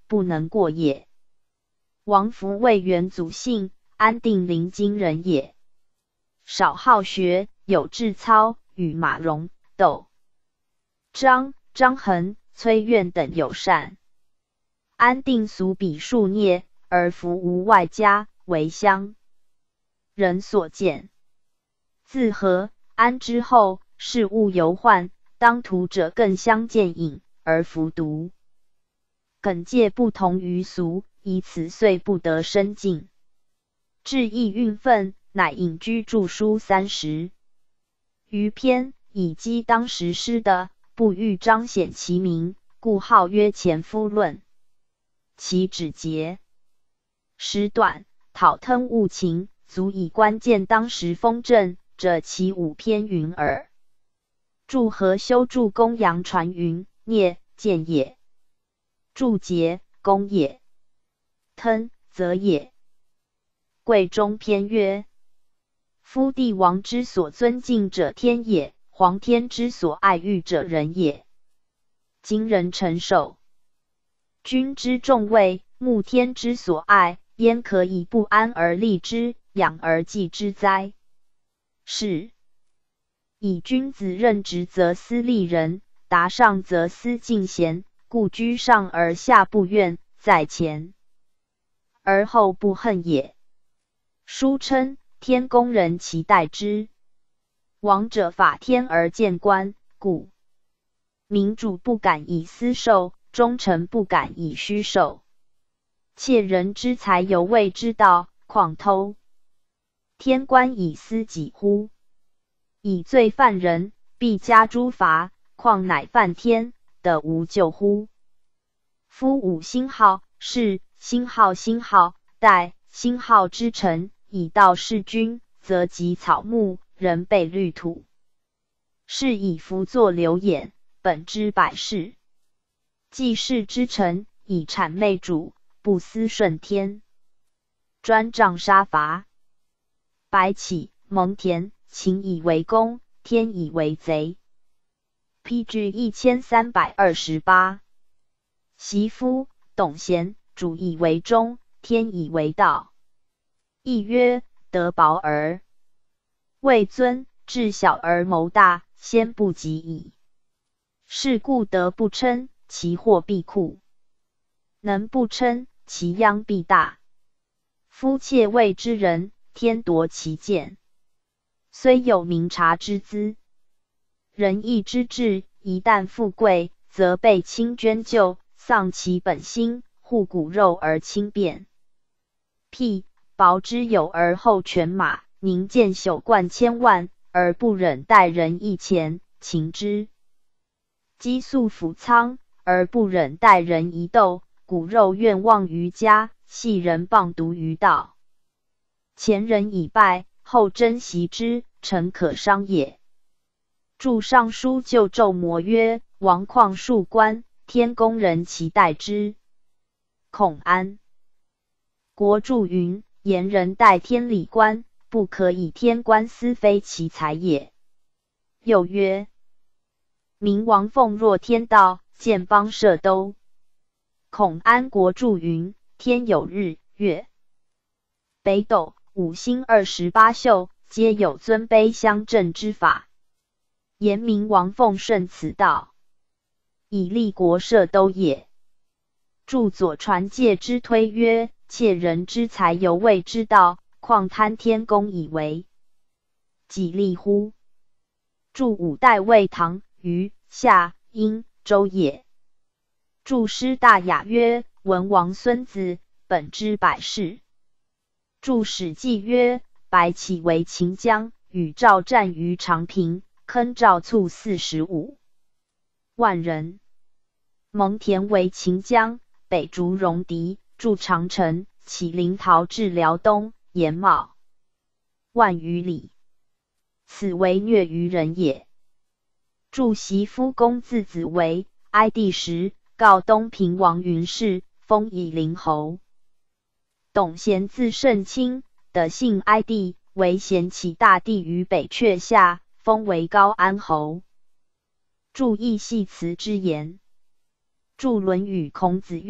不能过也。王弗为元祖姓，安定临津人也。少好学，有志操，与马融、窦章、张衡、崔苑等友善。安定俗比数孽，而弗无外家，为乡人所见。自和、安之后，事务尤患，当涂者更相见隐，而弗独。耿介不同于俗，以此遂不得深进。至意运愤，乃隐居著书三十余篇，以讥当时诗的，不欲彰显其名，故号曰前夫论。其旨节时短，讨吞物情，足以观见当时风正者，其五篇云耳。注和修注公羊传云：聂，见也；注节，公也；吞，则也。贵中篇曰：夫帝王之所尊敬者天也，皇天之所爱欲者人也。今人臣守君之重位，慕天之所爱，焉可以不安而立之，养而继之哉？是以君子任职则思利人，达上则思敬贤，故居上而下不怨，在前而后不恨也。书称天公人其待之，王者法天而见官，故民主不敢以私受，忠臣不敢以虚受。窃人之财犹未之道，况偷天官以私己乎？以罪犯人，必加诸罚，况乃犯天，得无救乎？夫五星号，是星号星号，代星号之臣，以道事君，则及草木，人被绿土。是以弗作流言，本之百事。济世之臣，以谄媚主，不思顺天。专杖杀伐，白起、蒙恬，秦以为公，天以为贼。P G 一千三百二十八。袭夫、董贤，主以为忠，天以为道。亦曰：德薄而位尊，智小而谋大，先不及矣。是故德不称，其祸必酷；能不称，其殃必大。夫窃位之人，天夺其剑，虽有明察之资，仁义之志，一旦富贵，则被轻捐救，丧其本心，护骨肉而轻变。譬薄之有而后犬马，宁见朽冠千万，而不忍待人一钱，擒之；积粟腐仓，而不忍待人一斗，骨肉愿望于家，系人谤毒于道。前人已败，后珍惜之，诚可伤也。著尚书就纣谟曰：王旷庶官，天公人其待之。孔安国注云：言人待天理官，不可以天官私非其才也。又曰：明王奉若天道，建邦设都。孔安国注云：天有日、月、北斗、五星二十八宿，皆有尊卑相正之法。言明王奉顺此道，以立国设都也。著左传戒之推曰：窃人之财犹未之道，况贪天公以为己利乎？著五代魏唐、虞、夏、殷、周也。著师大雅曰：文王孙子，本之百世。著史记曰：白起为秦将，与赵战于长平，坑赵卒四十五万人。蒙恬为秦将，北逐戎狄，筑长城，起临洮至辽东，延茂万余里，此为虐于人也。著袭夫公字子为，哀帝时，告东平王云氏，封以陵侯。董贤字圣卿，德姓哀帝，为贤启大帝于北阙下，封为高安侯。著义系辞之言。著论语孔子曰：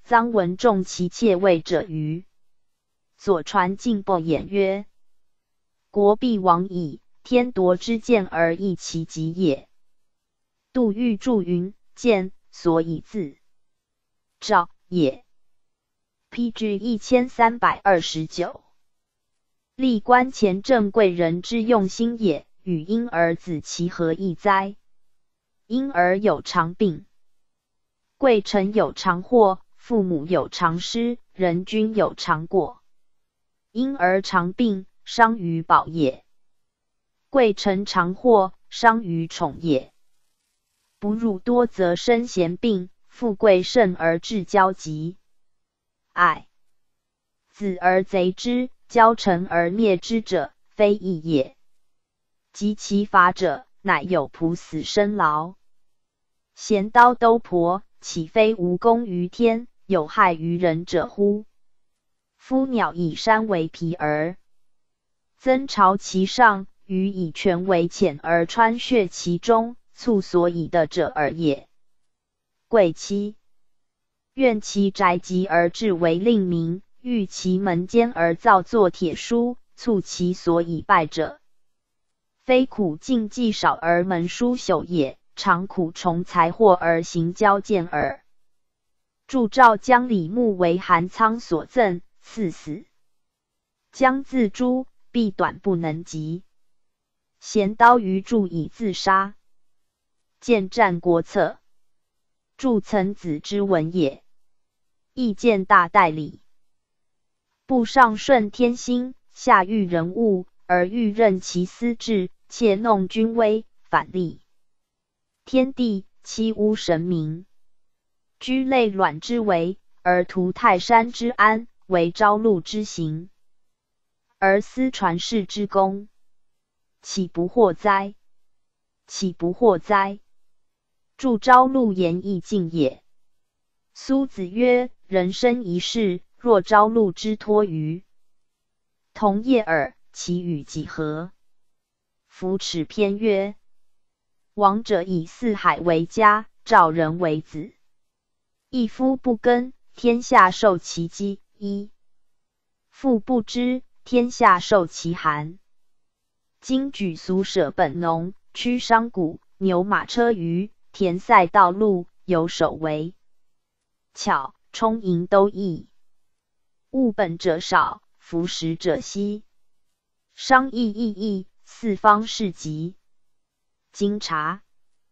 臧文仲其妾位者于。左传进不言曰：国必亡矣，天夺之剑而易其极也。杜预注云：剑所以自照也。P G 一千三百二十九。历观前郑贵人之用心也，与婴儿子其何异哉？婴儿有常病，贵臣有常祸，父母有常失，人君有常过。婴儿常病，伤于宝也；贵臣常祸，伤于宠也。不入多则生贤病，富贵盛而致骄疾。爱子而贼之，骄臣而灭之者，非义也。及其法者，乃有仆死生劳。衔刀兜钋，岂非无功于天，有害于人者乎？夫鸟以山为皮而增巢其上，鱼以泉为浅而穿穴其中，促所以的者耳也。贵戚愿其宅籍而置为令名，欲其门间而造作铁书，促其所以败者。非苦尽计少而门疏朽也，常苦从财货而行交见耳。祝兆将李牧为韩仓所赠，赐死。将自诛，必短不能及。衔刀于祝以自杀。见战国策。祝曾子之文也。亦见大代理。部上顺天心，下驭人物，而欲任其私志，窃弄君威，反立天地，欺污神明。居累卵之为，而图泰山之安，为朝露之行，而思传世之功，岂不惑哉？岂不惑哉？祝朝露言亦尽也。苏子曰：人生一世，若朝露之托于同业耳，其与几何？夫耻篇曰：王者以四海为家，赵人为子。一夫不耕，天下受其饥；一父不知，天下受其寒。今举俗舍本农，驱商贾，牛马车舆，田塞道路，有守为巧，充盈都易。务本者少，服食者稀。商议异义，四方市集。经察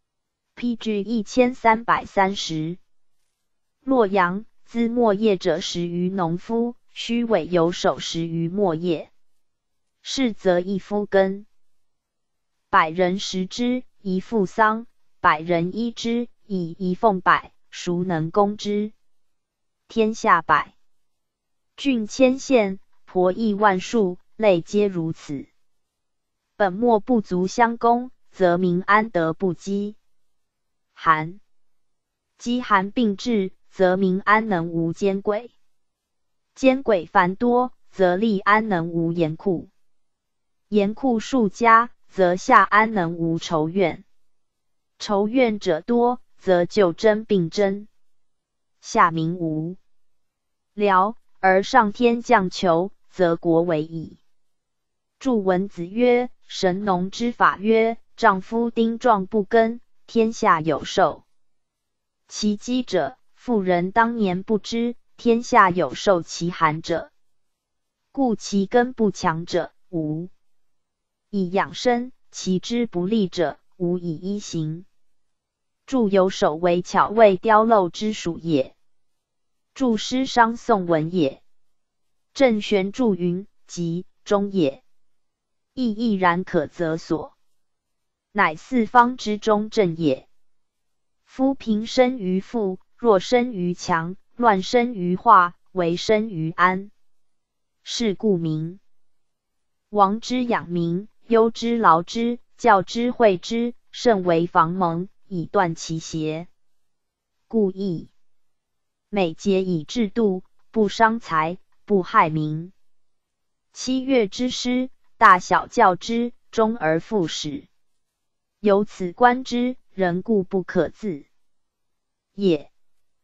P G 一千三百三十。洛阳资末业者十余农夫，虚伪有手十余末业。是则一夫耕，百人食之，一妇丧，百人衣之，以一凤百，孰能攻之？天下百郡千县，婆邑万数，类皆如此。本末不足相攻，则民安得不饥？寒饥寒并至，则民安能无奸诡？奸诡繁多，则吏安能无严酷？严酷数家，则下安能无仇怨？仇怨者多，则就争并争。下民无聊，而上天降求，则国为矣。祝文子曰：神农之法曰，丈夫丁壮不耕，天下有受其饥者，妇人当年不知，天下有受其寒者。故其根不强者，无以养生；其枝不利者，无以医行。祝有手为巧为雕镂之属也。祝诗商宋文也。郑玄注云：吉中也。亦亦然可则所，乃四方之中正也。夫平生于富，弱生于强，乱生于化，为生于安。是故名。王之养民，忧之劳之，教之诲之，甚为防蒙，以断其邪。故义美节以制度，不伤财，不害民。七月之师，大小教之，忠而复始。由此观之，人固不可自也。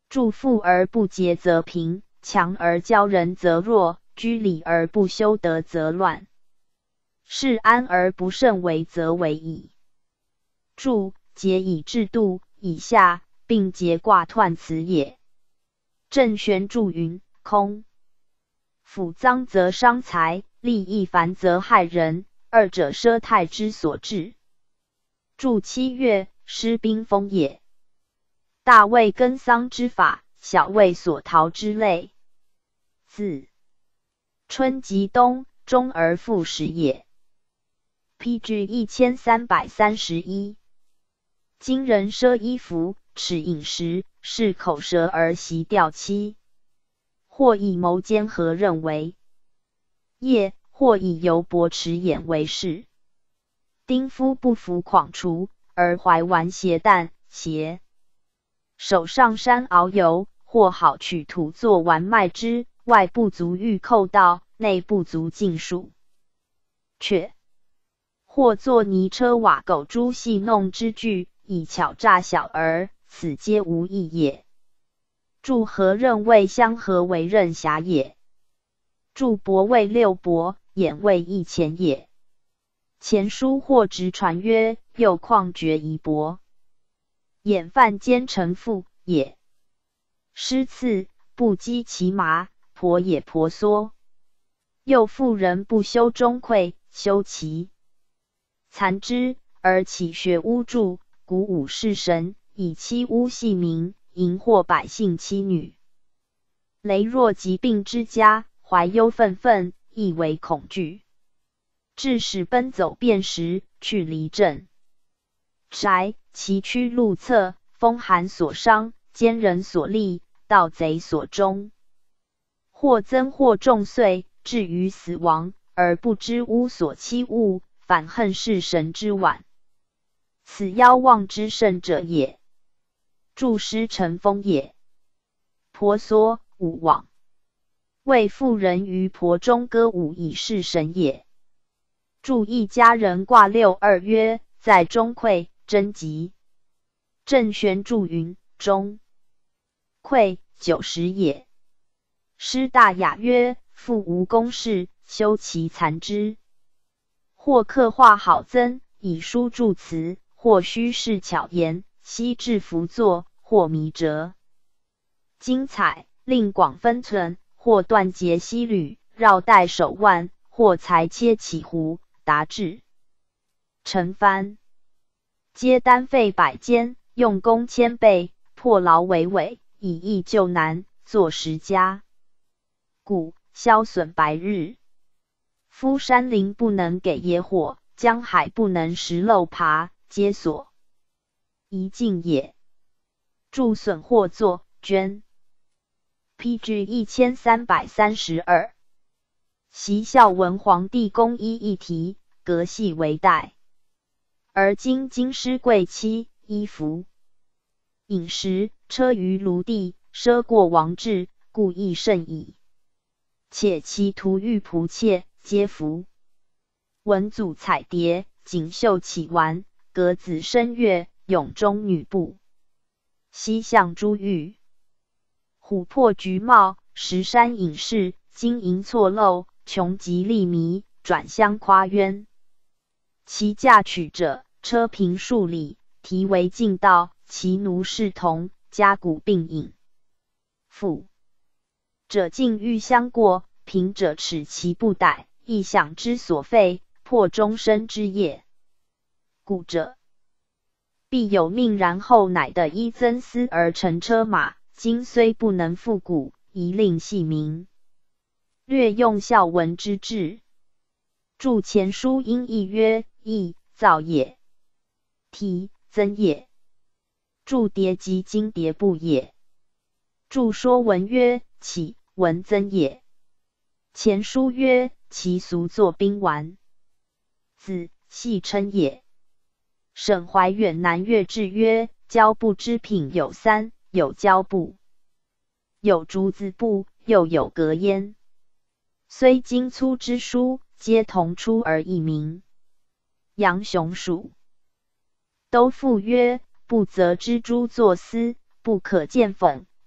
注富而不节则贫，强而骄人则弱，居礼而不修德则乱，事安而不胜为则为矣。注节以制度，以下并节卦彖辞也。郑玄注云：空府脏则伤财，利益繁则害人，二者奢泰之所至。注七月，失兵锋也。大谓耕桑之法，小谓所逃之类。自春及冬，终而复始也。P G 一千三百三十一。今人奢衣服，耻饮食，是口舌而习调妻，或以谋奸和任为业，或以犹薄持眼为事。丁夫不服诳除，而怀玩携诞，携手上山遨游，或好取土作玩卖之，外不足欲寇盗，内不足尽数。却或作泥车瓦狗猪戏弄之具，以巧诈小儿，此皆无益也。注和任谓相合为任侠也。注伯谓六伯，衍谓一钱也。前书或直传曰：又况绝夷伯，衍犯奸臣父也。诗次不击其麻，婆也婆娑。又妇人不修钟馗，修其残之，而起学巫祝，鼓舞士神，以欺污戏民，淫惑百姓妻女。羸弱疾病之家，怀忧愤愤，亦为恐惧，致使奔走辨识，去离镇宅，崎岖路侧，风寒所伤，奸人所利，盗贼所终，或增或重岁，至于死亡，而不知巫所欺物，反恨是神之晚。此夭亡之甚者也。注师成风也。婆娑舞网，为妇人于婆中歌舞以示神也。注一家人卦六二曰：在钟馗，贞吉。郑玄注云：钟馗，九十也。师大雅曰：妇无公事，修其残之。或刻画好增，以书助词，或虚饰巧言，悉制服作，或弥折精彩，令广分寸，或断节犀履，绕带手腕，或裁切起弧，达至成帆，皆单费百间，用功千倍，破劳为伟，以易就难，作十家。故消损白日。夫山林不能给野火，江海不能食漏爬，皆所宜尽也。注损或作捐。P G 一千三百三十二。习孝文皇帝宫衣一题，革系为带。而今京师贵戚，衣服饮食，车于卢地，奢过王制，故亦甚矣。且其图玉仆妾，皆服文组彩蝶，锦绣绮玩，格子声乐，咏中女步，西向珠玉，琥珀菊帽，石山隐士，金银错漏，穷极利迷，转相夸渊。其驾取者，车平数里，题为径道，其奴侍童，家鼓并饮。妇者径欲相过，贫者耻其不逮，亦享之所废，破终身之业。故者必有命然后乃的依增私而乘车马，今虽不能复古，宜令细民。略用孝文之志。注前书音译曰：义，造也；题，增也。注叠及经叠部也。注说文曰：启，文增也。前书曰：其俗作宾玩，子戏称也。沈怀远南越志曰：交部之品有三，有交部，有竹子部，又有格焉。虽精粗之书，皆同出而异名。杨雄属都赋曰：不择蜘蛛作丝，不可见讽，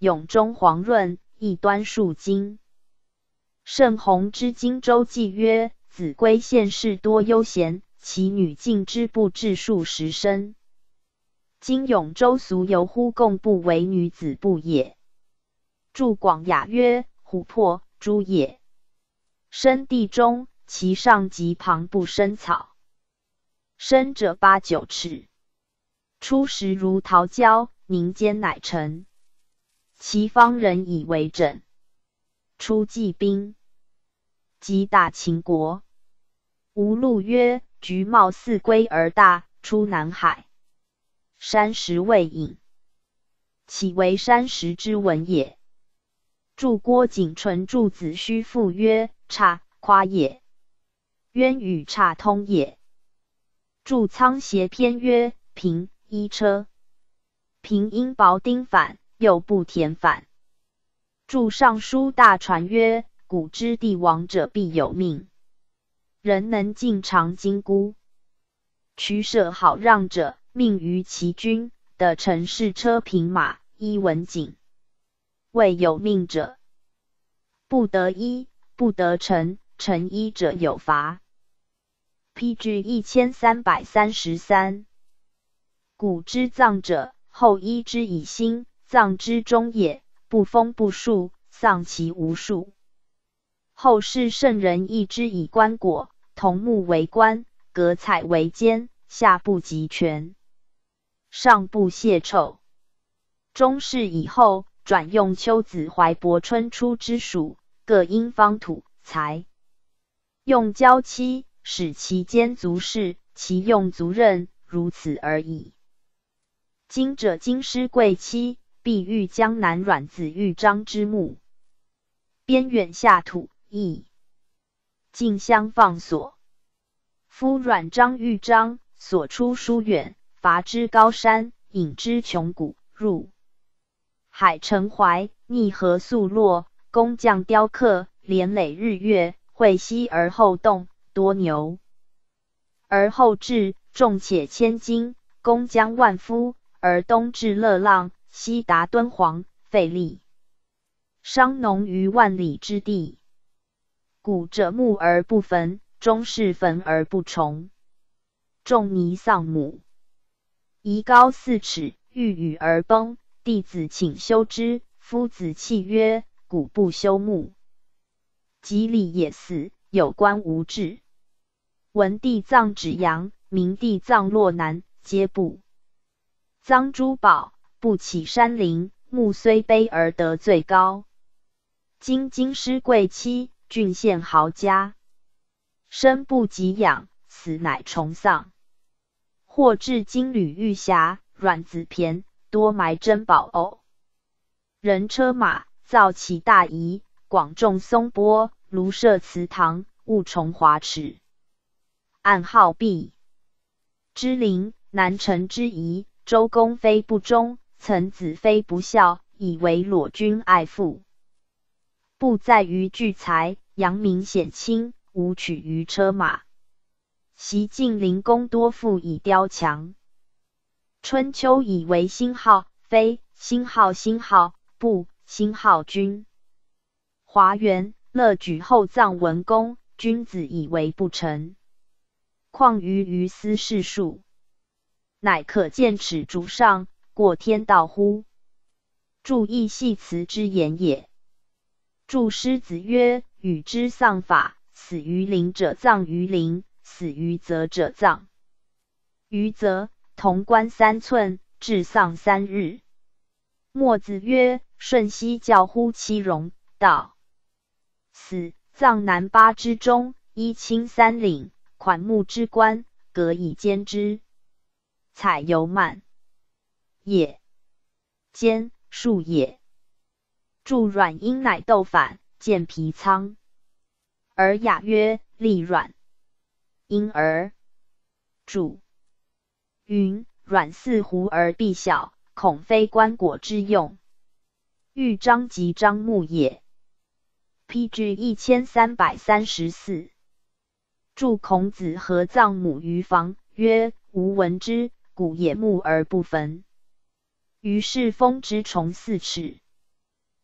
永中黄润，一端数经。盛弘之荆州记曰：子规县士多悠闲，其女敬之不至数十身。今永州俗游乎贡部为女子部也。注广雅曰：琥珀，珠也。深地中，其上及旁不生草，深者八九尺。初时如桃胶，凝坚乃成。其方人以为枕。初骑兵，击大秦国。吴禄曰：橘貌似龟而大，出南海。山石未隐，岂为山石之文也？注郭景纯注子虚赋曰：差，夸也。渊与差通也。注仓协篇曰：平，衣车。平因薄丁反，又不填反。注尚书大传曰：古之帝王者必有命，人能尽尝金箍。取舍好让者，命于其君，的乘士车平马，依文景。未有命者，不得依，不得乘，乘依者有罚。P G 一千三百三十三。古之葬者，后依之以心，葬之终也，不封不树，丧其无数。后世圣人议之以棺椁，桐木为棺，革彩为肩，下不及全，上不泄臭。中世以后，转用丘子怀伯春出之属，各因方土材，用胶漆，使其间足饰，其用足刃，如此而已。今者京师贵戚，必遇江南阮子玉章之墓，边远下土，邑竞相放所。夫阮章玉章所出疏远，伐之高山，引之穷谷，入海沉淮，逆河速落，工匠雕刻，连累日月，会息而后动，多牛而后至，重且千斤，工将万夫，而东至乐浪，西达敦煌，费力商农于万里之地。古者木而不焚，中世焚而不重。仲尼丧母，夷高四尺，欲与而崩，弟子请修之，夫子弃曰：古不修墓。及礼也死，有官无治。文帝葬芷阳，明帝葬洛南，皆不臧珠宝，不起山陵，墓虽卑而德最高。今京师贵戚，郡县豪家，生不及养，死乃重丧。或至金缕玉匣，阮子骈，多埋珍宝偶。人车马，造其大仪，广种松柏，庐设祠堂，物重华池。暗号毕之陵，南陈之仪，周公非不忠，岑子非不孝，以为裸君爱父。不在于聚财，扬名显亲，无取于车马。袭晋灵公多赋以雕墙。春秋以为星号，非星号星号，不星号君。华元乐举后葬文公，君子以为不成。况于于斯事数，乃可见耻主上，过天道乎？注意系辞之言也。注师子曰：禹之丧法，死于陵者葬于陵，死于泽者葬于泽，同冠三寸，至丧三日。墨子曰：舜兮教乎其容，道死，葬南八之中，一清三岭，款木之棺，革以坚之。采尤慢也，坚树也。注阮婴乃斗反，见皮仓。而雅曰：立阮婴儿。注云阮似狐而必小，恐非棺椁之用。豫章即章木也。P G 一千三百三十四。注孔子合葬母于房，曰：吾闻之，古也木而不焚。于是封之重四尺。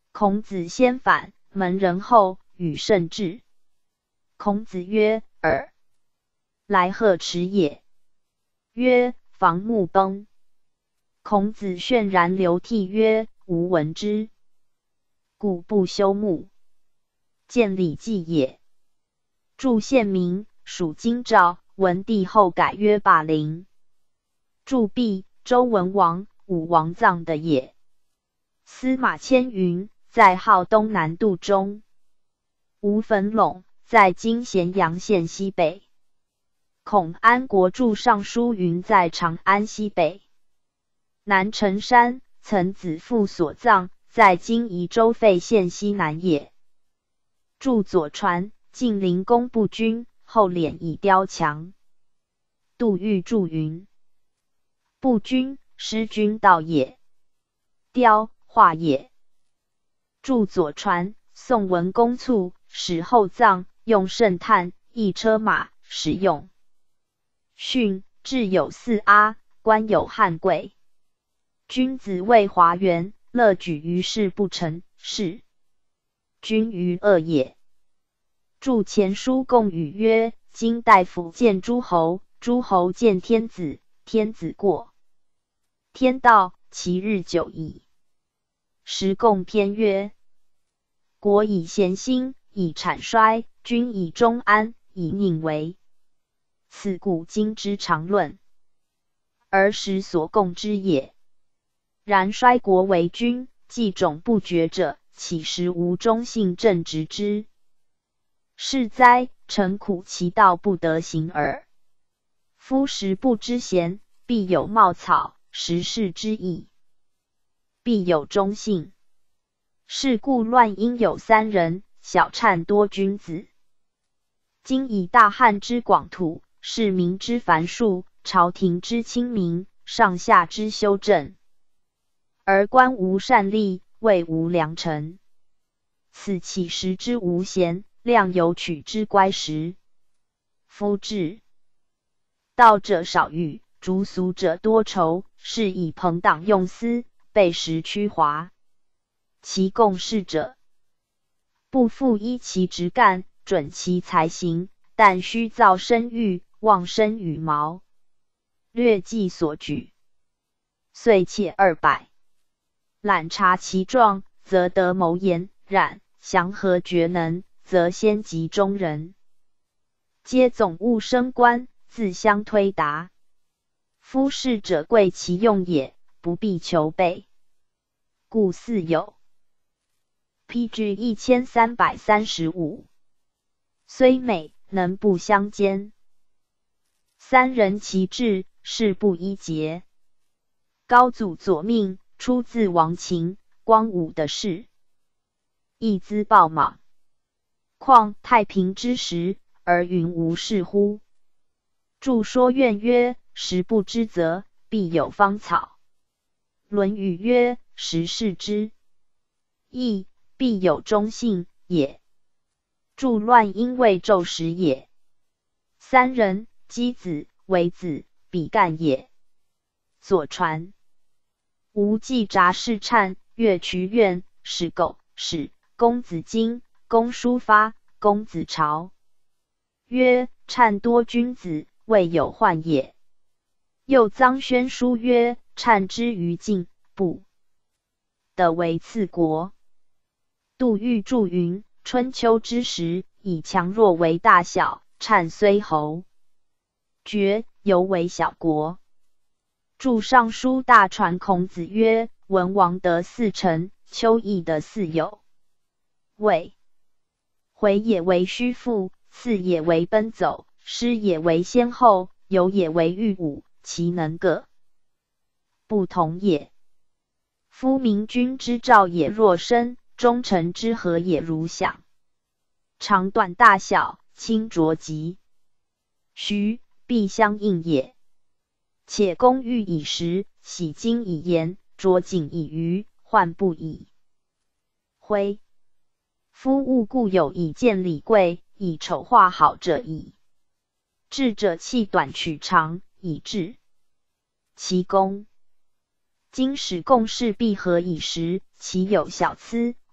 孔子先反，门人后，与甚至。孔子曰：尔来何迟也？曰：房木崩。孔子泫然流涕曰：吾闻之。故不修木，见礼记也。注宪明，属京兆，文帝后改曰霸陵。注毕，周文王、武王葬的也。司马迁云，在号东南渡中。吴坟陇，在今咸阳县西北。孔安国著尚书云，在长安西北。南城山，曾子父所葬，在今宜州费县西南也。著左传，晋灵公不均，后敛以雕墙。杜预注云：不均，失君道也。雕，画也。著左传，宋文公卒，使后葬，用圣炭，一车马，使用。训，至有四阿，官有汉贵。君子为华元，乐举于事不成，是君于恶也。著前书贡语曰：今大夫见诸侯，诸侯见天子，天子过天道，其日久矣。时贡篇曰：国以贤兴，以产衰，君以忠安，以佞为。此古今之常论，而时所共之也。然衰国为君，既种不绝者，岂实无忠信正直之？是哉，臣苦其道不得行耳。夫时不知贤，必有茂草；时势之矣，必有忠信。是故乱应有三人，小谄多君子。今以大汉之广土，市民之繁数，朝廷之清明，上下之修正，而官无善吏，位无良臣，此岂时之无贤，量有取之乖时？夫治道者少欲，逐俗者多愁，是以朋党用私，被时屈华。其共事者，不复依其职干，准其才行，但须造声誉，忘身羽毛。略记所举，遂且二百。览察其状，则得谋言；然详核决能，则先及中人。皆总务升官，自相推达。夫士者贵其用也，不必求备。故四有。P G 一千三百三十五，虽美，能不相兼。三人其志，事不一节。高祖左命，出自王秦、光武的事，亦兹暴莽。况太平之时，而云无事乎？著说苑曰：时不知则，必有芳草。论语曰：时视之，亦必有忠信也。著乱因为纣时也。三人，箕子、微子、比干也。左传。吴季札事谄，越渠苑，使苟，使公子荆，公叔发，公子朝。曰：谄多君子，未有患也。又臧宣书曰：谄之于晋，不得为次国。杜预注云：春秋之时，以强弱为大小，谄虽侯爵，犹为小国。著尚书大传孔子曰：文王得四臣，丘邑得四友。谓回也为虚父，次也为奔走，师也为先后，友也为御侮，其能各不同也。夫明君之兆也若深，忠臣之和也如响。长短大小，轻浊急徐，必相应也。且公欲以时，喜精以言，浊景以娱，患不以徽。夫物固有以见礼贵，以丑化好者矣。智者弃短取长，以治其功。今使共事必合以时，其有小疵，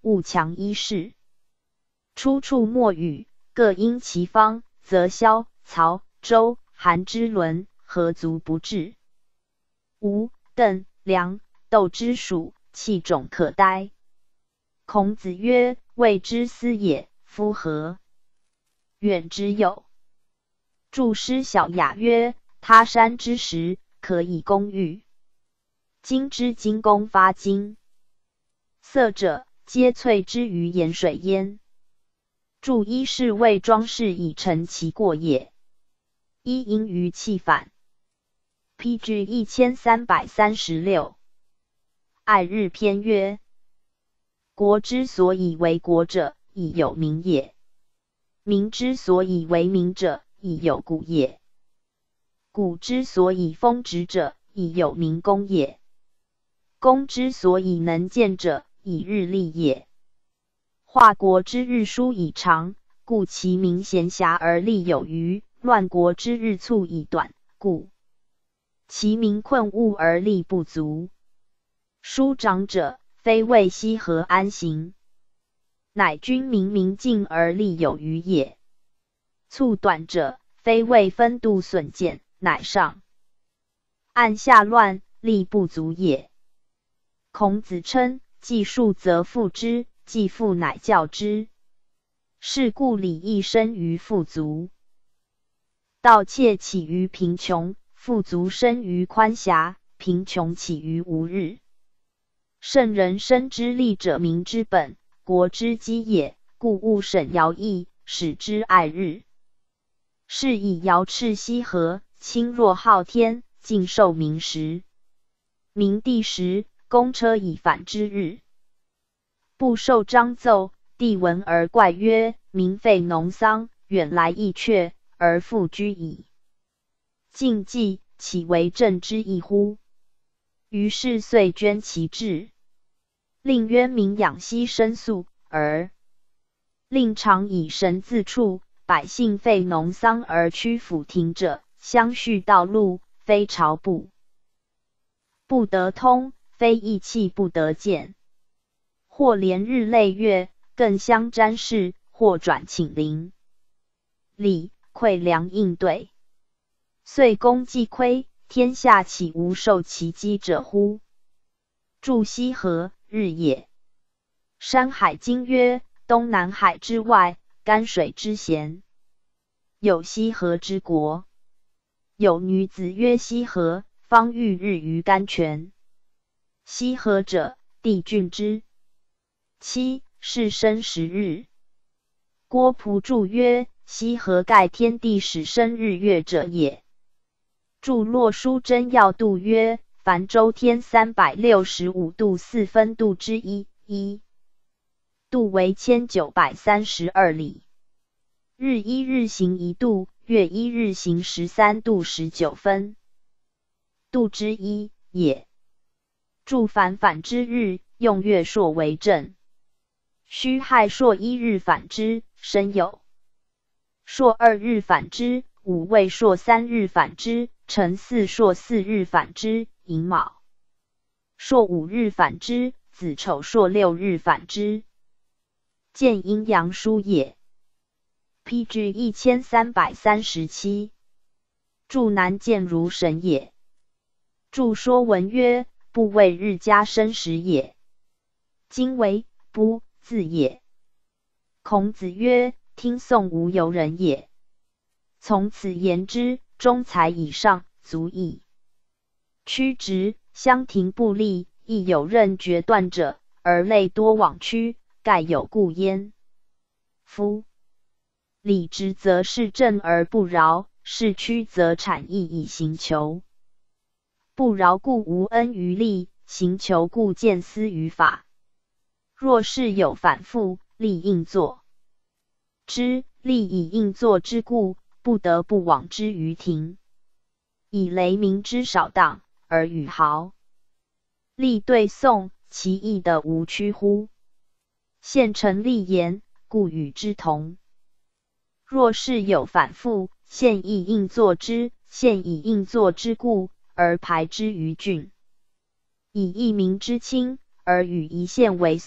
勿强依事。出处莫语，各因其方，则萧、曹、周、韩之伦何足不至？吴、邓、梁、窦之属，气种可待。孔子曰：未之思也，夫何？远之有。注释小雅曰：他山之石，可以攻玉。金之精工发金，色者皆萃之于盐水焉。注一是为装饰以成其过也。一因于气反。P G 一千三百三十六。爱日篇曰：国之所以为国者，以有民也；民之所以为民者，以有谷也；谷之所以丰殖者，以有民工也；工之所以能见者，以日历也。化国之日疏以长，故其民闲暇而利有余；乱国之日促以短，故其民困物而利不足。疏长者，非为西河安行，乃君民民尽而利有余也；促短者，非为分度损减，乃上按下乱，利不足也。孔子称：既数则富之，既富乃教之。是故礼义生于富足。盗窃起于贫穷，富足生于宽狭，贫穷起于无日。圣人生之利者民之本，国之基也，故勿审徭役，使之爱日。是以尧斥西河，亲若昊天，尽受民时。明帝时，公车以反之日。不受章奏，帝闻而怪曰：民废农桑，远来逸却，而复居矣。晋忌，岂为政之义乎？于是遂捐其志，令渊民养息生粟，而令常以神自处，百姓废农桑而屈府庭者，相续道路，非朝不不得通，非义气不得见。或连日累月，更相瞻视，或转请临。礼馈粮应对，遂功既亏，天下岂无受其击者乎？注西河，日也。山海经曰：东南海之外，干水之咸，有西河之国。有女子曰西河，方浴日于甘泉。西河者，帝郡之。七是生十日。郭璞注曰：西河盖天地始生日月者也。注洛书真要度曰：凡周天三百六十五度四分度之一，一度为千九百三十二里。日一日行一度，月一日行十三度十九分，度之一也。注凡反之日，用月朔为正。虚亥朔一日反之，申酉；朔二日反之，午未朔三日反之，辰巳朔四日反之，寅卯；朔五日反之，子丑朔六日反之。见阴阳书也。P G 一千三百三十七。注南见如神也。注说文曰：不为日加生时也。今为不字也。孔子曰：听讼无由人也。从此言之，中才以上，足矣。曲直，相庭不利，亦有任决断者，而类多往曲，盖有故焉。夫礼直则是正而不饶，是曲则产义以行求。不饶故无恩于利，行求故见私于法。若是有反复，利应作之，利以应作之故，不得不往之于庭。以雷鸣之少当，而与豪利对讼，其义的无屈乎？现成立言，故与之同。若是有反复，现亦应作之，现以应作之故，而排之于郡。以一民之轻，而与一县为讼，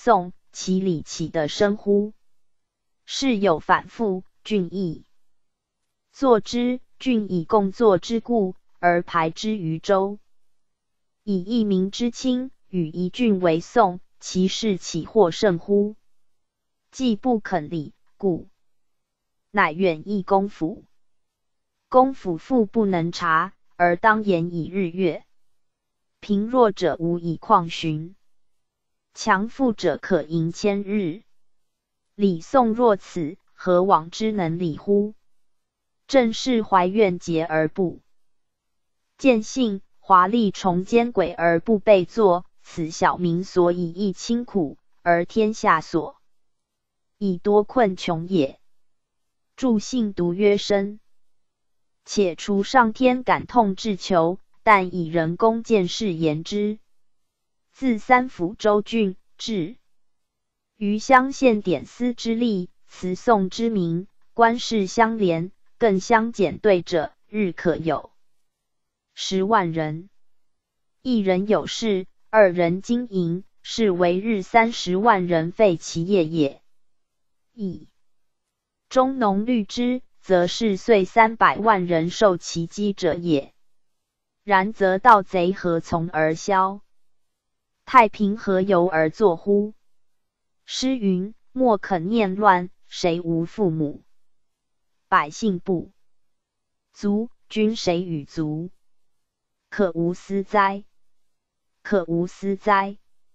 其理其得生乎？事有反复，君亦作之，君以共作之故，而排之于周。以一民之亲，与一郡为宋，其事岂或甚乎？既不肯理，故乃远议公府。公府复不能察，而当言以日月。贫弱者无以旷寻，强富者可盈千日。礼宋若此，何往之能理乎？正是怀怨结而不见信，华丽重奸诡而不备作，此小民所以益清苦，而天下所以多困穷也。著信独曰深，且除上天感痛至求，但以人工见事言之。自三府州郡至余乡县典司之吏，词颂之名，官事相连，更相减对者，日可有十万人。一人有事，二人经营，是为日三十万人废其业也。以中农虑之，则是岁三百万人受其饥者也。然则盗贼何从而消？太平何由而作乎？诗云：莫肯念乱，谁无父母？百姓不足，君谁与足？可无私哉？可无私哉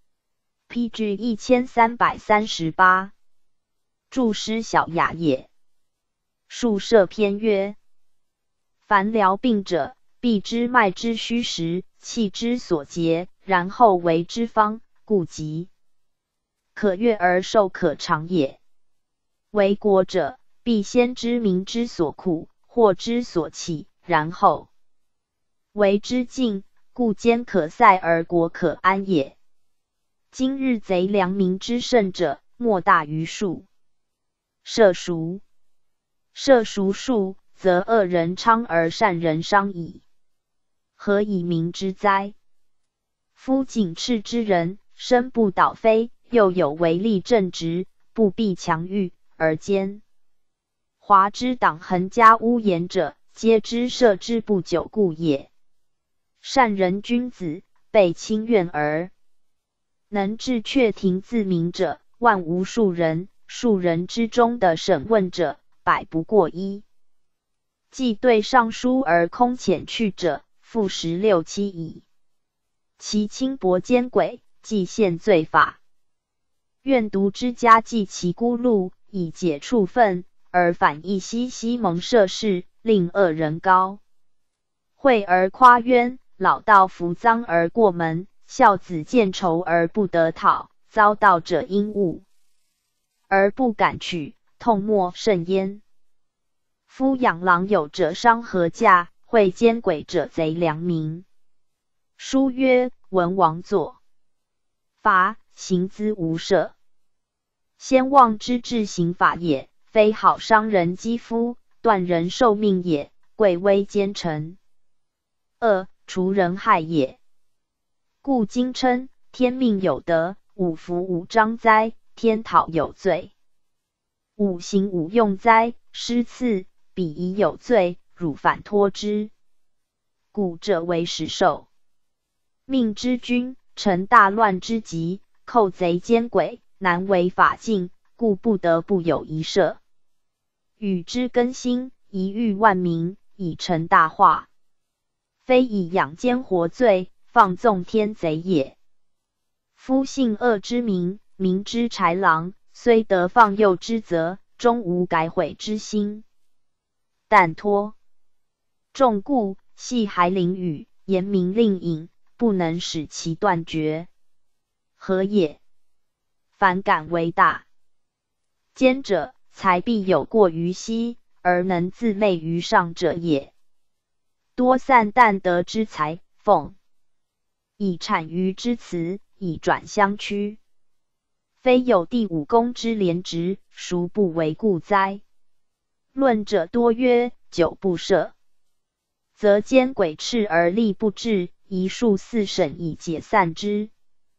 ？P G 一千三百三十八。注诗小雅也。述射篇曰：凡疗病者，必知脉之虚实，气之所结，然后为之方，故疾可悦而寿可长也。为国者，必先知民之所苦，祸之所起，然后为之敬，故坚可塞而国可安也。今日贼良民之甚者，莫大于数。射孰？射孰数，则恶人昌而善人伤矣。何以明之哉？夫谨斥之人，身不倒非，又有为利正直，不避强欲，而兼华之党横加污言者，皆知射之不久故也。善人君子，被亲怨而能治阙庭自明者，万无数人，数人之中的审问者，百不过一。既对上书而空遣去者，复十六七矣。其轻薄奸诡，既现罪法。愿读之家记其孤路，以解处分，而反一西西蒙涉事，令恶人高惠而夸冤，老道服赃而过门，孝子见仇而不得讨，遭盗者因恶而不敢取，痛莫甚焉。夫养狼友者伤禾稼，会奸诡者贼良民。书曰：文王作罚，刑资无赦。先望之治刑法也，非好伤人肌肤，断人寿命也，贵微奸臣。二、除人害也。故今称天命有德，五福五章哉，天讨有罪。五行五用哉，师赐彼夷有罪，汝反托之。故者为始受命之君，成大乱之极，寇贼奸诡，难为法禁，故不得不有一赦。与之更新，一育万民，以成大化。非以养奸活罪，放纵天贼也。夫性恶之民，民之豺狼，虽得放诱之责，终无改悔之心。但托众故，系还凌雨，严明令尹，不能使其断绝。何也？反敢为大奸者，才必有过于昔，而能自媚于上者也。多散旦得之才，奉以谄谀之辞，以转相趋。非有第五公之廉直，孰不为故哉？论者多曰：久不赦，则奸诡斥而力不至，一数四审以解散之。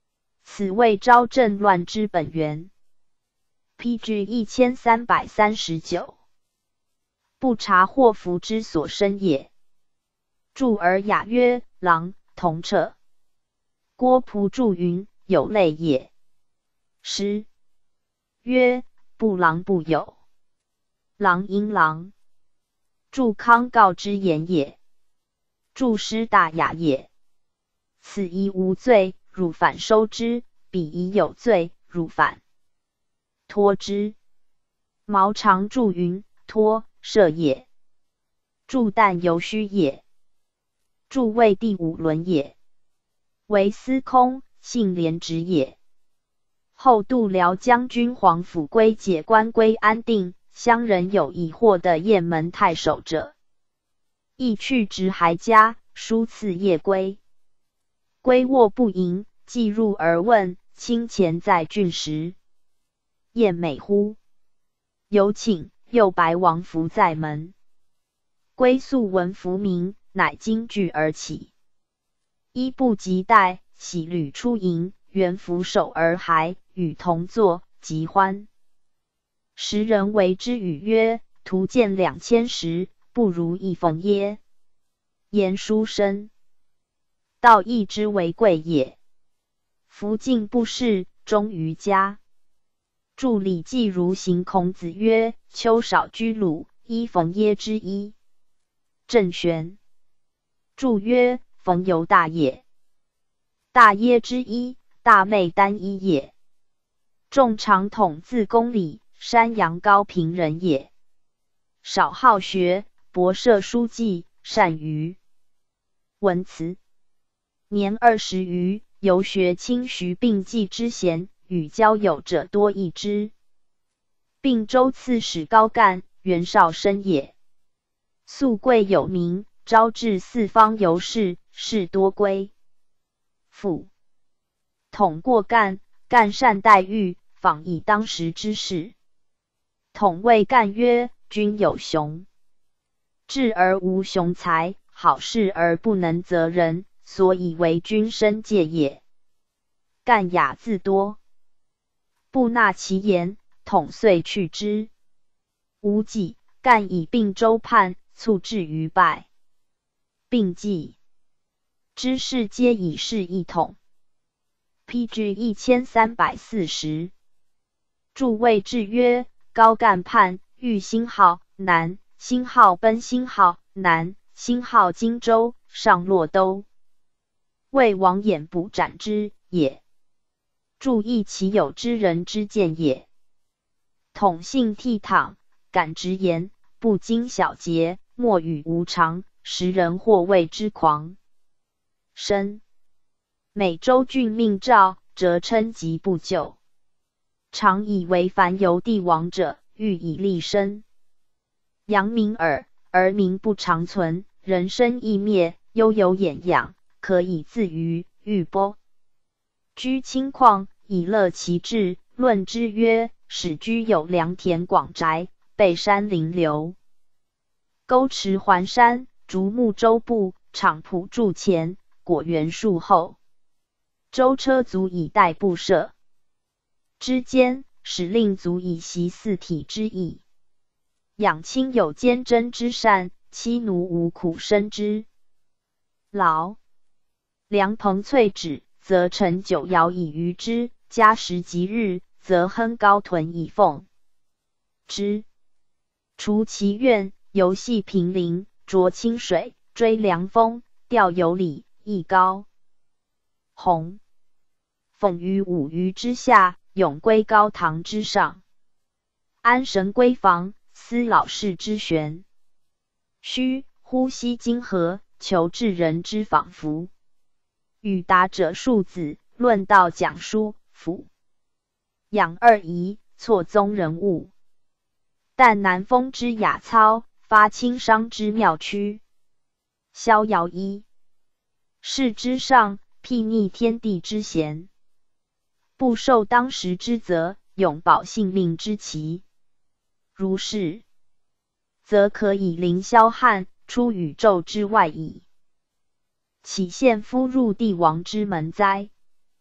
此谓昭正乱之本源。P G 一千三百三十九。不察祸福之所生也。注而雅曰：狼，同彻。郭璞注云：有类也。诗曰：不狼不有。狼因狼。注康告之言也。注师大雅也。此宜无罪，汝反收之；彼宜有罪，汝反托之。毛长注云：托，射也。注但犹虚也。注谓第五伦也。为司空，姓廉直也。后度辽将军黄甫归解官归安定，乡人有疑惑的雁门太守者，亦去直还家，书赐夜归。归卧不迎，既入而问：卿前在郡时，雁美乎？有请，又白王服在门。归素闻服名，乃惊惧而起。衣不及待，喜履出迎，原俯首而还，与同坐，极欢。时人为之语曰：徒见两千石，不如一逢耶？言书生，道义之为贵也。夫敬不仕，忠于家。注礼记如行孔子曰：秋少居鲁，一逢耶之一。郑玄。注曰：逢犹大也。大耶之一，大昧单一也。仲长统字公理，山阳高平人也。少好学，博涉书记，善于文辞。年二十余，游学清徐并记之贤，与交友者多异之。并州刺史高干，袁绍生也。素贵有名，招致四方游士，士多归。父统过干，干善待遇，访以当时之事。统谓干曰：君有雄志而无雄才，好事而不能择人，所以为君生戒也。干雅自多，不纳其言，统遂去之。无几，干以并州叛，卒至于败。并记之事皆以示一统。P G 一千三百四十。注谓志曰：高干叛，欲兴号南，兴号奔兴号南，兴号荆州，上洛都。谓王衍不斩之也。注意其有知人之见也。统性倜傥，敢直言，不经小节，莫与无常，时人或谓之狂。生每州郡命诏，则称疾不救。常以为凡游帝王者，欲以立身。扬名耳，而名不长存，人生易灭，悠有衍养，可以自娱，欲波。居清旷，以乐其志，论之曰：始居有良田广宅，背山临流，沟池环山，竹木周布，场圃筑前，果园树后，舟车足以待步射。之间，使令足以习四体之意。养亲有坚贞之善，妻奴无苦生之劳。良朋粹止，则陈酒肴以娱之；嘉时吉日，则烹高豚以奉之。除其愿，游戏平陵，濯清水，追凉风，钓有礼，艺高鸿。讽于五鱼之下，永归高堂之上。安神闺房，思老氏之玄虚，呼吸金河，求治人之仿佛。与达者庶子，论道讲书，辅养二仪，错宗人物。但南风之雅操，发轻商之妙曲。逍遥一世之上，睥睨天地之贤。不受当时之责，永保性命之奇。如是，则可以凌霄汉，出宇宙之外矣。岂羡夫入帝王之门哉？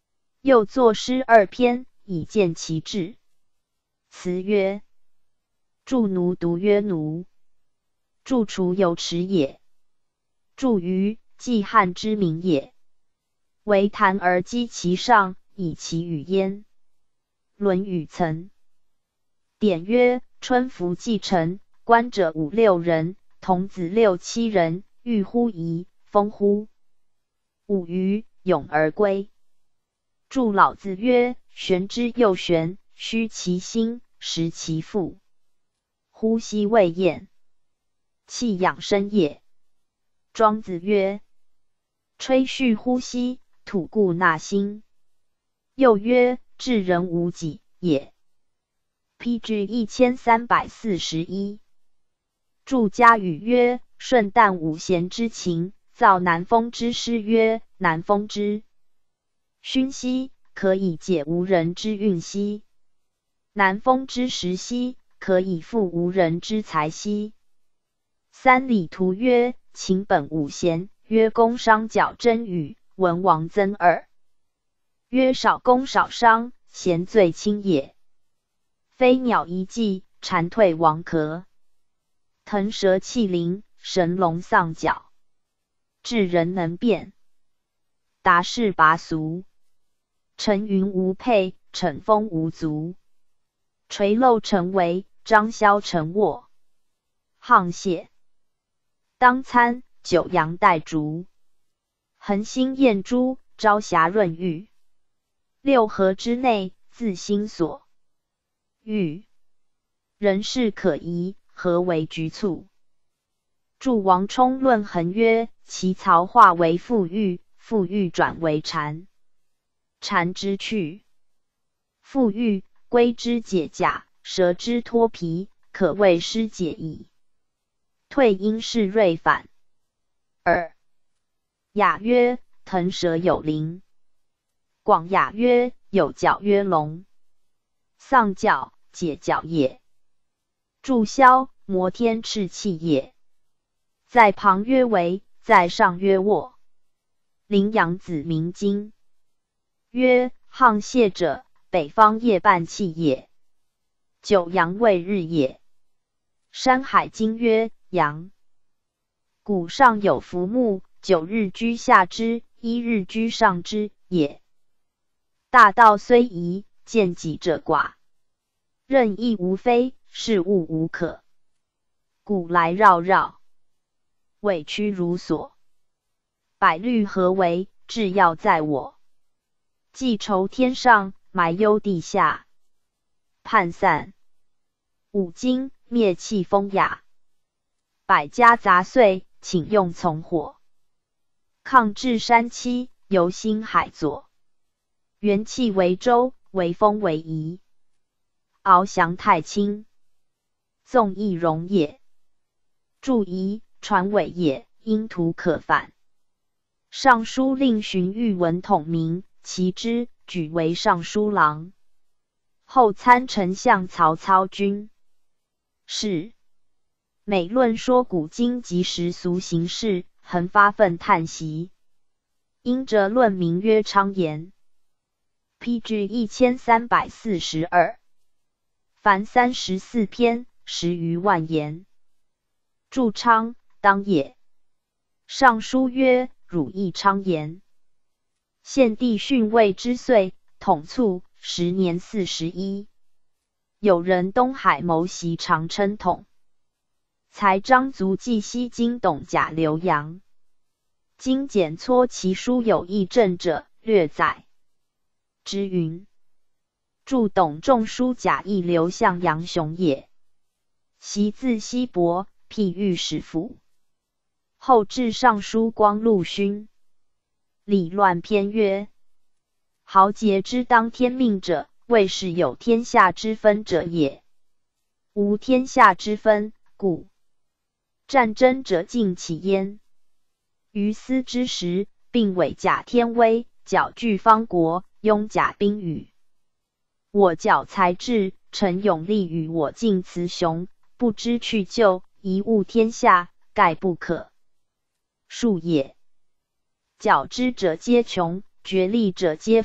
又作诗二篇，以见其志。辞曰：助奴独曰奴，助厨有耻也。助于季汉之名也。为谈而击其上，以其语焉。论语曾典曰：春服既成，观者五六人，童子六七人，欲乎沂，风乎？舞于咏而归。祝老子曰：玄之又玄，虚其心，实其腹。呼吸未厌，气养生也。庄子曰：吹嘘呼吸，吐故纳新。又曰：治人无己也。P G 一千三百四十一。祝家语曰：舜旦五贤之情，造南风之诗曰：南风之熏兮，可以解无人之运兮；南风之时兮，可以复无人之才兮。三礼图曰：秦本五贤，曰公商角征羽，文王曾耳。曰少公少商，贤最亲也。飞鸟一季，蝉蜕王壳；腾蛇泣灵，神龙丧角。智人能辨，达士拔俗。乘云无佩，乘风无足。垂漏成围，张萧成卧。沆瀣当餐，九阳带烛。恒星验珠，朝霞润玉。六合之内，自心所欲。人事可疑，何为局促？祝王充论衡曰：其曹化为富裕，富裕转为禅。禅之去，富裕龟之解甲，蛇之脱皮，可谓师解矣。退因是锐反。二雅曰：腾蛇有灵。广雅曰：有角曰龙。丧角，解角也。祝萧，摩天赤气也。在旁曰为，在上曰卧。羚羊子鸣金。曰：沆瀣者，北方夜半气也。九阳谓日也。山海经曰：阳。谷上有浮木，九日居下之，一日居上之也。大道虽夷，见己者寡。任意无非，事物无可。古来绕绕，委屈如所。百虑何为？至要在我。记仇天上，埋忧地下。叛散五经，灭气风雅。百家杂碎，请用从火。抗至山栖，游星海左。元气为舟，为风为夷。翱翔太清，纵易容也。注夷，传伪也，因图可反。尚书令荀彧闻统名，其之，举为尚书郎。后参丞相曹操军。是每论说古今及时俗形事，恒发愤叹息。因辄论名曰昌言。P G 一千三百四十二。凡三十四篇，十余万言。祝昌，当也。尚书曰：汝亦昌言。献帝逊位之岁，统卒，时年四十一。有人东海谋袭，常称统。才张足记西京董贾刘阳。今简撮其书有异证者，略载。之云：祝董仲舒贾谊刘向杨雄也。袭自西伯，辟御史府。后至尚书光禄勋。理乱篇曰：豪杰之当天命者，谓是有天下之分者也。无天下之分，故战争者尽起焉。于斯之时，并伪假天威，矫具方国，拥甲兵羽。我矫才智，陈勇力与我尽雌雄，不知去就，贻误天下，盖不可恕也。矫之者皆穷，决力者皆富，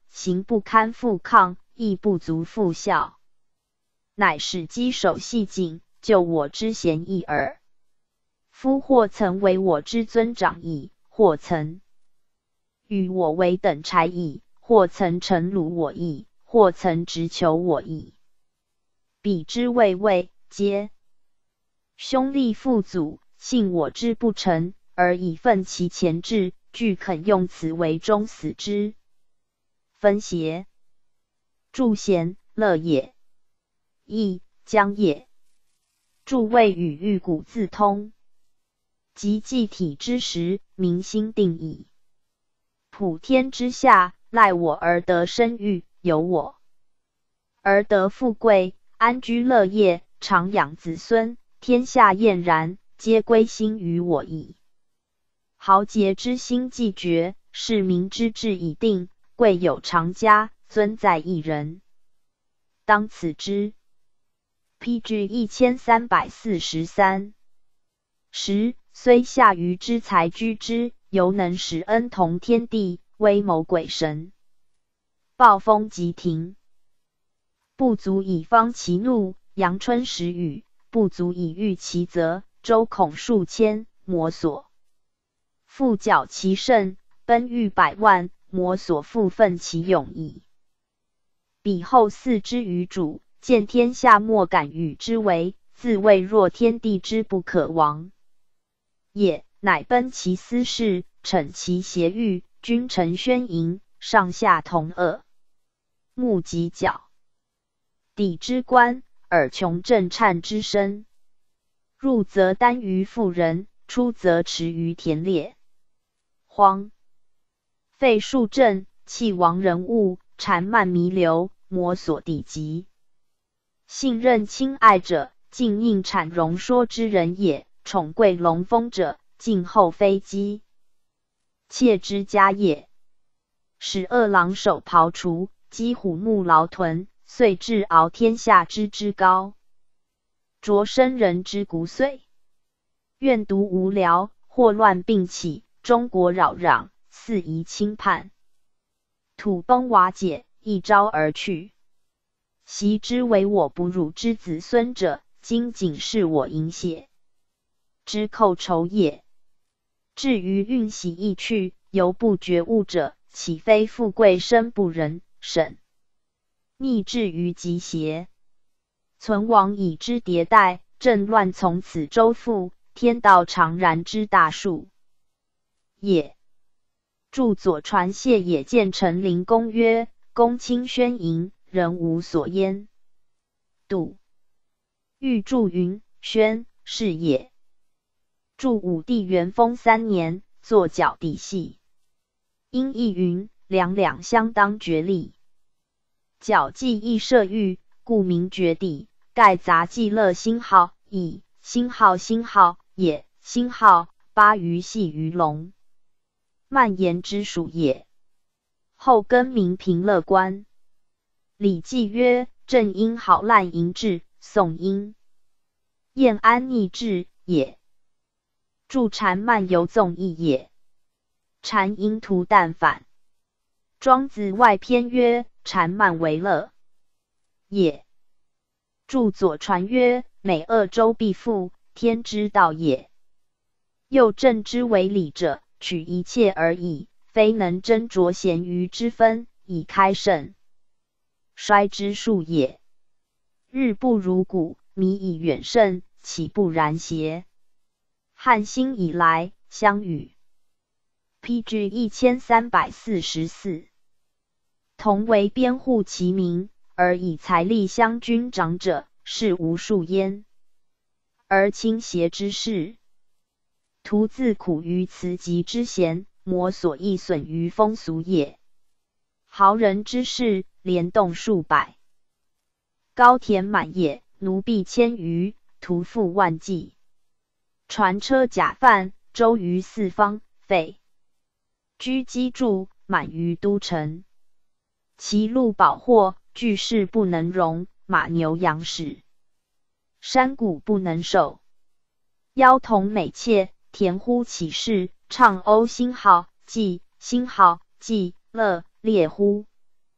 行不堪复抗，亦不足复效。乃使稽首系颈，就我之嫌疑耳。夫或曾为我之尊长矣，或曾与我为等差矣，或曾臣辱我矣，或曾直求我矣。彼之畏畏，皆兄弟父祖，信我之不成，而以愤其前志，俱肯用此为终死之。分邪，助贤乐也，义将也。助谓与欲骨自通，及祭体之时，民心定矣。普天之下，赖我而得生育，由我而得富贵，安居乐业，长养子孙，天下晏然，皆归心于我矣。豪杰之心既决，士民之志已定，贵有常家，尊在一人，当此之。P G 一千三百四十三。十虽下愚之才居之，犹能使恩同天地，威谋鬼神。暴风急停，不足以方其怒；阳春时雨，不足以御其责。周孔数千，魔所复矫其胜；奔欲百万，魔所复奋其勇矣。彼后嗣之于主，见天下莫敢与之为，自谓若天地之不可亡也，乃奔其私事，逞其邪欲，君臣宣淫，上下同恶，目及角，抵之官，耳穷震颤之声。入则耽于妇人，出则驰于田猎。荒废数镇，弃亡人物，谗慢弥流，魔所抵及。信任亲爱者，尽应产荣说之人也；宠贵龙封者，尽后非姬妾之家也。使恶狼首庖厨，击虎目劳豚，遂至敖天下之之高，啄生人之骨髓。怨毒无聊，祸乱并起，中国扰攘，四夷倾叛，土崩瓦解，一朝而去。习之为我不辱之子孙者，今仅是我淫血之寇仇也。至于运喜易去，犹不觉悟者，岂非富贵生不仁，审逆至于极邪？存亡以之迭代，政乱从此周复，天道常然之大数也。著左传谢也见陈灵公曰：公卿宣淫，人无所焉。杜欲著云宣是也。著武帝元丰三年，作角底戏。因义云两两相当决力。角既亦设欲，故名绝底。盖杂记乐星号，以星号星号也。星号八鱼系鱼龙，蔓延之属也。后更名平乐观。礼记曰：正因好滥淫志，宋因晏安逆志也。著谗慢游纵义也。谗因图淡反。庄子外篇曰：谗慢为乐也。著左传曰：每恶周必复，天之道也。又正之为礼者，取一切而已，非能斟酌贤愚之分，以开盛衰之术也。日不如古，弥以远胜，岂不然邪？汉兴以来，相与。P G 一千三百四十四。同为编户其民，而以财力相均长者，是无数焉。而倾邪之事，徒自苦于辞疾之嫌，魔所益损于风俗也。豪人之士，连动数百，高田满野，奴婢千余，徒负万计。船车甲贩，周于四方，废居机杼，满于都城。其路宝货，巨士不能容，马牛羊豕，山谷不能守。妖童美妾，田乎其事，唱讴星号，祭星号，祭乐烈乎。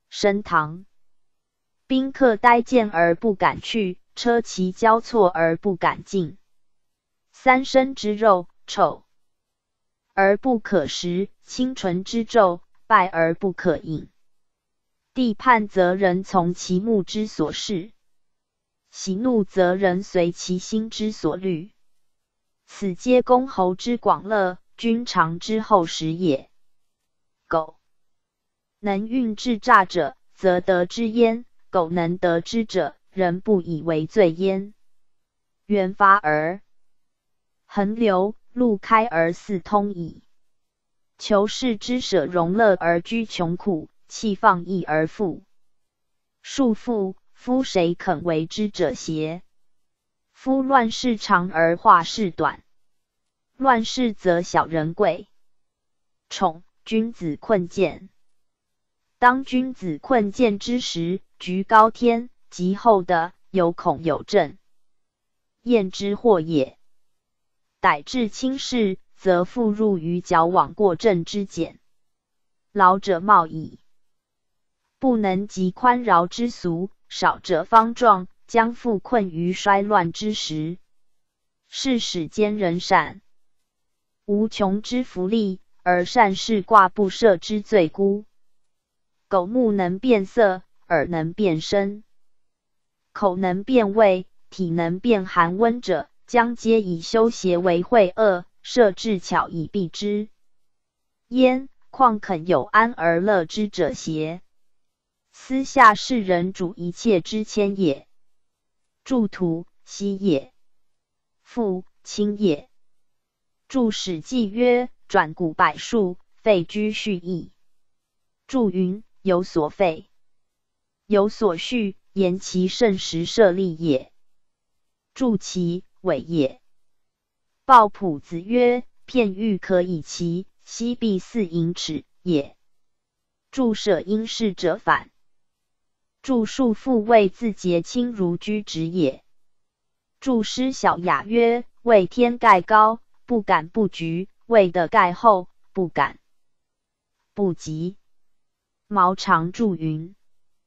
升堂。宾客呆见而不敢去，车骑交错而不敢进。三生之肉，臭而不可食；清纯之咒，败而不可饮。帝判则人从其目之所视，喜怒则人随其心之所虑。此皆公侯之广乐，君尝之后时也。苟能运至诈者，则得之焉；苟能得之者，人不以为罪焉。渊发而横流，路开而四通矣。求世之舍荣乐而居穷苦，弃放逸而富。束缚，夫谁肯为之者邪？夫乱世长而化世短，乱世则小人贵。宠，君子困贱。当君子困贱之时，居高天，及后的有恐有正，验之祸也。逮至轻视，则复入于矫枉过正之简。老者冒矣，不能及宽饶之俗；少者方壮，将复困于衰乱之时。是使奸人善，无穷之福利，而善事挂不赦之罪孤。苟目能辨色，耳能辨声，口能辨味，体能辨寒温者，将皆以修邪为秽恶，设智巧以避之。焉况肯有安而乐之者邪？私下士人主一切之谦也。著土，息也；父，亲也。著史记曰：转古百数，废居序义。著云：有所废，有所序，言其盛时设立也。著其伪也。鲍朴子曰：片玉可以齐，西壁四盈尺也。著舍因事者反。著束缚为自节轻如居直也。著诗小雅曰：为天盖高，不敢不局；为的盖厚，不敢不及。毛长注云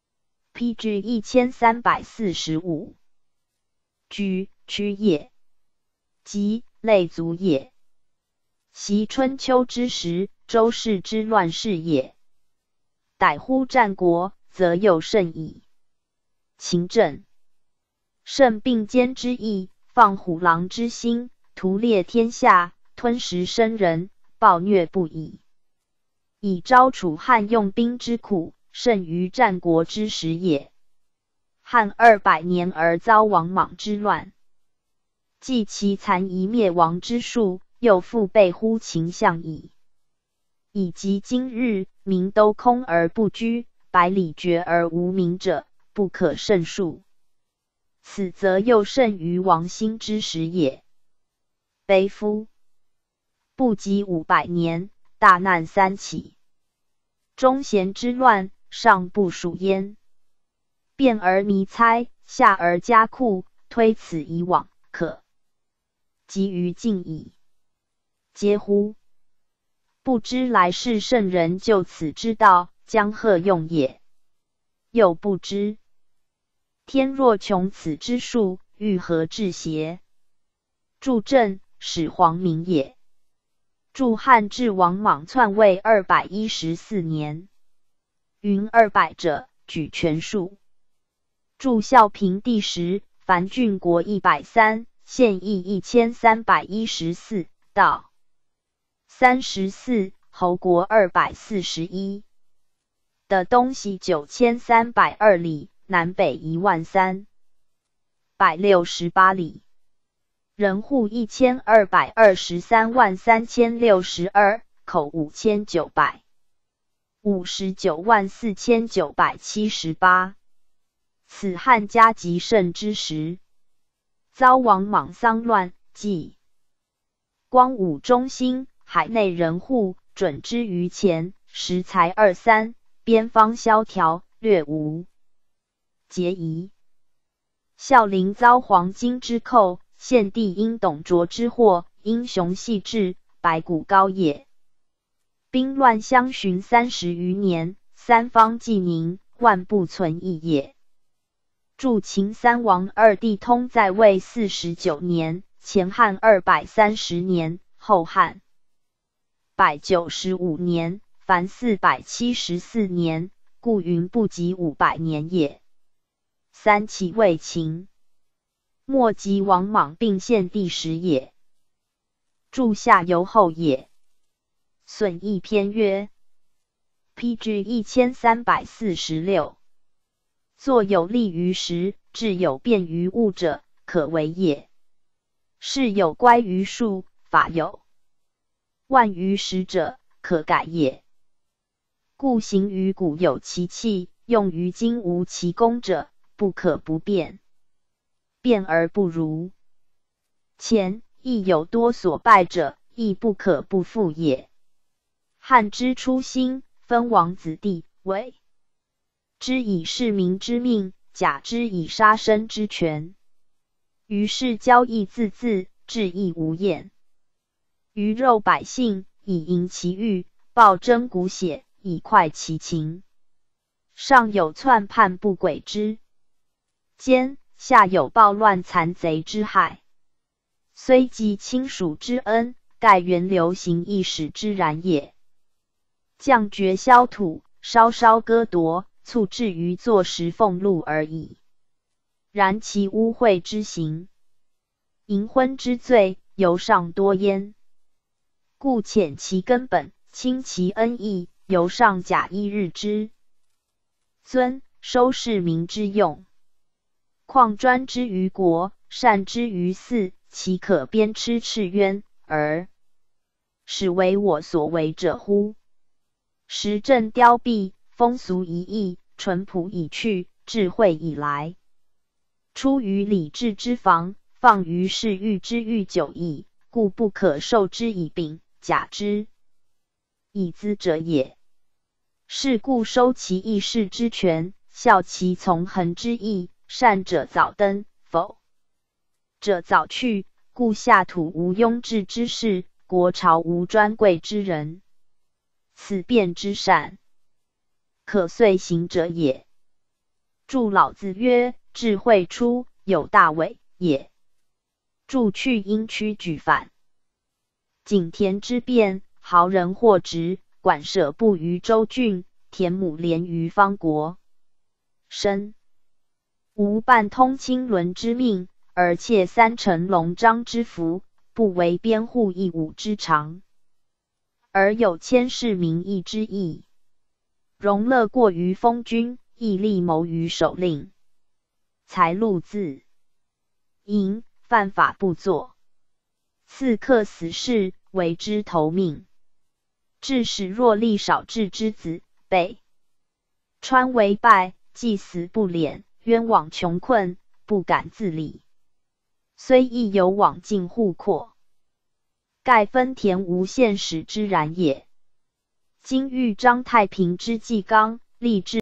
：P G 一千三百四十五。居，屈也；及，类足也。习春秋之时，周氏之乱世也。逮乎战国，则又甚矣。秦政，胜并肩之意，放虎狼之心，屠猎天下，吞食生人，暴虐不已。以招楚汉用兵之苦，甚于战国之时也。汉二百年而遭王莽之乱，继其残夷灭亡之术，又复备乎秦相矣。以及今日，民都空而不居，百里绝而无民者，不可胜数。此则又甚于王兴之时也。悲夫！不及五百年，大难三起。中贤之乱，尚不属焉。变而弥猜，下而加库，推此以往，可及于尽矣。嗟乎！不知来世圣人就此之道，将何用也？又不知天若穷此之数，欲何至邪？著正，始皇明也。著汉至王莽篡位二百一十四年。云二百者，举全数。著孝平帝时，凡郡国一百三，县邑一千三百一十四，道三十四，侯国二百四十一。的东西九千三百二里，南北一万三百六十八里。人户一千二百二十三万三千六十二，口五千九百五十九万四千九百七十八。此汉家极盛之时，遭王莽丧乱，即光武中兴，海内人户准之于前，时才二三，边方萧条，略无节仪。孝陵遭黄巾之寇，献帝因董卓之祸，英雄细致，百谷高也。兵乱相寻三十余年，三方既宁， 万不存异也。驻秦三王二帝通在位四十九年，前汉二百三十年，后汉百九十五年，凡四百七十四年，故云不及五百年也。三其为秦，末及王莽并献第十也。注下游后也。损益篇曰 ：P G 一千三百四十六。作有利于时，智有变于物者，可为也。事有乖于数，法有万于时者，可改也。故行于古有其器，用于今无其功者，不可不变。变而不如。前亦有多所败者，亦不可不复也。汉之初兴，分王子弟，为之以市民之命，假之以杀身之权。于是交易自恣，治亦无厌。鱼肉百姓，以迎其欲；暴征骨血，以快其情。上有篡叛不轨之奸，下有暴乱残贼之害。虽积亲属之恩，盖源流行一时之然也。降爵削土，稍稍割夺，促至于坐食俸禄而已。然其污秽之行，淫昏之罪，尤上多焉。故浅其根本，轻其恩义，尤上假一日之尊，收市民之用。况专之于国，善之于祀，岂可鞭笞赤渊，而使为我所为者乎？时政凋敝，风俗已异，淳朴已去，智慧已来。出于礼制之防，放于世欲之欲久矣，故不可受之以柄，假之以资者也。是故收其议事之权，效其从恒之意，善者早登，否者早去，故下土无庸治之士，国朝无专贵之人。此变之善，可遂行者也。注老子曰：智慧出，有大伪也。注去因屈举反。井田之变，豪人获职，管舍部于州郡，田亩连于方国。申吾半通亲伦之命，而窃三成龙章之福，不为编户一伍之长。而有千世民意之意，荣乐过于封君，亦力谋于守令。财禄自营，犯法不作。刺客死士，为之投命。致使若力少智之子，北川为败，既死不敛，冤枉穷困，不敢自理。虽亦有往尽户阔，盖分田无限使之然也。今欲张太平之纪纲，立志